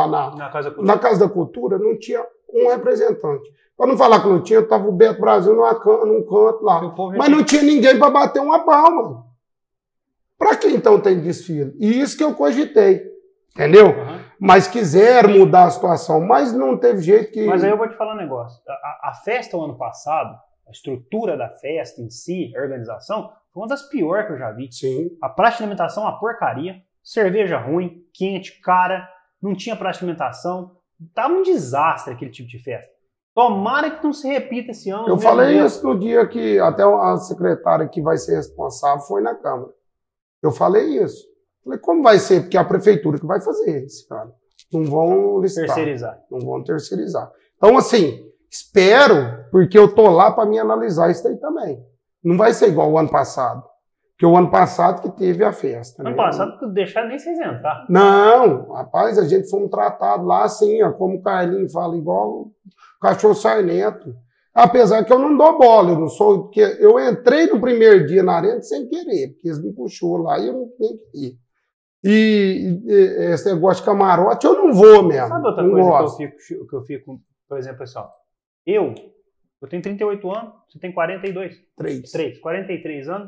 na Casa da Cultura, não tinha um representante. Para não falar que não tinha, estava o Beto Brasil num canto lá. Mas não tinha ninguém para bater uma palma. Para que então tem desfile? E isso que eu cogitei, entendeu? Mas quiseram mudar a situação, mas não teve jeito que... Mas aí eu vou te falar um negócio. A festa o ano passado, a estrutura da festa em si, a organização, foi uma das piores que eu já vi. Sim. A praça de alimentação, uma porcaria, cerveja ruim, quente, cara, não tinha praça de alimentação. Tava um desastre aquele tipo de festa. Tomara que não se repita esse ano. Eu falei isso no dia que até a secretária que vai ser responsável foi na Câmara. Eu falei isso. Falei, como vai ser? Porque é a prefeitura que vai fazer esse cara. Não vão listar. Terceirizar. Não vão terceirizar. Então, assim, espero, porque eu tô lá para me analisar isso aí também. Não vai ser igual o ano passado. Porque o ano passado que teve a festa. Ano passado deixaram nem vocês entrar. Não, rapaz, a gente foi tratado lá assim, ó, como o Carlinhos fala, igual o cachorro sarnento. Apesar que eu não dou bola, eu não sou. Porque eu entrei no primeiro dia na arena sem querer, porque eles me puxou lá e eu não nem queria. E esse negócio de camarote, eu não vou mesmo. Sabe outra coisa que eu fico, por exemplo, pessoal? Eu tenho 38 anos, você tem 42. 43 anos.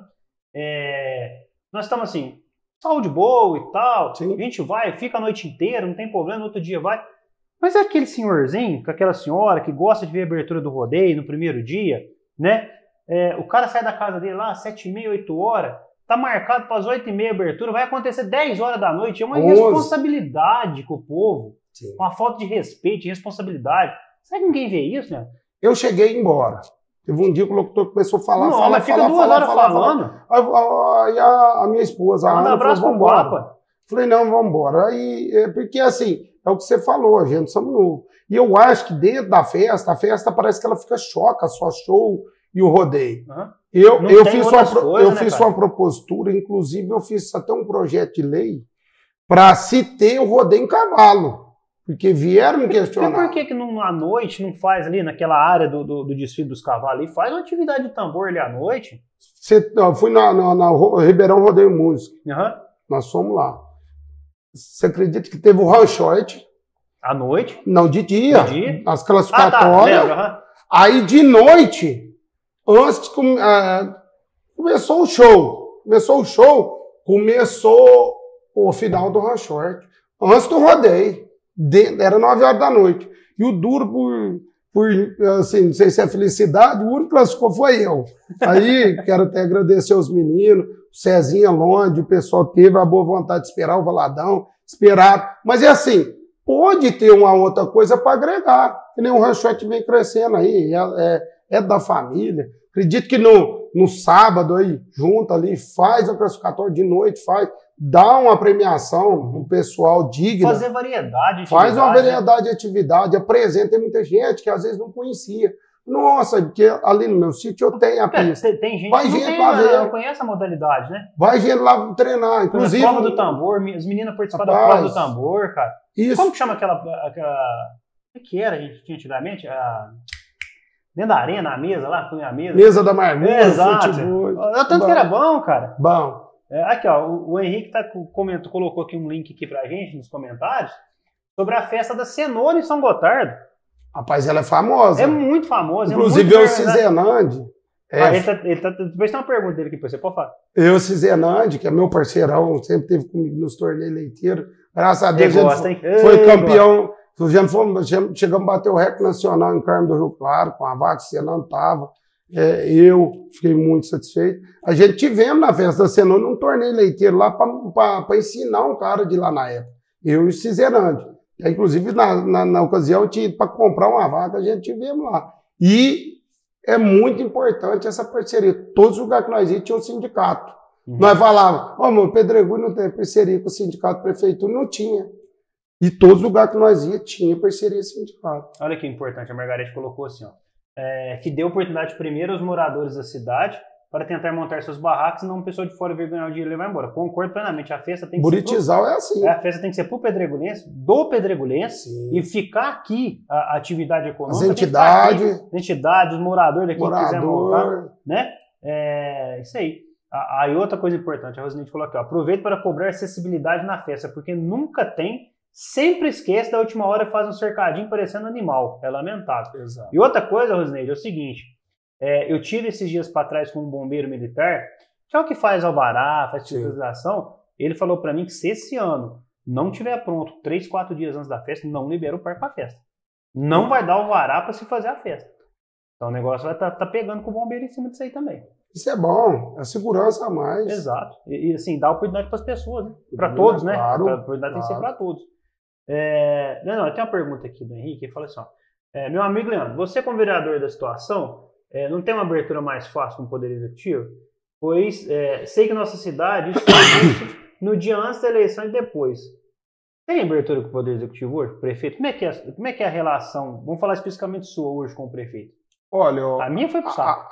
Nós estamos assim, saúde boa e tal. Sim. A gente vai, fica a noite inteira, não tem problema, no outro dia vai. Mas é aquele senhorzinho, com aquela senhora que gosta de ver a abertura do rodeio no primeiro dia, né? O cara sai da casa dele lá às 7h30, 8 horas, tá marcado para as 8h30 a abertura, vai acontecer 10 horas da noite. É uma irresponsabilidade com o povo. Sim. Uma falta de respeito, de responsabilidade. Será que ninguém vê isso, né? Eu cheguei embora. Teve um dia que o locutor começou a falar, mas fica 2 horas falando. Aí a minha esposa, manda abraço pro Papa. Falei, não, vamos embora. Aí, porque assim, é o que você falou, a gente somos novos. E eu acho que dentro da festa, a festa parece que ela fica choca, só show e o rodeio. Eu fiz uma propositura, inclusive eu fiz até um projeto de lei para se ter o rodeio em cavalo. Porque vieram me questionar. Por que à noite não faz ali naquela área do desfile dos cavalos ali? Faz uma atividade de tambor ali à noite. Eu fui na Ribeirão Rodeio Música. Nós fomos lá. Você acredita que teve o ranchote? À noite? Não, de dia. De dia? As classificatórias. Lembra? Aí, de noite, antes de começou o show. Começou o final do ranchote. Antes do rodeio. Era 9 horas da noite. E o duro, por assim, não sei se é felicidade, o único que classificou foi eu. Aí, quero até agradecer aos meninos, o Cezinha Londe, o pessoal teve a boa vontade de esperar o Valadão, esperar. Mas é assim, pode ter uma outra coisa para agregar. Que nem o ranchote vem crescendo aí, é da família. Acredito que no sábado aí, junta ali, faz a classificatória de noite, dá uma premiação pro pessoal digna. Fazer variedade. Faz uma variedade de atividade, apresenta. Tem muita gente que às vezes não conhecia. Nossa, porque ali no meu sítio eu tenho a pista. Tem gente vai que gente lá ver. não conhece a modalidade, né? Vai gente lá treinar. Inclusive, a prova do tambor, as meninas participaram da prova do tambor, cara. Isso. Como que chama aquela o que era a gente tinha antigamente? Dentro da arena, a mesa lá, punha a mesa. Mesa da marmita, exato. futebol. Tanto que era bom, cara. Bom. Aqui, ó, o Henrique colocou aqui um link aqui pra gente nos comentários sobre a festa da cenoura em São Gotardo. Rapaz, ela é famosa. É muito famosa. Inclusive, eu, Cizenandi. Depois tem uma pergunta dele aqui, você pode falar. Eu, Cizenandi, que é meu parceirão, sempre teve comigo nos torneios leiteiros. Graças a Deus, foi campeão. Chegamos a bater o recorde nacional em Carmo do Rio Claro, com a vaca, Cizenandi estava. Eu fiquei muito satisfeito. A gente tivemos na festa da cenoura num torneio leiteiro lá para ensinar um cara de lá na época. Eu e o Cizenandi. Inclusive, na ocasião, eu tinha ido para comprar uma vaca, a gente tivemos lá. E é muito importante essa parceria. Todos os lugares que nós íamos tinha um sindicato. Nós falávamos, meu Pedregulho não tem parceria com o sindicato, prefeitura não tinha. E todos os lugares que nós íamos tinha parceria sindicato. Olha que importante, a Margarete colocou assim, ó. Que dê oportunidade primeiro aos moradores da cidade para tentar montar seus barracos e não uma pessoa de fora vir ganhar o dinheiro e levar embora. Concordo plenamente. A festa tem que Buritizal é assim. A festa tem que ser pro pedregulense, do pedregulense, e ficar aqui a atividade econômica. As entidades, os moradores daqui que quiser montar, né? Isso aí. Aí outra coisa importante, a Rosinete colocou aqui, ó, aproveita para cobrar acessibilidade na festa, porque nunca tem, sempre esquece, da última hora faz um cercadinho parecendo animal. É lamentável. Exato. E outra coisa, Rosinete, é o seguinte, eu tive esses dias para trás com um bombeiro militar, que é o que faz alvará, faz fiscalização. Ele falou para mim que se esse ano não tiver pronto 3, 4 dias antes da festa, não libera o parque para festa. Não vai dar alvará para se fazer a festa. Então o negócio vai tá pegando com o bombeiro em cima disso aí também. Isso é bom, é segurança a mais. Exato. E assim, dá oportunidade para as pessoas, né? Para todos, né? Claro, a oportunidade tem que ser para todos. Não, tem uma pergunta aqui do Henrique, ele fala assim, ó, meu amigo Leandro, você como vereador da situação, não tem uma abertura mais fácil com o Poder Executivo? Pois sei que nossa cidade isso no dia antes da eleição e depois. Tem abertura com o Poder Executivo hoje, prefeito? Como é que é a relação, vamos falar especificamente sua hoje com o prefeito? Olha, a minha foi pro saco.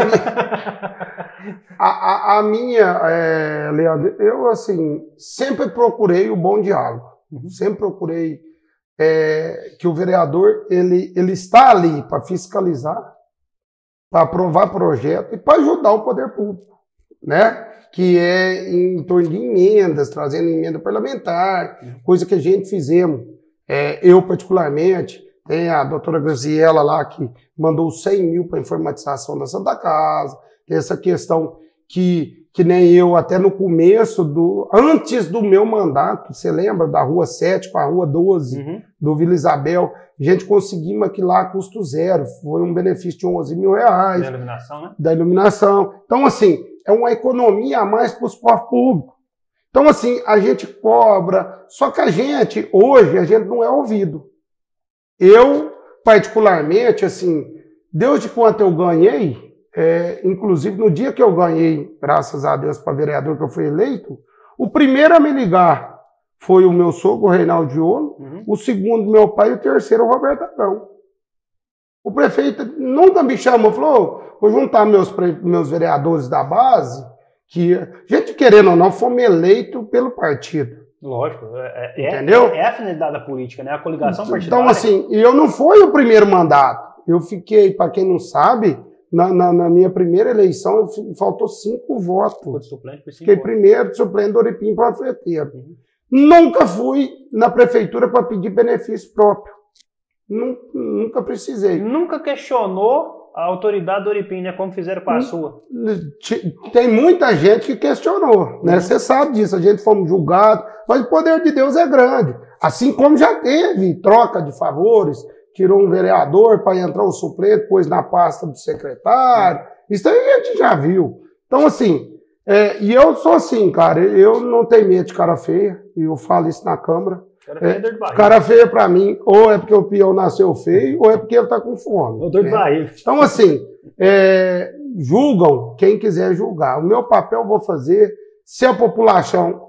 A minha, Leandro, eu assim, sempre procurei o bom diálogo. Sempre procurei que o vereador ele está ali para fiscalizar, para aprovar projeto e para ajudar o poder público, né? Que é em torno de emendas, trazendo emenda parlamentar, coisa que a gente fizemos. Eu, particularmente, tem a doutora Graziella lá que mandou 100 mil para informatização da Santa Casa, tem essa questão que nem eu, até no começo, antes do meu mandato, você lembra da Rua 7 com a Rua 12, do Vila Isabel, a gente conseguimos aquilo lá a custo zero, foi um benefício de R$11 mil. Da iluminação, né? Da iluminação. Então, assim, é uma economia a mais para os povos públicos. Então, assim, a gente cobra, só que hoje, a gente não é ouvido. Eu, particularmente, assim, desde quando eu ganhei, inclusive no dia que eu ganhei, graças a Deus, para vereador que eu fui eleito, o primeiro a me ligar foi o meu sogro, o Reinaldo Giolo, o segundo, meu pai, e o terceiro, o Roberto Abrão. O prefeito nunca me chamou, falou, vou juntar meus vereadores da base, que, gente, querendo ou não, fomos eleitos pelo partido. Lógico, entendeu? É a finalidade da política, né? A coligação partidária. Então, assim, eu não fui o primeiro mandato. Eu fiquei, para quem não sabe, na minha primeira eleição, faltou 5 votos. Ficou de suplente por 5 Fiquei votos. primeiro de suplente do Oripim panfleteiro. Nunca fui na prefeitura para pedir benefício próprio. Nunca precisei. Nunca questionou a autoridade do Oripim, né? Como fizeram com a sua. Tem muita gente que questionou, né? Você sabe disso, a gente fomos julgados, mas o poder de Deus é grande. Assim como já teve troca de favores, tirou um vereador para entrar o suplente, pôs na pasta do secretário. Isso aí a gente já viu. Então, assim, e eu sou assim, cara, eu não tenho medo de cara feia, e eu falo isso na Câmara. Cara feio pra mim, ou é porque o peão nasceu feio, ou é porque ele tá com fome. Eu dor de barriga. Então, assim, julgam quem quiser julgar. O meu papel eu vou fazer. Se a população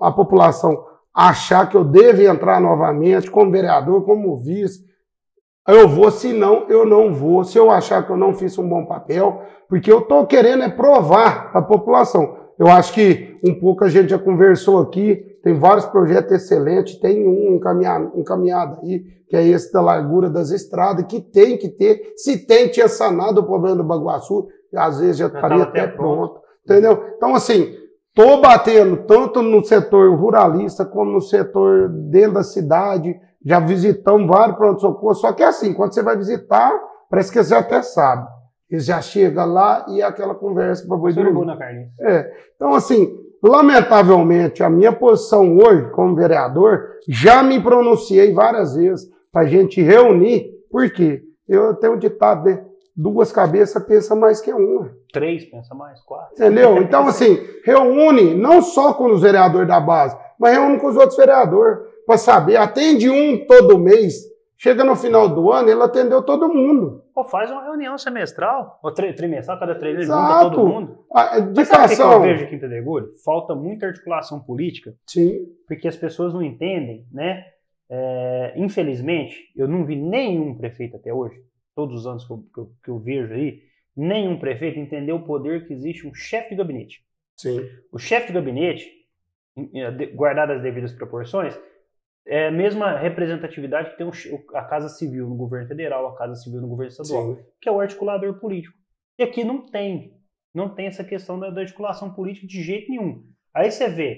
achar que eu devo entrar novamente como vereador, como vice, eu vou, se não, eu não vou. Se eu achar que eu não fiz um bom papel, porque eu tô querendo provar a população. Eu acho que um pouco a gente já conversou aqui, tem vários projetos excelentes, tem um encaminhado aí, que é esse da largura das estradas, que tem que ter. Se tinha sanado o problema do Baguaçu, às vezes já estaria até pronto. Entendeu? Então, assim, tô batendo tanto no setor ruralista, como no setor dentro da cidade, já visitamos vários pronto-socorro, só que assim, quando você vai visitar, parece que você até sabe. Eles já chegam lá e é aquela conversa para boi dormir. Então, assim, lamentavelmente, a minha posição hoje, como vereador, já me pronunciei várias vezes para a gente reunir, porque eu tenho um ditado, né? 2 cabeças pensam mais que uma. 3 pensa mais, 4. Entendeu? Então, assim, reúne não só com os vereadores da base, mas reúne com os outros vereadores, para saber. Atende um todo mês. Chega no final do ano, ele atendeu todo mundo. Pô, faz uma reunião semestral, ou trimestral, cada 3 meses, junta todo mundo. A indicação... Mas sabe o que eu vejo aqui em Pedregulho? Falta muita articulação política. Sim. Porque as pessoas não entendem, né? Infelizmente, eu não vi nenhum prefeito até hoje, todos os anos que eu vejo aí, nenhum prefeito entendeu o poder que existe um chefe de gabinete. Sim. O chefe de gabinete, guardado as devidas proporções, é a mesma representatividade que tem a Casa Civil no governo federal, a Casa Civil no governo estadual, Sim. que é o articulador político. E aqui não tem essa questão da articulação política de jeito nenhum. Aí você vê,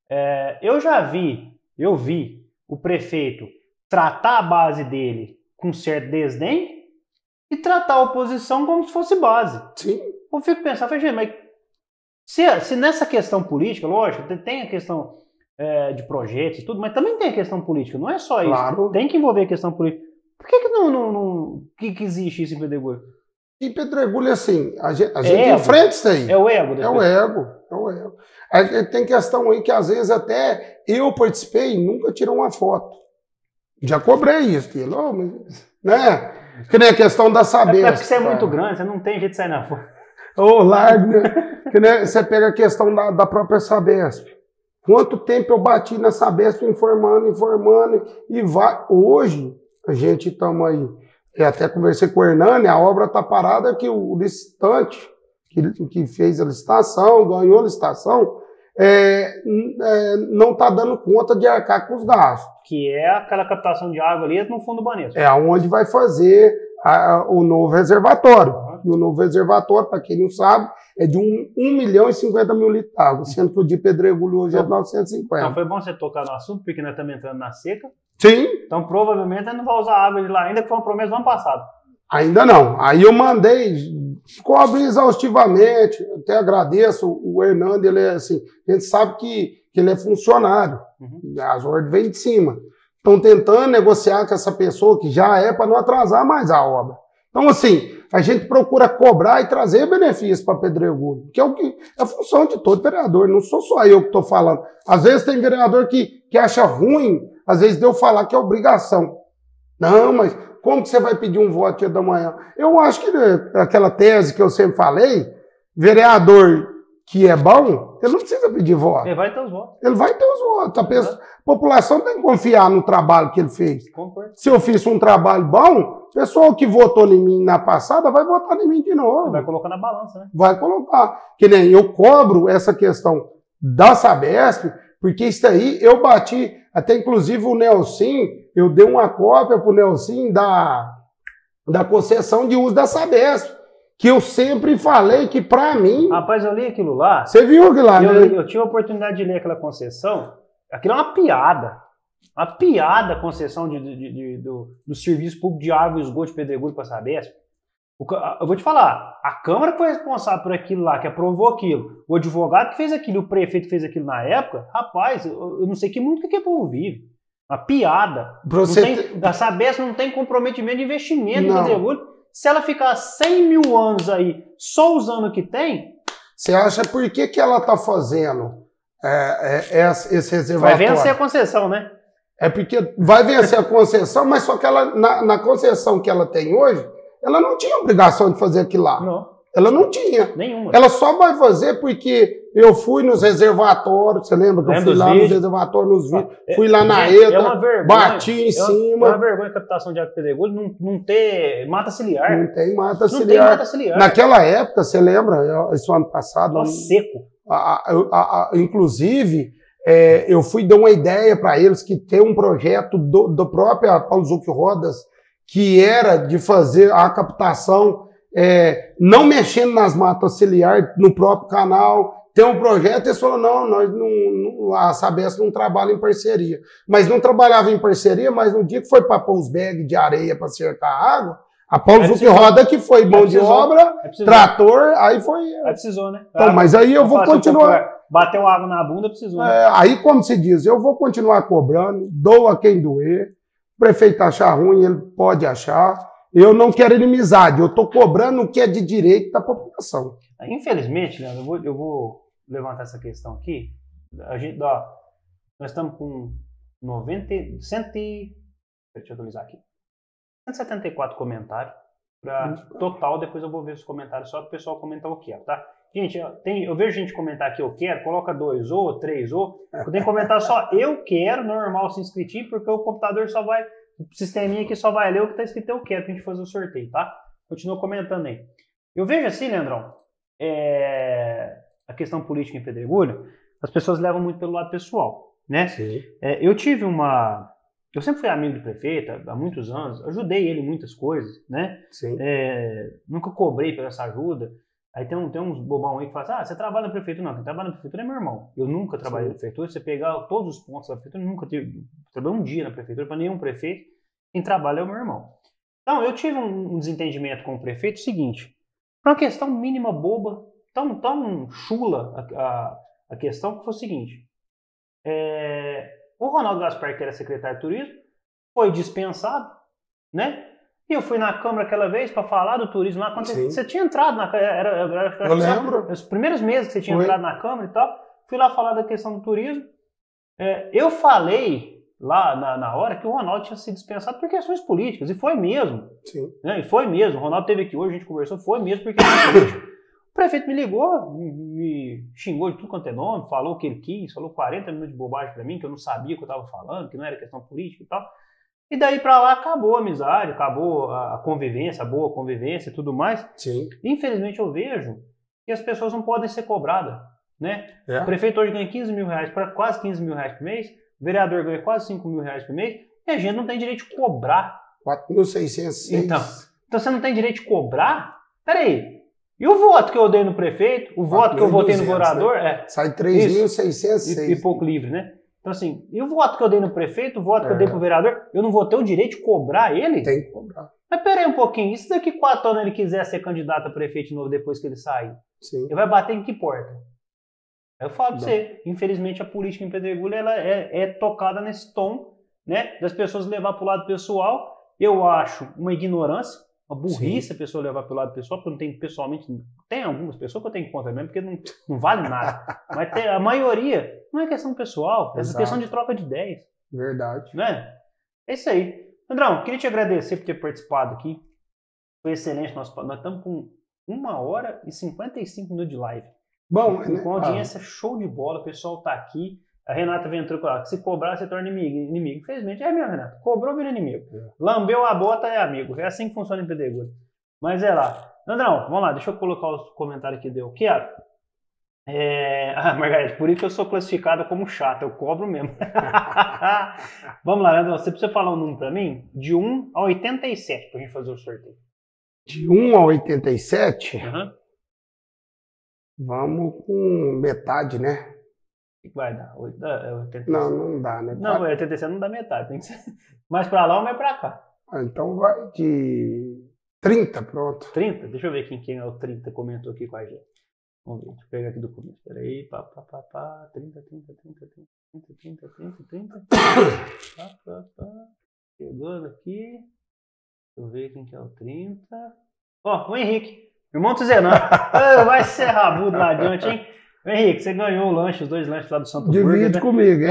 eu vi o prefeito tratar a base dele com certo desdém e tratar a oposição como se fosse base. Sim. Eu fico pensando, gente, mas se nessa questão política, lógico, tem a questão de projetos e tudo, mas também tem a questão política, não é só isso. Claro. Tem que envolver a questão política. Por que existe isso em Pedregulho? Em Pedregulho, assim, a gente enfrenta isso aí. É o ego. É o ego. Tem questão aí que às vezes até eu participei e nunca tirou uma foto. Já cobrei isso, né? Que nem a questão da Sabesp. É porque você é muito grande, você não tem jeito de sair na foto. Largo, né? Que nem você pega a questão da própria Sabesp. Quanto tempo eu bati na Sabesp informando, e vai. Hoje, a gente estamos aí, eu até conversei com o Hernani, a obra está parada que o licitante, que fez a licitação, ganhou a licitação, não está dando conta de arcar com os gastos. Que é aquela captação de água ali no fundo do Banespa. É onde vai fazer o novo reservatório. E o novo reservatório, para quem não sabe, é de 1.050.000 litros de água, sendo que o de Pedregulho hoje é 950. Então foi bom você tocar no assunto, porque nós estamos entrando na seca. Sim. Então provavelmente nós não vamos usar água de lá ainda, que foi uma promessa do ano passado. Ainda não. Aí eu mandei, cobre exaustivamente, até agradeço o Hernando, ele é assim, a gente sabe que ele é funcionário, as ordens vêm de cima. Estão tentando negociar com essa pessoa que já é para não atrasar mais a obra. Então, assim, a gente procura cobrar e trazer benefícios para Pedregulho, que é a função de todo vereador, não sou só eu que estou falando. Às vezes tem vereador que acha ruim, às vezes de eu falar que é obrigação. Não, mas como que você vai pedir um voto dia da manhã? Eu acho que aquela tese que eu sempre falei, vereador que é bom, ele não precisa pedir voto. Ele vai ter os votos. Ele vai ter os votos. A população tem que confiar no trabalho que ele fez. Concordo. Se eu fiz um trabalho bom, o pessoal que votou em mim na passada vai votar em mim de novo. Vai colocar na balança, né? Vai colocar. Que nem eu cobro essa questão da Sabesp, porque isso aí eu bati, até inclusive o Nelson, eu dei uma cópia pro Nelson da concessão de uso da Sabesp. que eu sempre falei que, para mim... Rapaz, eu li aquilo lá. Você viu aquilo lá, né? Eu tive a oportunidade de ler aquela concessão. Aquilo é uma piada. Uma piada a concessão do Serviço Público de Água e Esgoto de Pedregulho para a Sabesp. Eu vou te falar, a Câmara que foi responsável por aquilo lá, que aprovou aquilo, o advogado que fez aquilo, o prefeito que fez aquilo na época, rapaz, eu não sei que mundo que o povo vive. Uma piada. A Sabesp não tem comprometimento de investimento em pedregulho. Se ela ficar 100 mil anos aí só usando o que tem... Você acha por que ela está fazendo esse reservatório? Vai vencer a concessão, né? É porque vai vencer a concessão, mas só que ela, na concessão que ela tem hoje, ela não tinha obrigação de fazer aquilo lá. Não. Ela não tinha. Nenhuma. Ela só vai fazer porque eu fui nos reservatórios, você lembra que eu fui lá nos reservatórios, nos vídeos, fui lá na ETA, bati em cima. É uma vergonha a captação de água de pedregulho não ter mata ciliar. Não tem mata ciliar. Naquela época, você lembra, isso ano passado... Nossa, seco. Inclusive, eu fui dar uma ideia para eles que tem um projeto do próprio Paulo Zucchi Rodas, que era de fazer a captação não mexendo nas matas ciliares no próprio canal. Tem um projeto e eles falaram, não, a Sabesp não trabalha em parceria. Mas não trabalhava em parceria, mas no dia que foi para pôr os bags de areia para cercar a água, a Paulo Zucchi Roda, que foi mão de obra, trator, aí foi... Aí precisou, né? Então, mas aí eu vou continuar... Bateu água na bunda, precisou. Né? Aí, como se diz, eu vou continuar cobrando, doa quem doer. O prefeito achar ruim, ele pode achar. Eu não quero inimizade, eu estou cobrando o que é de direito da população. Infelizmente, Leandro, eu vou levantar essa questão aqui. Nós estamos com 100 deixa eu atualizar aqui. 174 comentários. Total, depois eu vou ver os comentários só para o pessoal comentar o que é, tá? Gente, eu vejo gente comentar aqui eu quero, coloca 2 ou 3 ou. Eu tenho que comentar só eu quero, normal, sem inscritinho, porque o computador só vai. O sisteminha aqui só vai ler o que está escrito eu quero pra gente fazer o sorteio, tá? Continua comentando aí. Eu vejo assim, Leandrão, a questão política em Pedregulho, as pessoas levam muito pelo lado pessoal, né? Sim. Eu sempre fui amigo do prefeito há muitos anos, ajudei ele em muitas coisas, né? Sim. Nunca cobrei por essa ajuda. Aí tem uns bobão aí que fala assim, você trabalha na prefeitura? Não, quem trabalha na prefeitura é meu irmão. Eu nunca trabalhei na prefeitura. Você pegar todos os pontos da prefeitura, eu nunca trabalhei um dia na prefeitura para nenhum prefeito. Quem trabalha é o meu irmão. Então, eu tive um desentendimento com o prefeito seguinte, para uma questão mínima boba, tão chula a questão, que foi o seguinte, o Ronaldo Gaspar, que era secretário de turismo, foi dispensado, né? E eu fui na Câmara aquela vez para falar do turismo lá. Quando você tinha entrado na Câmara. Eu lembro. Os primeiros meses que você tinha entrado na Câmara e tal. Fui lá falar da questão do turismo. Eu falei lá na hora que o Ronaldo tinha sido dispensado por questões políticas. E foi mesmo. Sim. Né? E foi mesmo. O Ronaldo esteve aqui hoje, a gente conversou. Foi mesmo por questões políticas. O prefeito me ligou, me xingou de tudo quanto é nome, falou o que ele quis, falou 40 minutos de bobagem para mim, que eu não sabia o que eu estava falando, que não era questão política e tal. E daí pra lá acabou a amizade, acabou a convivência, a boa convivência e tudo mais. Sim. Infelizmente eu vejo que as pessoas não podem ser cobradas, né? O prefeito hoje ganha 15 mil reais, para quase 15 mil reais por mês, o vereador ganha quase 5 mil reais por mês, e a gente não tem direito de cobrar. 4.606. Então você não tem direito de cobrar? Peraí, e o voto que eu dei no prefeito, o voto que eu votei no vereador? Né? Sai 3.606. E pouco livre, né? Então, assim, e o voto que eu dei no prefeito, o voto que eu dei pro vereador, eu não vou ter o direito de cobrar ele? Tem que cobrar. Mas peraí um pouquinho, e se daqui 4 anos ele quiser ser candidato a prefeito de novo depois que ele sair? Sim. Ele vai bater em que porta? Eu falo pra você, infelizmente a política em Pedregulho ela é tocada nesse tom, né, das pessoas levar pro lado pessoal. Eu acho uma ignorância, uma burrice a pessoa levar pro lado pessoal, porque eu não tenho pessoalmente, tem algumas pessoas que eu tenho contra mesmo, porque não vale nada. Mas a maioria não é questão pessoal, é questão de troca de ideias. Verdade. Né? É isso aí. Andrão, queria te agradecer por ter participado aqui. Foi excelente. Nós estamos com 1 hora e 55 minutos de live. Bom, com audiência show de bola, o pessoal está aqui. A Renata Ventura falou que se cobrar, você torna inimigo. Infelizmente, mesmo, Renata. Cobrou, vira inimigo. Lambeu a bota, é amigo. É assim que funciona em Pedregulho. Mas é lá. Andrão, vamos lá, deixa eu colocar os comentários que deu. Quero. Margarida, por isso que eu sou classificada como chata, eu cobro mesmo. Vamos lá, Andrão, você precisa falar um número para mim? De 1 a 87 pra gente fazer o sorteio. De 1 a 87, Uhum. vamos com metade, né? O que vai dar? 87. Não dá, né? Não, 87 não dá metade. Tem que ser mais pra lá ou mais pra cá. Então vai de 30, pronto. 30? Deixa eu ver quem é o 30 comentou aqui com a gente. Vamos ver, deixa eu pegar aqui do começo. Peraí, 30. Chegando aqui. Deixa eu ver quem que é o 30. Ó, o Henrique. Irmão do Zenan. Vai ser rabudo lá adiante, hein? Henrique, você ganhou o lanche, os 2 lanches lá do Santo Burger. Divide comigo, hein?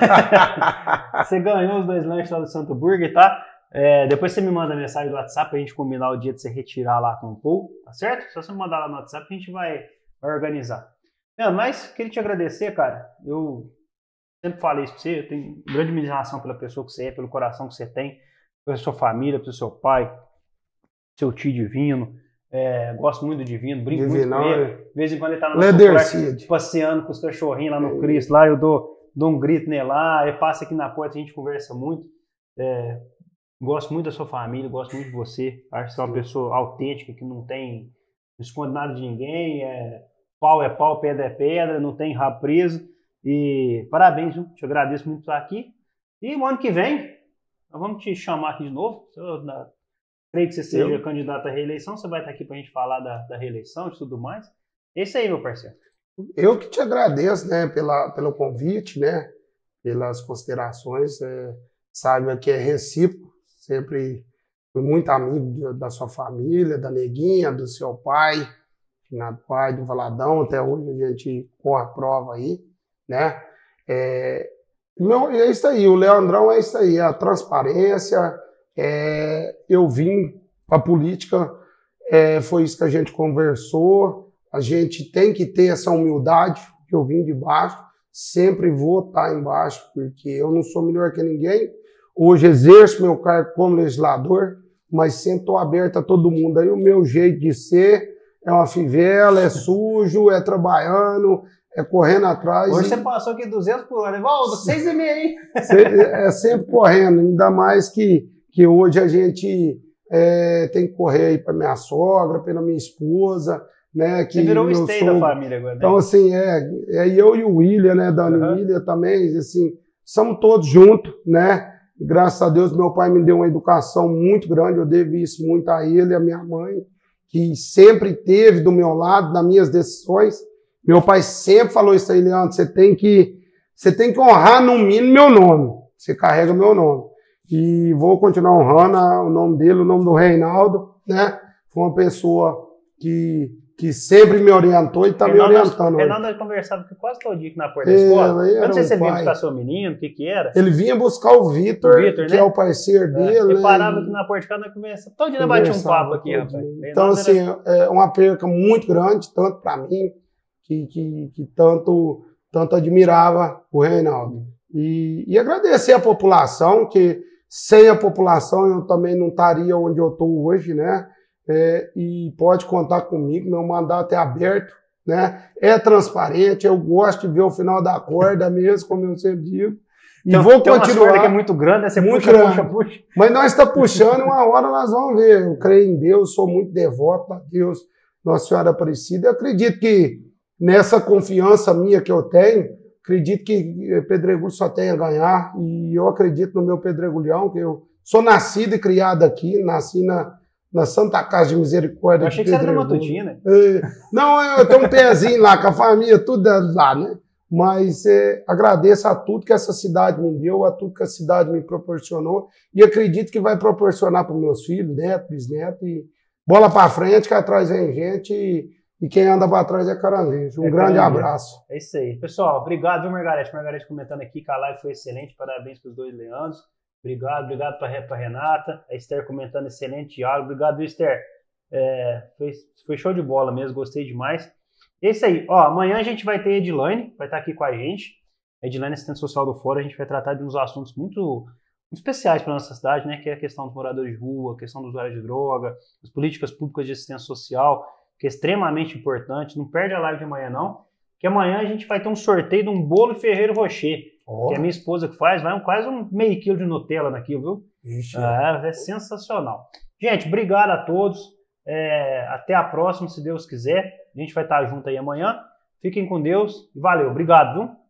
Você ganhou os 2 lanches lá do Santo Burger, tá? Depois você me manda mensagem do WhatsApp pra gente combinar o dia de você retirar lá com o Paul, tá certo? Só você me mandar lá no WhatsApp que a gente vai organizar. Mas queria te agradecer, cara. Eu sempre falei isso pra você, eu tenho grande admiração pela pessoa que você é, pelo coração que você tem, pela sua família, pelo seu pai, seu tio Divino. Gosto muito do Divino, brinco muito com ele. De vez em quando ele tá no nosso passeando com os cachorrinhos lá no Cristo, lá eu dou um grito nele lá, ele passa aqui na porta, a gente conversa muito. Gosto muito da sua família, gosto muito de você. Acho que você é uma pessoa autêntica, que não esconde nada de ninguém. Pau é pau, pedra é pedra, não tem rabo preso. E parabéns, viu? Te agradeço muito por estar aqui. E o ano que vem, nós vamos te chamar aqui de novo. Creio que você seja candidato à reeleição, você vai estar aqui para a gente falar da reeleição e tudo mais. É isso aí, meu parceiro. Eu que te agradeço, né, pelo convite, né, pelas considerações. Saiba que é recíproco. Sempre fui muito amigo da sua família, da Neguinha, do seu pai, finado pai, do Valadão. Até hoje a gente corre a prova aí, né? É isso aí, o Leandrão é isso aí, a transparência. Eu vim para a política, foi isso que a gente conversou. A gente tem que ter essa humildade, que eu vim de baixo, sempre vou estar embaixo, porque eu não sou melhor que ninguém. Hoje exerço meu cargo como legislador, mas sempre estou aberto a todo mundo. Aí o meu jeito de ser é uma fivela, é sujo, é trabalhando, é correndo atrás. Hoje você passou aqui 200 por hora, Evaldo, 6,5, hein? É sempre correndo, ainda mais que hoje a gente tem que correr aí para minha sogra, pela minha esposa, né? Que você virou o stay da família agora, né? Então, assim, eu e o William, né, da Emília também, assim, somos todos juntos, né? Graças a Deus, meu pai me deu uma educação muito grande, eu devo isso muito a ele e a minha mãe, que sempre esteve do meu lado nas minhas decisões. Meu pai sempre falou isso aí, Leandro, você tem que honrar no mínimo meu nome, você carrega meu nome. E vou continuar honrando o nome dele, o nome do Reinaldo, né? Foi uma pessoa que sempre me orientou e está me orientando. O Reinaldo conversava quase todo dia aqui na porta da escola. Eu não sei se você vinha buscar seu menino, o que era. Ele vinha buscar o Vitor, que né? É o parceiro dele. Ele parava aqui na porta de casa, nós conversava. Todo dia nós batíamos um papo aqui, rapaz. Então, assim, é uma perca muito grande, tanto para mim, que tanto admirava o Reinaldo. E agradecer a população, que sem a população eu também não estaria onde eu estou hoje, né? E pode contar comigo, meu mandato é aberto, né? É transparente, eu gosto de ver o final da corda mesmo, como eu sempre digo. E então, vou continuar. Que é muito grande, né? Você muito puxa. Mas nós estamos puxando, uma hora nós vamos ver. Eu creio em Deus, sou muito devoto a Deus, Nossa Senhora Aparecida. Eu acredito que nessa confiança minha que eu tenho, acredito que Pedregulho só tem a ganhar. E eu acredito no meu Pedregulhão, que eu sou nascido e criado aqui, nasci na Santa Casa de Misericórdia. Eu achei que você era da Matutina. Não, eu tenho um pezinho lá, com a família, tudo lá, né? Mas agradeço a tudo que essa cidade me deu, a tudo que a cidade me proporcionou, e acredito que vai proporcionar para os meus filhos, netos, bisnetos, e bola para frente, que atrás vem gente, e quem anda para trás é caranguejo. Um grande abraço. É isso aí. Pessoal, obrigado, viu, Margarete? Margarete comentando aqui que a live foi excelente, parabéns para os 2 Leandros. Obrigado para a Renata, a Esther comentando excelente diálogo. Obrigado, Esther. Foi show de bola mesmo, gostei demais. É isso aí. Ó, amanhã a gente vai ter a Edilane, vai estar aqui com a gente. A Edilane, assistente social do Fórum, a gente vai tratar de uns assuntos muito especiais para a nossa cidade, né? Que é a questão dos moradores de rua, a questão do usuário de droga, as políticas públicas de assistência social, que é extremamente importante. Não perde a live de amanhã, não. Que amanhã a gente vai ter um sorteio de um bolo Ferreiro Rocher. Que é a minha esposa que faz, vai quase um meio quilo de Nutella naquilo, viu? Ixi. É sensacional. Gente, obrigado a todos. Até a próxima, se Deus quiser. A gente vai estar junto aí amanhã. Fiquem com Deus e valeu. Obrigado, viu?